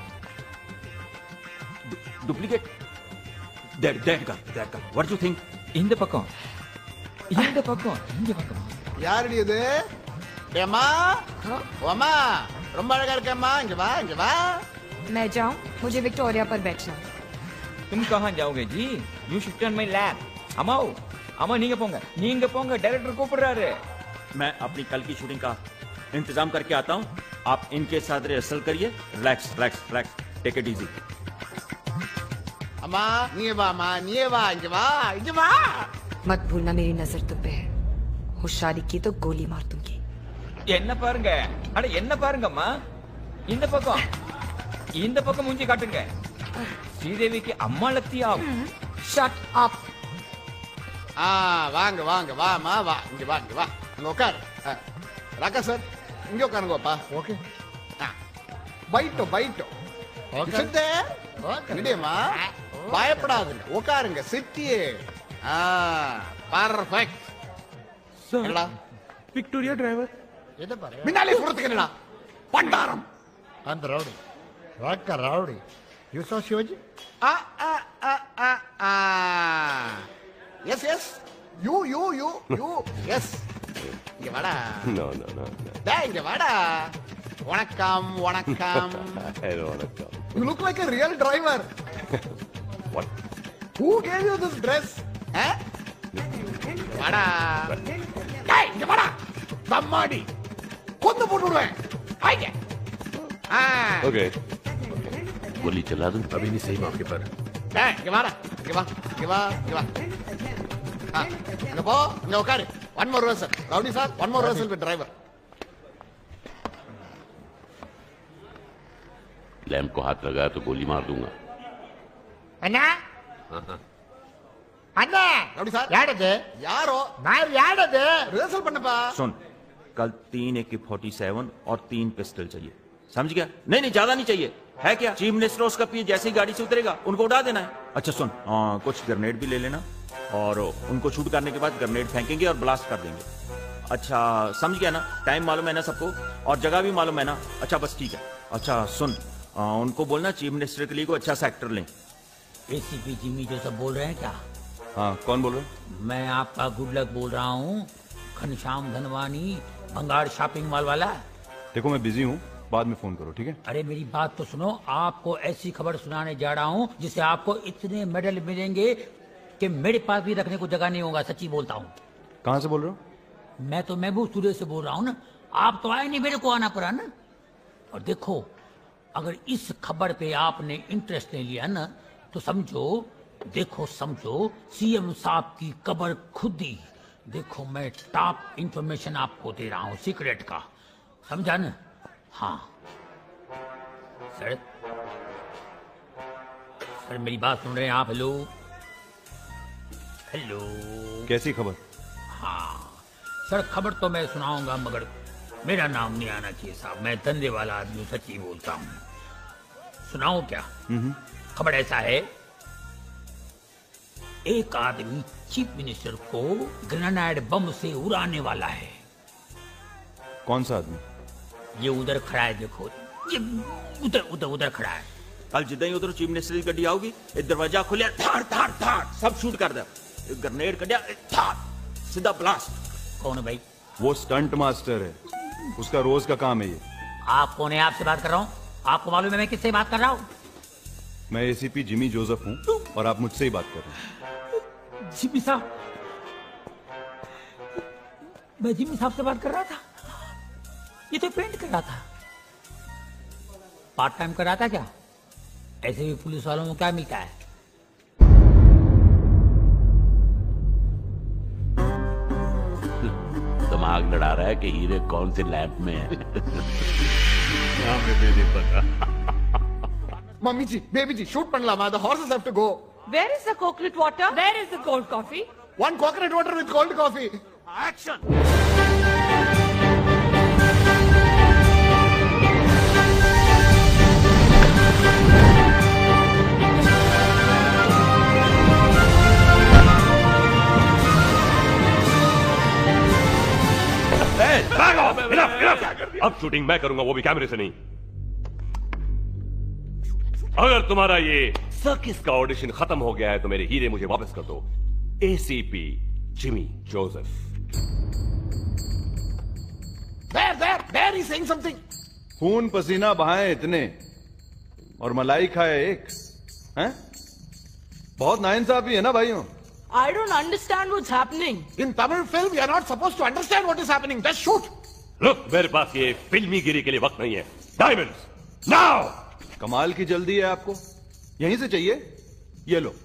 Speaker 12: Duplicate? That, that guy, that guy. What do you think?
Speaker 22: இந்த பக்கம். இந்த பக்கம், இந்த பக்கம்.
Speaker 16: யாரடி இது? ஏம்மா? ஓம்மா, ரொம்ப அழகா இருக்கேம்மா. இங்க வா, இங்க வா.
Speaker 3: मैं जाऊं? मुझे विक्टोरिया पर बैठना।
Speaker 22: तुम कहाँ जाओगे जी? You should turn my lap. अमाओ, अमा नींगे पोंगा, नींगे पोंगा. डायरेक्टर को पढ़ रहा है।
Speaker 12: मैं अपनी कल की शूटिंग का इंतजाम करके आता हूँ। आप इनके साथ रिहर्सल करिए। Relax, relax, relax. Take it easy.
Speaker 16: अम्मा, नीचे वा, अम्मा, नीचे वा, इधर वा, इधर वा.
Speaker 3: मत भूलना मेरी नजर तुम पे है। होशियारी की तो गोली मार दूंगी।
Speaker 22: என்ன பாருங்க, அட என்ன பாருங்கம்மா, இந்த பக்கம் இந்த பக்கம் மூஞ்சி காட்டுங்க. ஸ்ரீதேவிக்கு அம்மா லக்தியா?
Speaker 3: Shut up.
Speaker 16: ஆ வாங்க வாங்க வாமா வா, இங்க வா இங்க வா, அங்க உட்கார். ராக்கா சார் இங்க உட்காருங்கப்பா. ஓகே. பைட்டோ பைட்டோ சித்தே இடியம்மா, பயப்படாதுங்க, உட்காருங்க. சிட்டியே பர்ஃபெக்ட். என்னடா
Speaker 11: விக்டோரியா டிரைவர்
Speaker 16: எதை பாரு முன்னாலே புறத்துக்கு என்னடா பண்டாரம்
Speaker 1: அந்த ரவுடி ராக்கா ரவுடி யூ சா சிவாஜி.
Speaker 16: ஆ ஆ ஆ ஆ ஆ yes yes you you you you yes. இங்க வாடா.
Speaker 9: No, no, no.
Speaker 16: டேய் இங்க வாடா. வணக்கம் வணக்கம்.
Speaker 9: Hello, வணக்கம்.
Speaker 16: You look like a real driver.
Speaker 9: What?
Speaker 16: Who gave you this dress? Eh? வாடா. டேய் இங்க வாடா. தம்மாடி கொண்டு போட்டு விடுவேன். ஆயிங்க. ஆ
Speaker 9: Okay.
Speaker 4: गोली चला दूं? अभी नहीं, सही मौके पर.
Speaker 16: டேய் இங்க வாடா. இங்க வா இங்க வா இங்க வா. ஆ இங்க போ, இங்க உட்காரு. One more rehearsal. Rowdy sir, one more rehearsal with driver.
Speaker 15: Lamp को हाथ लगाया तो गोली मार दूंगा.
Speaker 1: அண்ணா அண்ணா
Speaker 16: ரவுடி சார்
Speaker 1: யாரது?
Speaker 16: யாரோ
Speaker 1: நான் யாரது?
Speaker 16: rehearsal பண்ணப்பா.
Speaker 22: सुन, कल तीन ए के फोर्टी सेवन और तीन पिस्टल चाहिए, समझ गया? नहीं नहीं, ज्यादा नहीं चाहिए. है क्या? चीफ मिनिस्टर उसका पी जैसे ही गाड़ी से उतरेगा उनको उड़ा देना है. अच्छा सुन, आ, कुछ ग्रेनेड भी ले लेना और उनको शूट करने के बाद ग्रेनेड फेंकेंगे और ब्लास्ट कर देंगे. अच्छा समझ गया ना? टाइम मालूम है ना सबको और जगह भी मालूम है ना? अच्छा बस ठीक है. अच्छा सुन, आ, उनको बोलना चीफ मिनिस्टर के लिए कोई अच्छा सा एक्टर लें.
Speaker 12: एसीपी जिमी जो सब बोल रहे हैं क्या?
Speaker 18: हाँ, कौन बोल रहे?
Speaker 12: मैं आपका गुड लक बोल रहा हूँ, घनश्याम धनवानी, भंगार शॉपिंग मॉल वाला.
Speaker 18: देखो मैं बिजी हूँ, बाद में फोन करो, ठीक है?
Speaker 12: अरे मेरी बात तो सुनो, आपको ऐसी खबर सुनाने जा रहा हूँ जिससे आपको इतने मेडल मिलेंगे कि मेरे पास भी रखने को जगह नहीं होगा. सच्ची बोलता हूँ.
Speaker 18: कहाँ से बोल रहे हो?
Speaker 12: मैं तो महबूब स्टूडियो से बोल रहा हूँ ना. आप तो आए नहीं, मेरे को आना पड़ा ना. और देखो, अगर इस खबर पे आपने इंटरेस्ट ले लिया ना तो समझो, देखो समझो, सीएम साहब की कबर खुद ही. देखो मैं टॉप इंफॉर्मेशन आपको दे रहा हूँ, सीक्रेट का, समझा ना? हाँ सर, सर मेरी बात सुन रहे हैं आप? Hello hello.
Speaker 18: कैसी खबर?
Speaker 12: हाँ सर, खबर तो मैं सुनाऊंगा मगर मेरा नाम नहीं आना चाहिए साहब. मैं धंधे वाला आदमी, सच्ची बोलता हूँ. सुनाऊं क्या? खबर ऐसा है, एक आदमी चीफ मिनिस्टर को ग्रेनेड बम से उड़ाने वाला है.
Speaker 18: कौन सा आदमी?
Speaker 12: ये उधर खड़ा है, देखो, ये उधर उधर उधर खड़ा है.
Speaker 22: कल जिदा ही उधर चीफ मिनिस्टर की गड्डी आओगी, दरवाजा खुलिया, थाड़ थाड़ थाड़ सब शूट कर दे. ग्रेनेड कटिया, थाड़ सीधा ब्लास्ट.
Speaker 12: कौन है भाई?
Speaker 18: वो स्टंट मास्टर है, उसका रोज का काम है ये.
Speaker 12: आप कौन है? आपसे बात कर रहा हूँ. आपको मालूम है मैं किससे बात कर रहा हूँ?
Speaker 18: मैं एसीपी जिमी जोसेफ हूँ और आप मुझसे ही बात कर रहे हैं.
Speaker 12: जिमी साहब, मैं जिमी साहब से बात कर रहा था. ये तो पेंट कर रहा था. पार्ट टाइम कर रहा था क्या? ऐसे भी पुलिस वालों को क्या मिलता है?
Speaker 15: दिमाग लड़ा रहा है कि हीरे कौन से लैब में है.
Speaker 9: हमें भी नहीं पता.
Speaker 16: Mummy ji, baby ji, shoot பண்ணலாமா? The horses have to go.
Speaker 23: Where is the coconut water? Where is the cold coffee?
Speaker 16: One coconut water with cold coffee.
Speaker 12: Action.
Speaker 2: Back off! Enough, enough! अब शूटिंग मैं करूंगा, वो भी कैमरे से नहीं. अगर तुम्हारा ये सर्किस का ऑडिशन खत्म हो गया है तो मेरे हीरे मुझे वापस कर दो. ACP Jimmy Joseph.
Speaker 16: There, there, there he's saying something.
Speaker 18: खून पसीना बहाए इतने और मलाई खाए एक, हैं? बहुत नाइंसाफी है ना भाइयों?
Speaker 23: I don't understand what's happening.
Speaker 16: In Tamil film, we are not supposed to understand what is happening. Just shoot.
Speaker 2: Look, मेरे पास ये फिल्मी गिरी के लिए वक्त नहीं है. Diamonds, now!
Speaker 18: कमाल की जल्दी है आपको. यहीं से चाहिए? ये लो.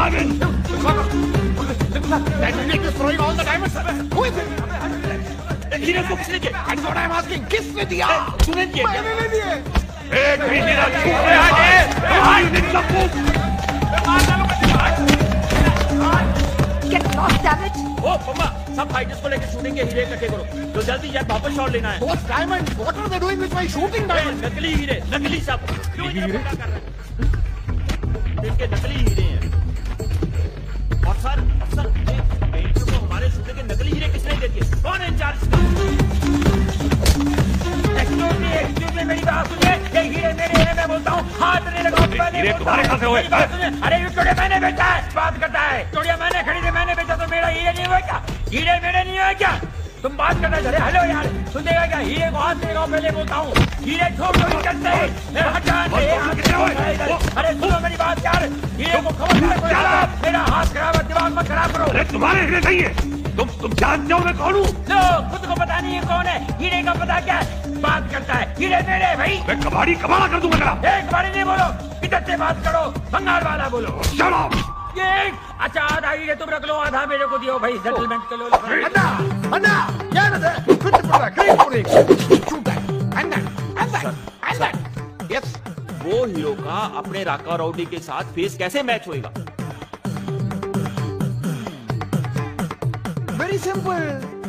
Speaker 9: diamond!
Speaker 16: That idiot is throwing all the diamonds. Who is it?
Speaker 9: हीरे को किसने दिया?
Speaker 16: That's what I'm asking. किसने दिया?
Speaker 9: तूने दिया?
Speaker 16: मैंने नहीं दिए.
Speaker 9: एक भी मेरा छूट रहा है.
Speaker 3: Get lost, damn it!
Speaker 12: ओ पम्मा, सब फाइटर्स को लेकर शूटिंग के हीरे इकट्ठे करो. तो जल्दी यार वापस शॉट लेना है.
Speaker 16: Those diamonds. What are they doing with my shooting diamonds?
Speaker 12: नकली हीरे, नकली सब. क्यों इतना पंगा कर रहे हैं? इनके नकली हीरे हैं. और सर, सर, पेंटर को हमारे शूटिंग के नकली हीरे किसने दे दिए? कौन है in-charge? Excuse me, excuse me, मेरी बात सुनिए. ये हीरे मेरे हैं, मैं बोलता हूँ. हाथ नहीं लगाओ.
Speaker 9: हीरे तुम्हारे कहाँ से हुए?
Speaker 12: अरे विक्टोरिया मैंने बेचा है. बात करता है. विक्टोरिया मैंने खरीदे, मैंने बेचा तो मेरा हीरे नहीं हुआ क्या? हीरे मेरे नहीं हुए क्या? तुम बात करना चले. हेलो यार, सुनेगा क्या? हीरे को हाथ देगा. पहले बोलता हूँ, हीरे छोड़ दो. करते अरे सुनो मेरी बात यार. हीरे को खबर. मेरा हाथ खराब है, दिमाग मत खराब करो.
Speaker 9: अरे तुम्हारे हीरे नहीं है. तुम तुम जानते हो मैं कौन हूँ?
Speaker 12: लो, खुद को पता नहीं है कौन है. हीरे का पता क्या है? बात करता है. हीरे मेरे भाई.
Speaker 9: मैं कबाड़ी कबाड़ा कर दूंगा तेरा.
Speaker 12: एक कबाड़ी नहीं बोलो. इधर से बात करो. बंगाल वाला बोलो.
Speaker 9: चलो.
Speaker 12: ये अच्छा, आधा हीरे तुम रख लो, आधा मेरे को दियो भाई. सेटलमेंट कर लो.
Speaker 16: अन्ना, अन्ना, क्या ना दे? कुछ पड़ा, कहीं पूरी. Shoot that, and that, and that, and that. Yes.
Speaker 12: वो हीरो का अपने राका राउडी के साथ फेस कैसे मैच होएगा?
Speaker 16: Very simple.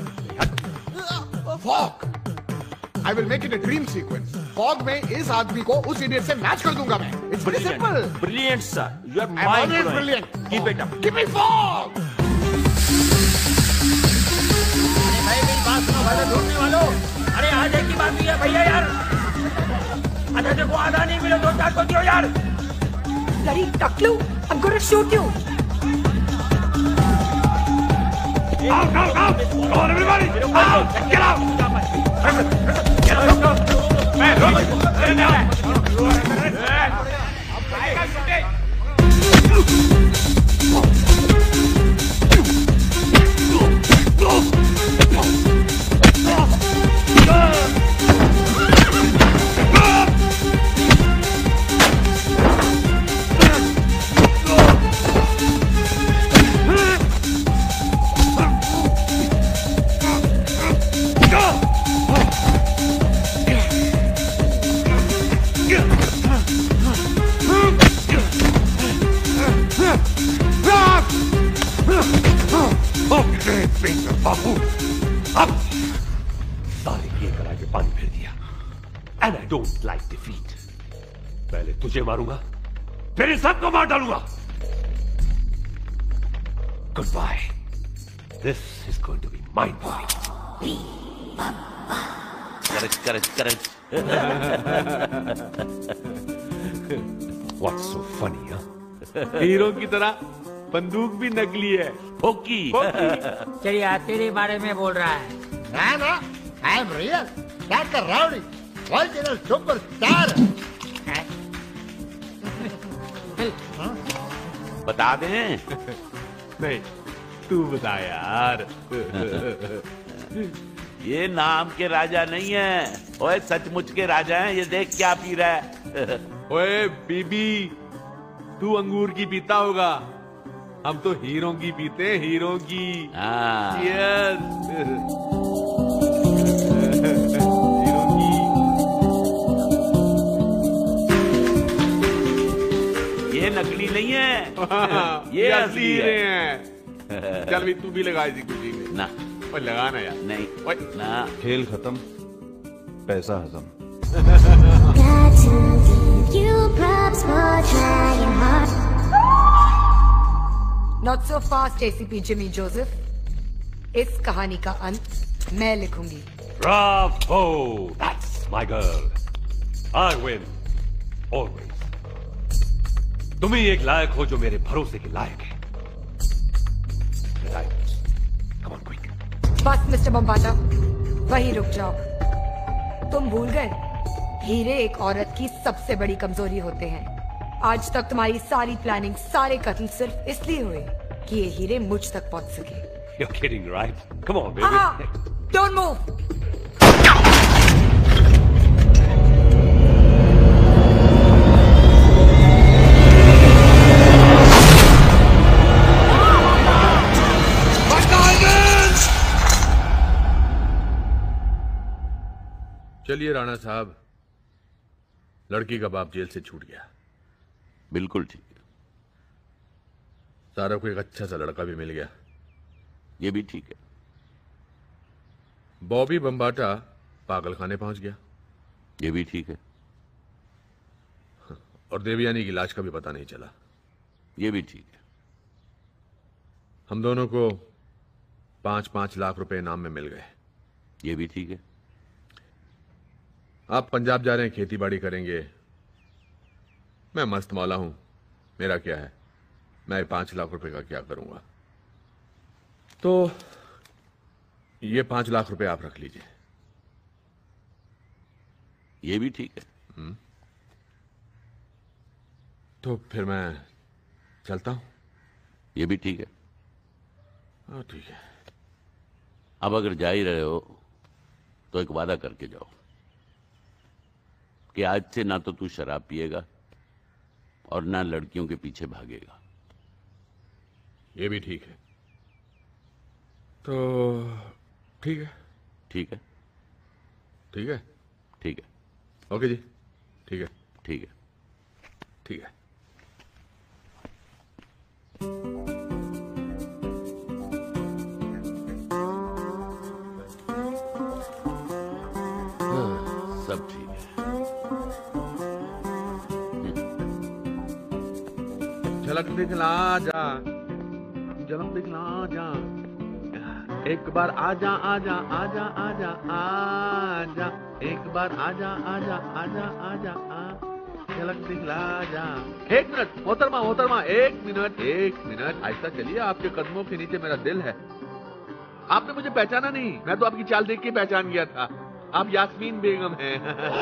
Speaker 16: Fog. I will make it a dream sequence. Fog में इस आदमी को उस idiot से मैच कर दूंगा मैं. It's very simple.
Speaker 12: Brilliant, sir. You are
Speaker 16: I'm
Speaker 12: mind
Speaker 16: always
Speaker 12: blowing.
Speaker 16: brilliant.
Speaker 12: Keep it up.
Speaker 16: Give me fog.
Speaker 12: अरे भाई मेरी बात सुनो भाई, ढूंढने वालों. अरे आधे की बात हुई है भैया यार. अच्छा देखो, आधा नहीं मिले, दो चार को दियो यार.
Speaker 3: Bloody Taklu, I'm gonna shoot you.
Speaker 9: Out, out, out! Come on, everybody! Out! Get out! Get out! Man, look! Get down! बाबू, अब सारे ये करा के पानी फेर दिया. And I don't like defeat. पहले तुझे मारूंगा, फिर इन सबको मार डालूंगा. Good bye. This is going to be mind blowing.
Speaker 15: Correct correct correct.
Speaker 9: What's so funny?
Speaker 7: Hero की तरह बंदूक भी नकली है.
Speaker 15: फोकी.
Speaker 12: चलिए, तेरे बारे में बोल रहा है.
Speaker 5: ना ना, I am real. Doctor rowdy, original superstar.
Speaker 15: बता दें?
Speaker 7: नहीं, तू बता यार.
Speaker 15: ये नाम के राजा नहीं है. ओए सचमुच के राजा हैं. ये देख क्या पी रहा है.
Speaker 7: ओए बीबी, तू अंगूर की पीता होगा. हम तो हीरो की पीते हैं, हीरो की. Cheers. हीरो की.
Speaker 15: ये नकली नहीं है.
Speaker 7: ये असली हीरे हैं. चल भी तू भी लगा इसी खुशी में.
Speaker 15: ना,
Speaker 7: ओए लगाना यार.
Speaker 15: नहीं.
Speaker 7: ओए
Speaker 15: ना.
Speaker 18: खेल खत्म, पैसा हजम.
Speaker 3: Not so fast, A C P Jimmy Joseph. इस कहानी का अंत मैं लिखूंगी.
Speaker 9: Bravo! That's my girl. I win. Always. तुम ही एक लायक हो जो मेरे भरोसे के लायक है. Come on, quick.
Speaker 3: बस मिस्टर बम्बाटा, वहीं रुक जाओ. तुम भूल गए, हीरे एक औरत की सबसे बड़ी कमजोरी होते हैं. आज तक तुम्हारी सारी प्लानिंग, सारे कत्ल सिर्फ इसलिए हुए कि ये हीरे मुझ तक पहुंच सके.
Speaker 9: You're kidding, right? Come on, baby.
Speaker 3: Ah, don't move.
Speaker 4: चलिए राणा साहब, लड़की का बाप जेल से छूट गया।
Speaker 15: बिल्कुल ठीक है।
Speaker 4: सारा को एक अच्छा सा लड़का भी मिल गया।
Speaker 15: ये भी ठीक है।
Speaker 4: बॉबी बम्बाटा पागलखाने पहुंच गया।
Speaker 15: ये भी ठीक है।
Speaker 4: और देवयानी की लाश का भी पता नहीं चला।
Speaker 15: ये भी ठीक है।
Speaker 4: हम दोनों को पांच पांच लाख रुपए इनाम में मिल गए।
Speaker 15: ये भी ठीक है।
Speaker 4: आप पंजाब जा रहे हैं, खेती बाड़ी करेंगे। मैं मस्त मौला हूं, मेरा क्या है, मैं पांच लाख रुपए का क्या करूंगा। तो ये पांच लाख रुपए आप रख लीजिए।
Speaker 15: ये भी ठीक है।
Speaker 4: हुँ? तो फिर मैं चलता हूं।
Speaker 15: ये भी ठीक है।
Speaker 4: हाँ ठीक है।
Speaker 15: अब अगर जा ही रहे हो तो एक वादा करके जाओ कि आज से ना तो तू शराब पिएगा और ना लड़कियों के पीछे भागेगा।
Speaker 4: ये भी ठीक है। तो ठीक है।
Speaker 15: ठीक है।
Speaker 4: ठीक है।
Speaker 15: ठीक है।
Speaker 4: ओके जी, ठीक है।
Speaker 15: ठीक है।
Speaker 4: ठीक है।
Speaker 15: सब ठीक है।
Speaker 4: झलक दिखला जा, झलक दिखला जा, एक बार आजा आजा आजा आजा आजा, एक बार आजा आजा आजा आजा आ, झलक दिखला जा। एक मिनट मोहतरमा, मोहतरमा, एक मिनट एक मिनट ऐसा चलिए, आपके कदमों के नीचे मेरा दिल है। आपने मुझे पहचाना नहीं, मैं तो आपकी चाल देख के पहचान गया था। आप यास्मीन बेगम हैं।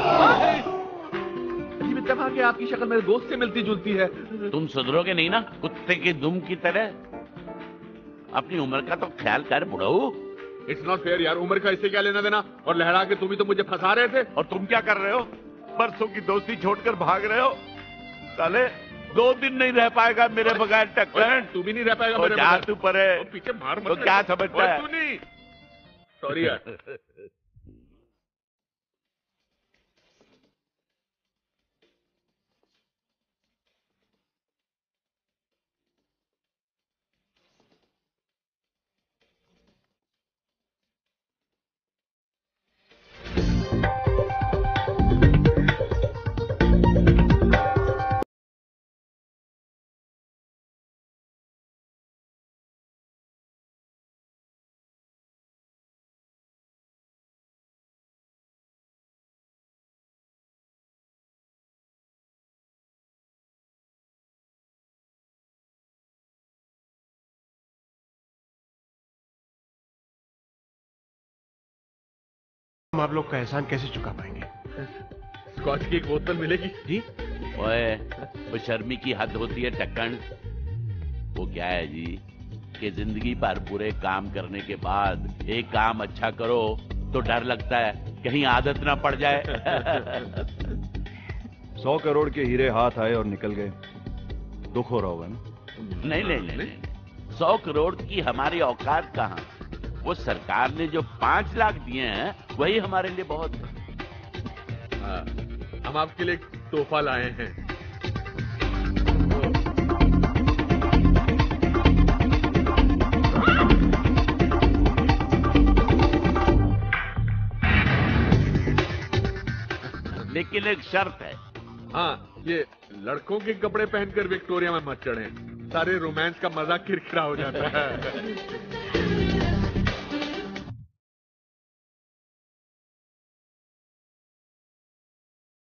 Speaker 4: अजीब इत्तेफाक है, आपकी शक्ल मेरे दोस्त से मिलती जुलती है।
Speaker 15: तुम सुधरोगे नहीं ना, कुत्ते की दुम की तरह। अपनी उम्र का तो ख्याल कर बुढ़ऊ।
Speaker 4: इट्स नॉट फेयर यार, उम्र का इससे क्या लेना देना। और लहरा के तुम ही तो मुझे फंसा रहे थे।
Speaker 9: और तुम क्या कर रहे हो? बरसों की दोस्ती छोड़कर भाग रहे हो। साले दो दिन नहीं रह पाएगा मेरे बगैर टक्कर।
Speaker 4: तू भी नहीं रह पाएगा
Speaker 9: मेरे बगैर। तू परे
Speaker 4: पीछे मार मत।
Speaker 9: तो क्या समझता है?
Speaker 4: तू नहीं। सॉरी यार।
Speaker 11: हम आप लोग का एहसान कैसे चुका पाएंगे?
Speaker 4: स्कॉच की एक बोतल मिलेगी जी।
Speaker 15: ओए, वो शर्मी की हद होती है टक्कन। वो क्या है जी कि जिंदगी भर पूरे काम करने के बाद एक काम अच्छा करो तो डर लगता है कहीं आदत ना पड़ जाए।
Speaker 18: सौ करोड़ के हीरे हाथ आए और निकल गए, दुख हो रहा होगा ना?
Speaker 15: नहीं नहीं नहीं, नहीं। सौ करोड़ की हमारी औकात कहाँ। वो सरकार ने जो पांच लाख दिए हैं वही हमारे लिए बहुत है।
Speaker 4: हाँ, हम आपके लिए एक तोहफा लाए हैं।
Speaker 15: लेकिन एक शर्त है।
Speaker 4: हाँ, ये लड़कों के कपड़े पहनकर विक्टोरिया में मत चढ़ें, सारे रोमांस का मजा किरकिरा हो जाता है।